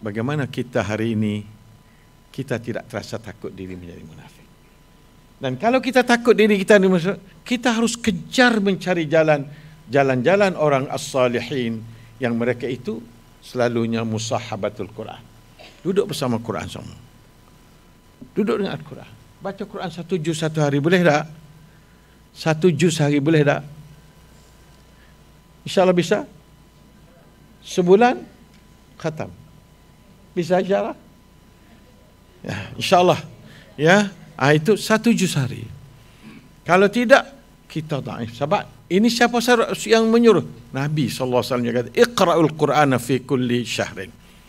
bagaimana kita hari ini kita tidak terasa takut diri menjadi munafik. Dan kalau kita takut diri kita menjadi munafik, kita harus kejar mencari jalan-jalan orang as-salihin yang mereka itu selalunya musahabatul Quran. Duduk bersama Quran semua. Duduk dengan Al-Quran. Baca Quran 1 juz 1 hari, boleh tak? 1 juz sehari boleh tak? InsyaAllah bisa? Sebulan khatam. Bisa insyaAllah? Ya, insyaAllah. Ya, itu 1 juz hari. Kalau tidak, kita dhaif. Sebab ini siapa yang menyuruh? Nabi SAW kata, Iqra'ul Qur'ana fi kulli syahrin.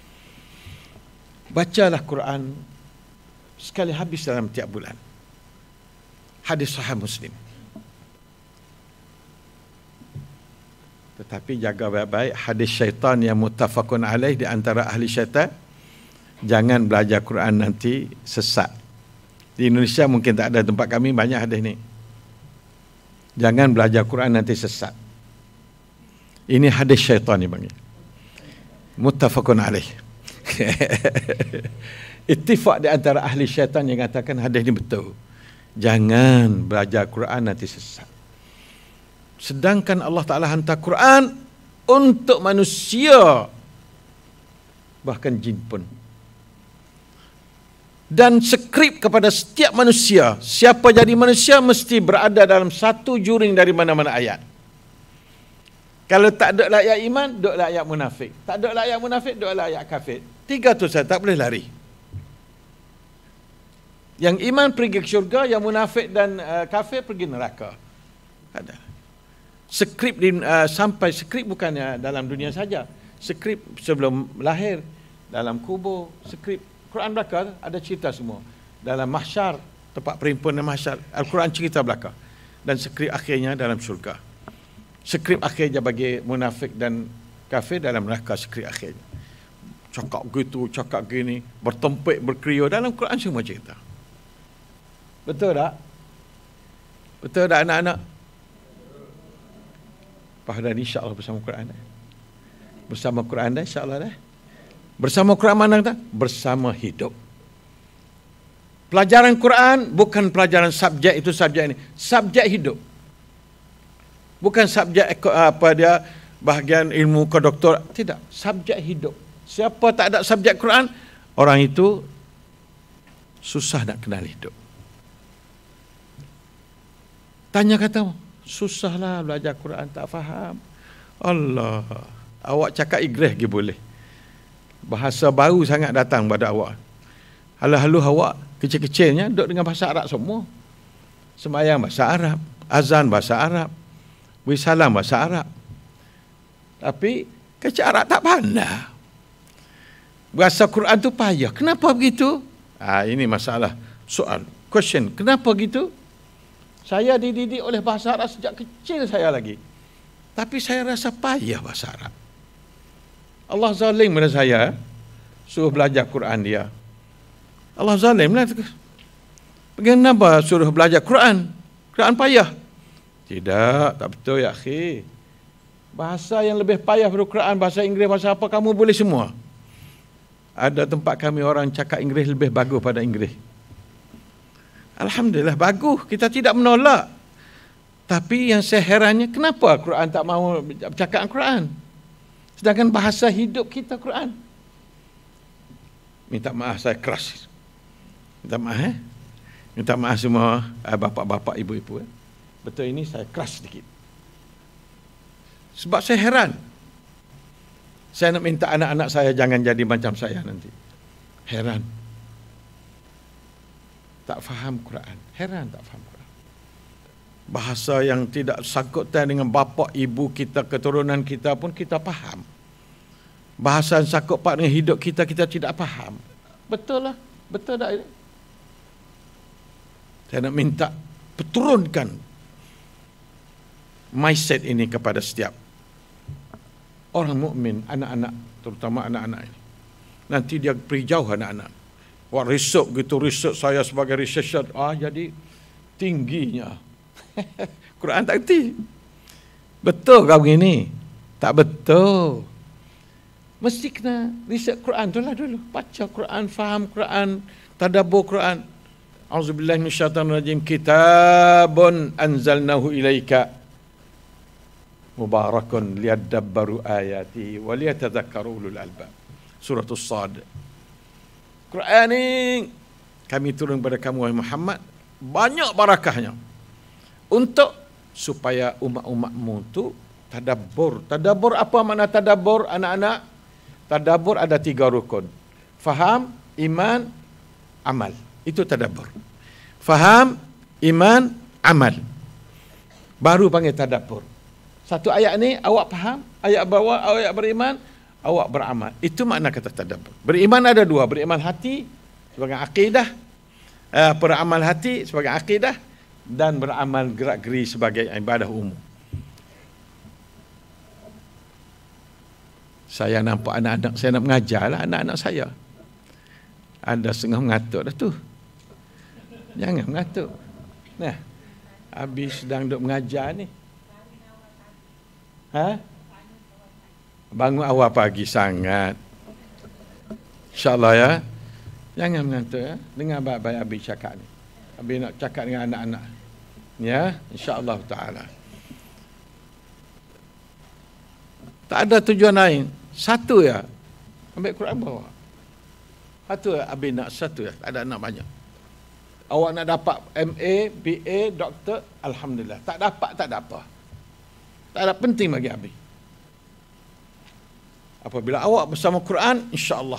Bacalah Quran sekali habis dalam tiap bulan. Hadis Sahih Muslim. Tetapi jaga baik-baik hadis syaitan yang muttafaqun alaih di antara ahli syaitan. Jangan belajar Quran nanti sesat. Di Indonesia mungkin tak ada, tempat kami banyak hadis ni. Jangan belajar Quran nanti sesat. Ini hadis syaitan ni bang. Muttafaqun alaih. Ittifaq di antara ahli syaitan yang katakan hadis ni betul. Jangan belajar Quran nanti sesat. Sedangkan Allah Ta'ala hantar Quran untuk manusia, bahkan jin pun. Dan skrip kepada setiap manusia, siapa jadi manusia mesti berada dalam satu juring dari mana-mana ayat. Kalau tak ada ayat iman, duduklah ayat munafik. Tak ada ayat munafik, duduklah ayat kafir. 3 tu saja, tak boleh lari. Yang iman pergi ke syurga, yang munafik dan kafir pergi neraka. Ada. Skrip sampai skrip bukannya dalam dunia saja. Skrip sebelum lahir, dalam kubur, skrip Quran belaka ada cerita semua. Dalam mahsyar, tempat perhimpunan mahsyar, Al-Quran cerita belaka. Dan skrip akhirnya dalam syurga. Skrip akhirnya bagi munafik dan kafir dalam neraka, skrip akhirnya. Cakap gitu, cakap gini, bertempik, berkrio, dalam Quran semua cerita. Betul tak? Betul tak anak-anak? Pahala ni insya-Allah bersama Quran. Bersama Quran dah insya-Allah dah. Bersama Quran mana kata? Bersama hidup. Pelajaran Quran bukan pelajaran subjek itu subjek ini, subjek hidup. Bukan subjek apa dia bahagian ilmu kedoktor, tidak, subjek hidup. Siapa tak ada subjek Quran, orang itu susah nak kenal hidup. Tanya kata, susahlah belajar Quran, tak faham. Allah, awak cakap Inggeris lagi boleh. Bahasa baru sangat datang pada awak. Halu-halu awak kecil-kecilnya duduk dengan bahasa Arab semua. Sembahyang bahasa Arab, azan bahasa Arab, beri salam bahasa Arab. Tapi kecil Arab tak pandai. Bahasa Quran tu payah. Kenapa begitu? Ini masalah. Soal, question. Kenapa begitu? Saya dididik oleh bahasa Arab sejak kecil saya lagi. Tapi saya rasa payah bahasa Arab. Allah zalim pada saya, suruh belajar Quran dia. Allah zalim lah. Kenapa suruh belajar Quran? Quran payah. Tidak, tak betul ya akhi. Bahasa yang lebih payah daripada Quran, bahasa Inggeris, bahasa apa, kamu boleh semua. Ada tempat kami orang cakap Inggeris lebih bagus pada Inggeris. Alhamdulillah, bagus. Kita tidak menolak. Tapi yang saya herannya, kenapa Quran tak mahu bercakap Quran? Sedangkan bahasa hidup kita Quran. Minta maaf saya keras. Minta maaf Minta maaf semua bapa-bapa, ibu-ibu. Betul ini saya keras sedikit. Sebab saya heran. Saya nak minta anak-anak saya jangan jadi macam saya nanti. Heran. Tak faham Quran. Heran tak faham Quran. Bahasa yang tidak sangkutan dengan bapa, ibu kita, keturunan kita pun kita faham. Bahasa yang sangkut paut dengan hidup kita, kita tidak faham. Betul lah. Betul tak ini? Saya nak minta turunkan mindset ini kepada setiap orang mukmin, anak-anak, terutama anak-anak ini. Nanti dia pergi jauh anak-anak. Buat research gitu, research saya sebagai researcher, jadi tingginya. Quran tak erti. Betul kau begini? Tak betul. Mesti kena riset Quran tu lah dulu. Baca Quran, faham Quran, tadabbur Quran. Auzubillahi minasyaitanirrajim. Kitabun anzalnahu ilaika mubarakun liyadabbaru ayati wa liyatadhakkaru ulul albab. Surah As-Sad. Quran ni kami turun kepada kamu wahai Muhammad, banyak barakahnya untuk supaya umat-umatmu tu tadabbur. Tadabbur, apa makna tadabbur anak-anak? Tadabbur ada 3 rukun. Faham, iman, amal. Itu tadabbur. Faham, iman, amal. Baru panggil tadabbur. Satu ayat ni awak faham, ayat bawah ayat beriman, awak beramal. Itu makna kata tadabbur. Beriman ada 2, beriman hati sebagai akidah, beramal hati sebagai akidah, dan beramal gerak-geri sebagai ibadah umum. Saya nampak anak-anak saya nak mengajar lah, anak-anak saya. Ada setengah mengatuk dah tu. Jangan mengatuk. Nah, habis sedang duk mengajar ni. Bangun awal pagi sangat. InsyaAllah ya. Jangan mengantuk ya. Dengar baik-baik Abi cakap ni. Abi nak cakap dengan anak-anak. Ya, insyaAllah ta'ala. Tak ada tujuan lain. Satu ya. Ambil Quran bawa. Satu ya. Abi nak satu ya. Tak ada nak banyak. Awak nak dapat MA, BA, doktor, alhamdulillah. Tak dapat, tak ada apa. Tak ada penting bagi Abi. Apabila awak bersama Quran, insya-Allah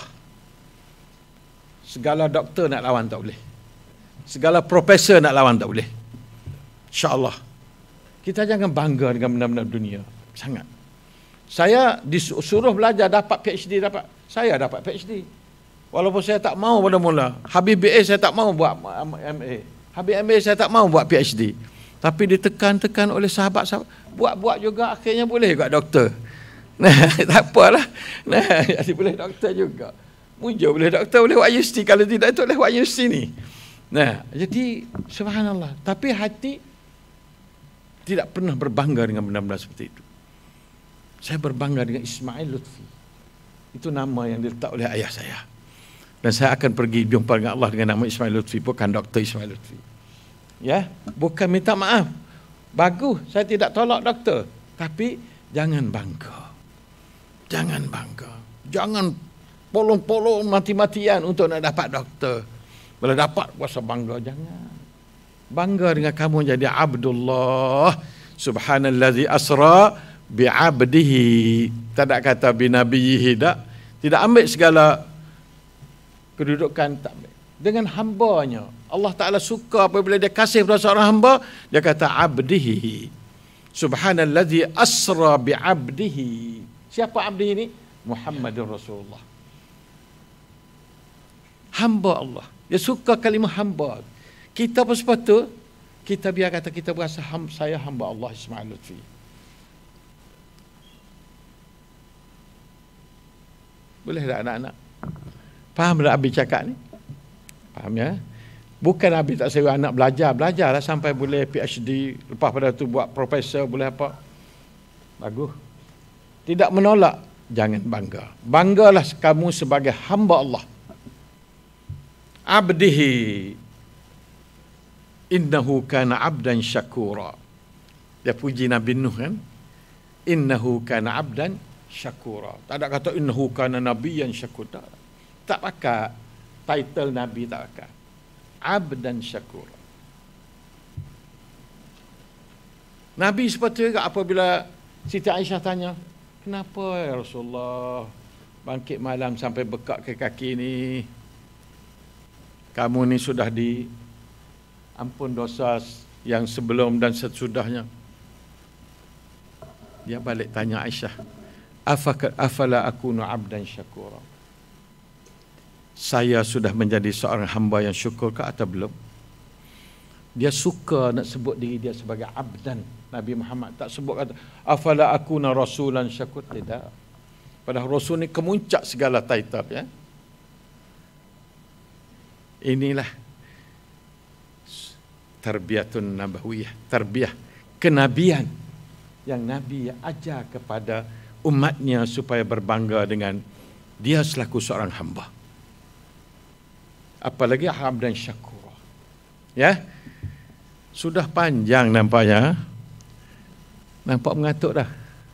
segala doktor nak lawan tak boleh. Segala profesor nak lawan tak boleh. InsyaAllah. Kita jangan bangga dengan benda-benda dunia. Sangat. Saya disuruh belajar dapat PhD dapat. Saya dapat PhD. Walaupun saya tak mau pada mula. Habis BA saya tak mau buat MA. Habis MA saya tak mau buat PhD. Tapi ditekan-tekan oleh sahabat-sahabat. Buat-buat juga akhirnya boleh juga doktor. Nah, tak apalah. Nah, jadi boleh doktor juga. Muncul boleh doktor, boleh buat universiti. Kalau tidak itu boleh buat universiti ni. Nah, jadi subhanallah. Tapi hati tidak pernah berbangga dengan benda-benda seperti itu. Saya berbangga dengan Ismail Lutfi. Itu nama yang diletak oleh ayah saya. Dan saya akan pergi jumpa dengan Allah dengan nama Ismail Lutfi. Bukan Dr. Ismail Lutfi. Ya, bukan minta maaf. Bagus, saya tidak tolak doktor. Tapi jangan bangga. Jangan bangga. Jangan polong-polong mati-matian untuk nak dapat doktor. Bila dapat, puasa bangga. Jangan. Bangga dengan kamu jadi Abdullah. Subhanallazi asra bi'abdihi. Tak kata binabiyihi. Tidak ambil segala kedudukan, tak ambil. Dengan hambanya. Allah Ta'ala suka apabila dia kasih kepada seorang hamba, dia kata abdihi. Subhanallazi asra bi'abdihi. Siapa abdihi ini? Muhammadur Rasulullah. Hamba Allah. Dia suka kalimah hamba. Kita pun sepatutnya kita biar kata kita berasa saya hamba Allah Ismail Lutfi. Boleh tak anak-anak? Faham tak Abi cakap ni? Faham ya? Bukan Abi tak sewa anak belajar. Belajarlah sampai boleh PhD. Lepas pada tu buat profesor, boleh apa. Bagus. Tidak menolak. Jangan bangga. Banggalah kamu sebagai hamba Allah. Abdihi. Innahu kana abdan syakura. Dia puji Nabi Nuh kan? Innahu kana abdan syakura. Tak ada kata innahu kana nabiyan syakura. Tak pakai title Nabi, tak pakai. Abdan syakura. Nabi sepatutnya apabila Siti Aisyah tanya, kenapa ya Rasulullah bangkit malam sampai bekak ke kaki ni? Kamu ni sudah di ampun dosa yang sebelum dan sesudahnya. Dia balik tanya Aisyah, afala akunu abdan syakura. Saya sudah menjadi seorang hamba yang syukur ke atau belum? Dia suka nak sebut diri dia sebagai abdan. Nabi Muhammad tak sebut kata afala akuna rasulan syakur, tidak. Padahal rasul ni kemuncak segala title ya. Inilah tarbiyatun nabawiyah, tarbiyah kenabian yang Nabi ajar kepada umatnya supaya berbangga dengan dia selaku seorang hamba. Apalagi hamdan syakura. Ya. Sudah panjang nampaknya. Nampak mengantuk dah.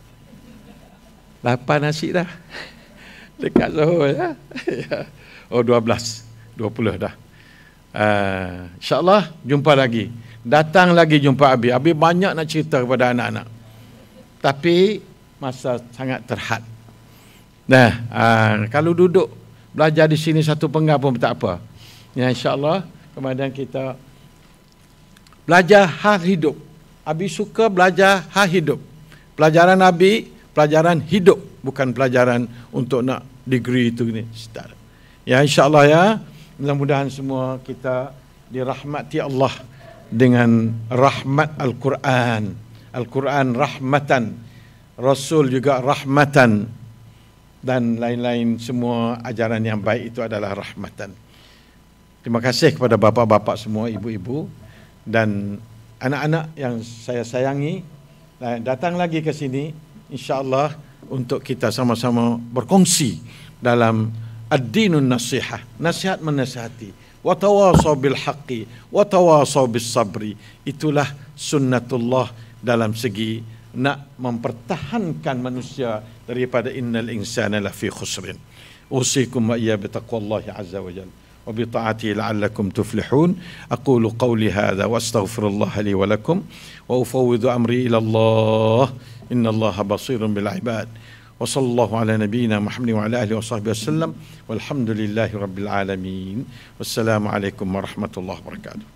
Lapar nasi dah. Dekat Zuhur ya. Oh 12, 20 dah. InsyaAllah jumpa lagi. Datang lagi jumpa Abi. Abi banyak nak cerita kepada anak-anak. Tapi masa sangat terhad. Nah, kalau duduk belajar di sini satu penggal pun tak apa. Ya, insyaAllah kemudian kita belajar hal hidup. Abi suka belajar hal hidup. Pelajaran Abi, pelajaran hidup, bukan pelajaran untuk nak degree itu ni. Ya, insyaAllah ya. Mudah-mudahan semua kita dirahmati Allah dengan rahmat Al-Quran. Al-Quran rahmatan. Rasul juga rahmatan, dan lain-lain semua ajaran yang baik itu adalah rahmatan. Terima kasih kepada bapa-bapa semua, ibu-ibu dan anak-anak yang saya sayangi. Datang lagi ke sini insya-Allah untuk kita sama-sama berkongsi dalam ad-dinun nasihah, nasihat menasihati. Wa tawasaw bil haqqi wa tawasaw bis sabri. Itulah sunnatullah dalam segi nak mempertahankan manusia daripada innal insana lafi khusrin. Usikum wa iyya bi taqwallahi azza wa jalla wa bi ta'atihi la'allakum tuflihun. Aqulu qawli hadha wa astaghfirullah li wa lakum wa ufawwidu amri ila Allah. Innallaha basirun bil ibad. Wa sallallahu ala nabiyyina Muhammadin wa ala alihi wa sahbihi wasallam. Walhamdulillahi rabbil alamin. Wassalamu alaikum warahmatullahi wabarakatuh.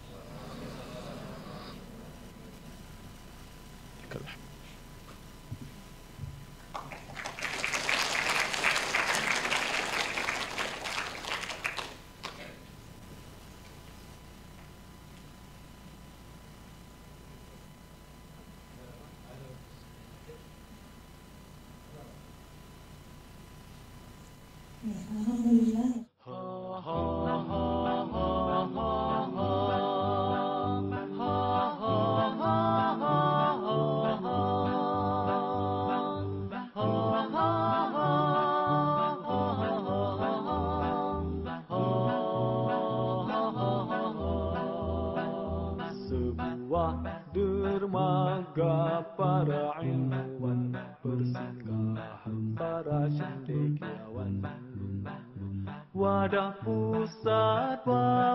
Alhamdulillah. Sebuah dermaga para ilmuwan, persinggahan para cendekiawan, wadah pusat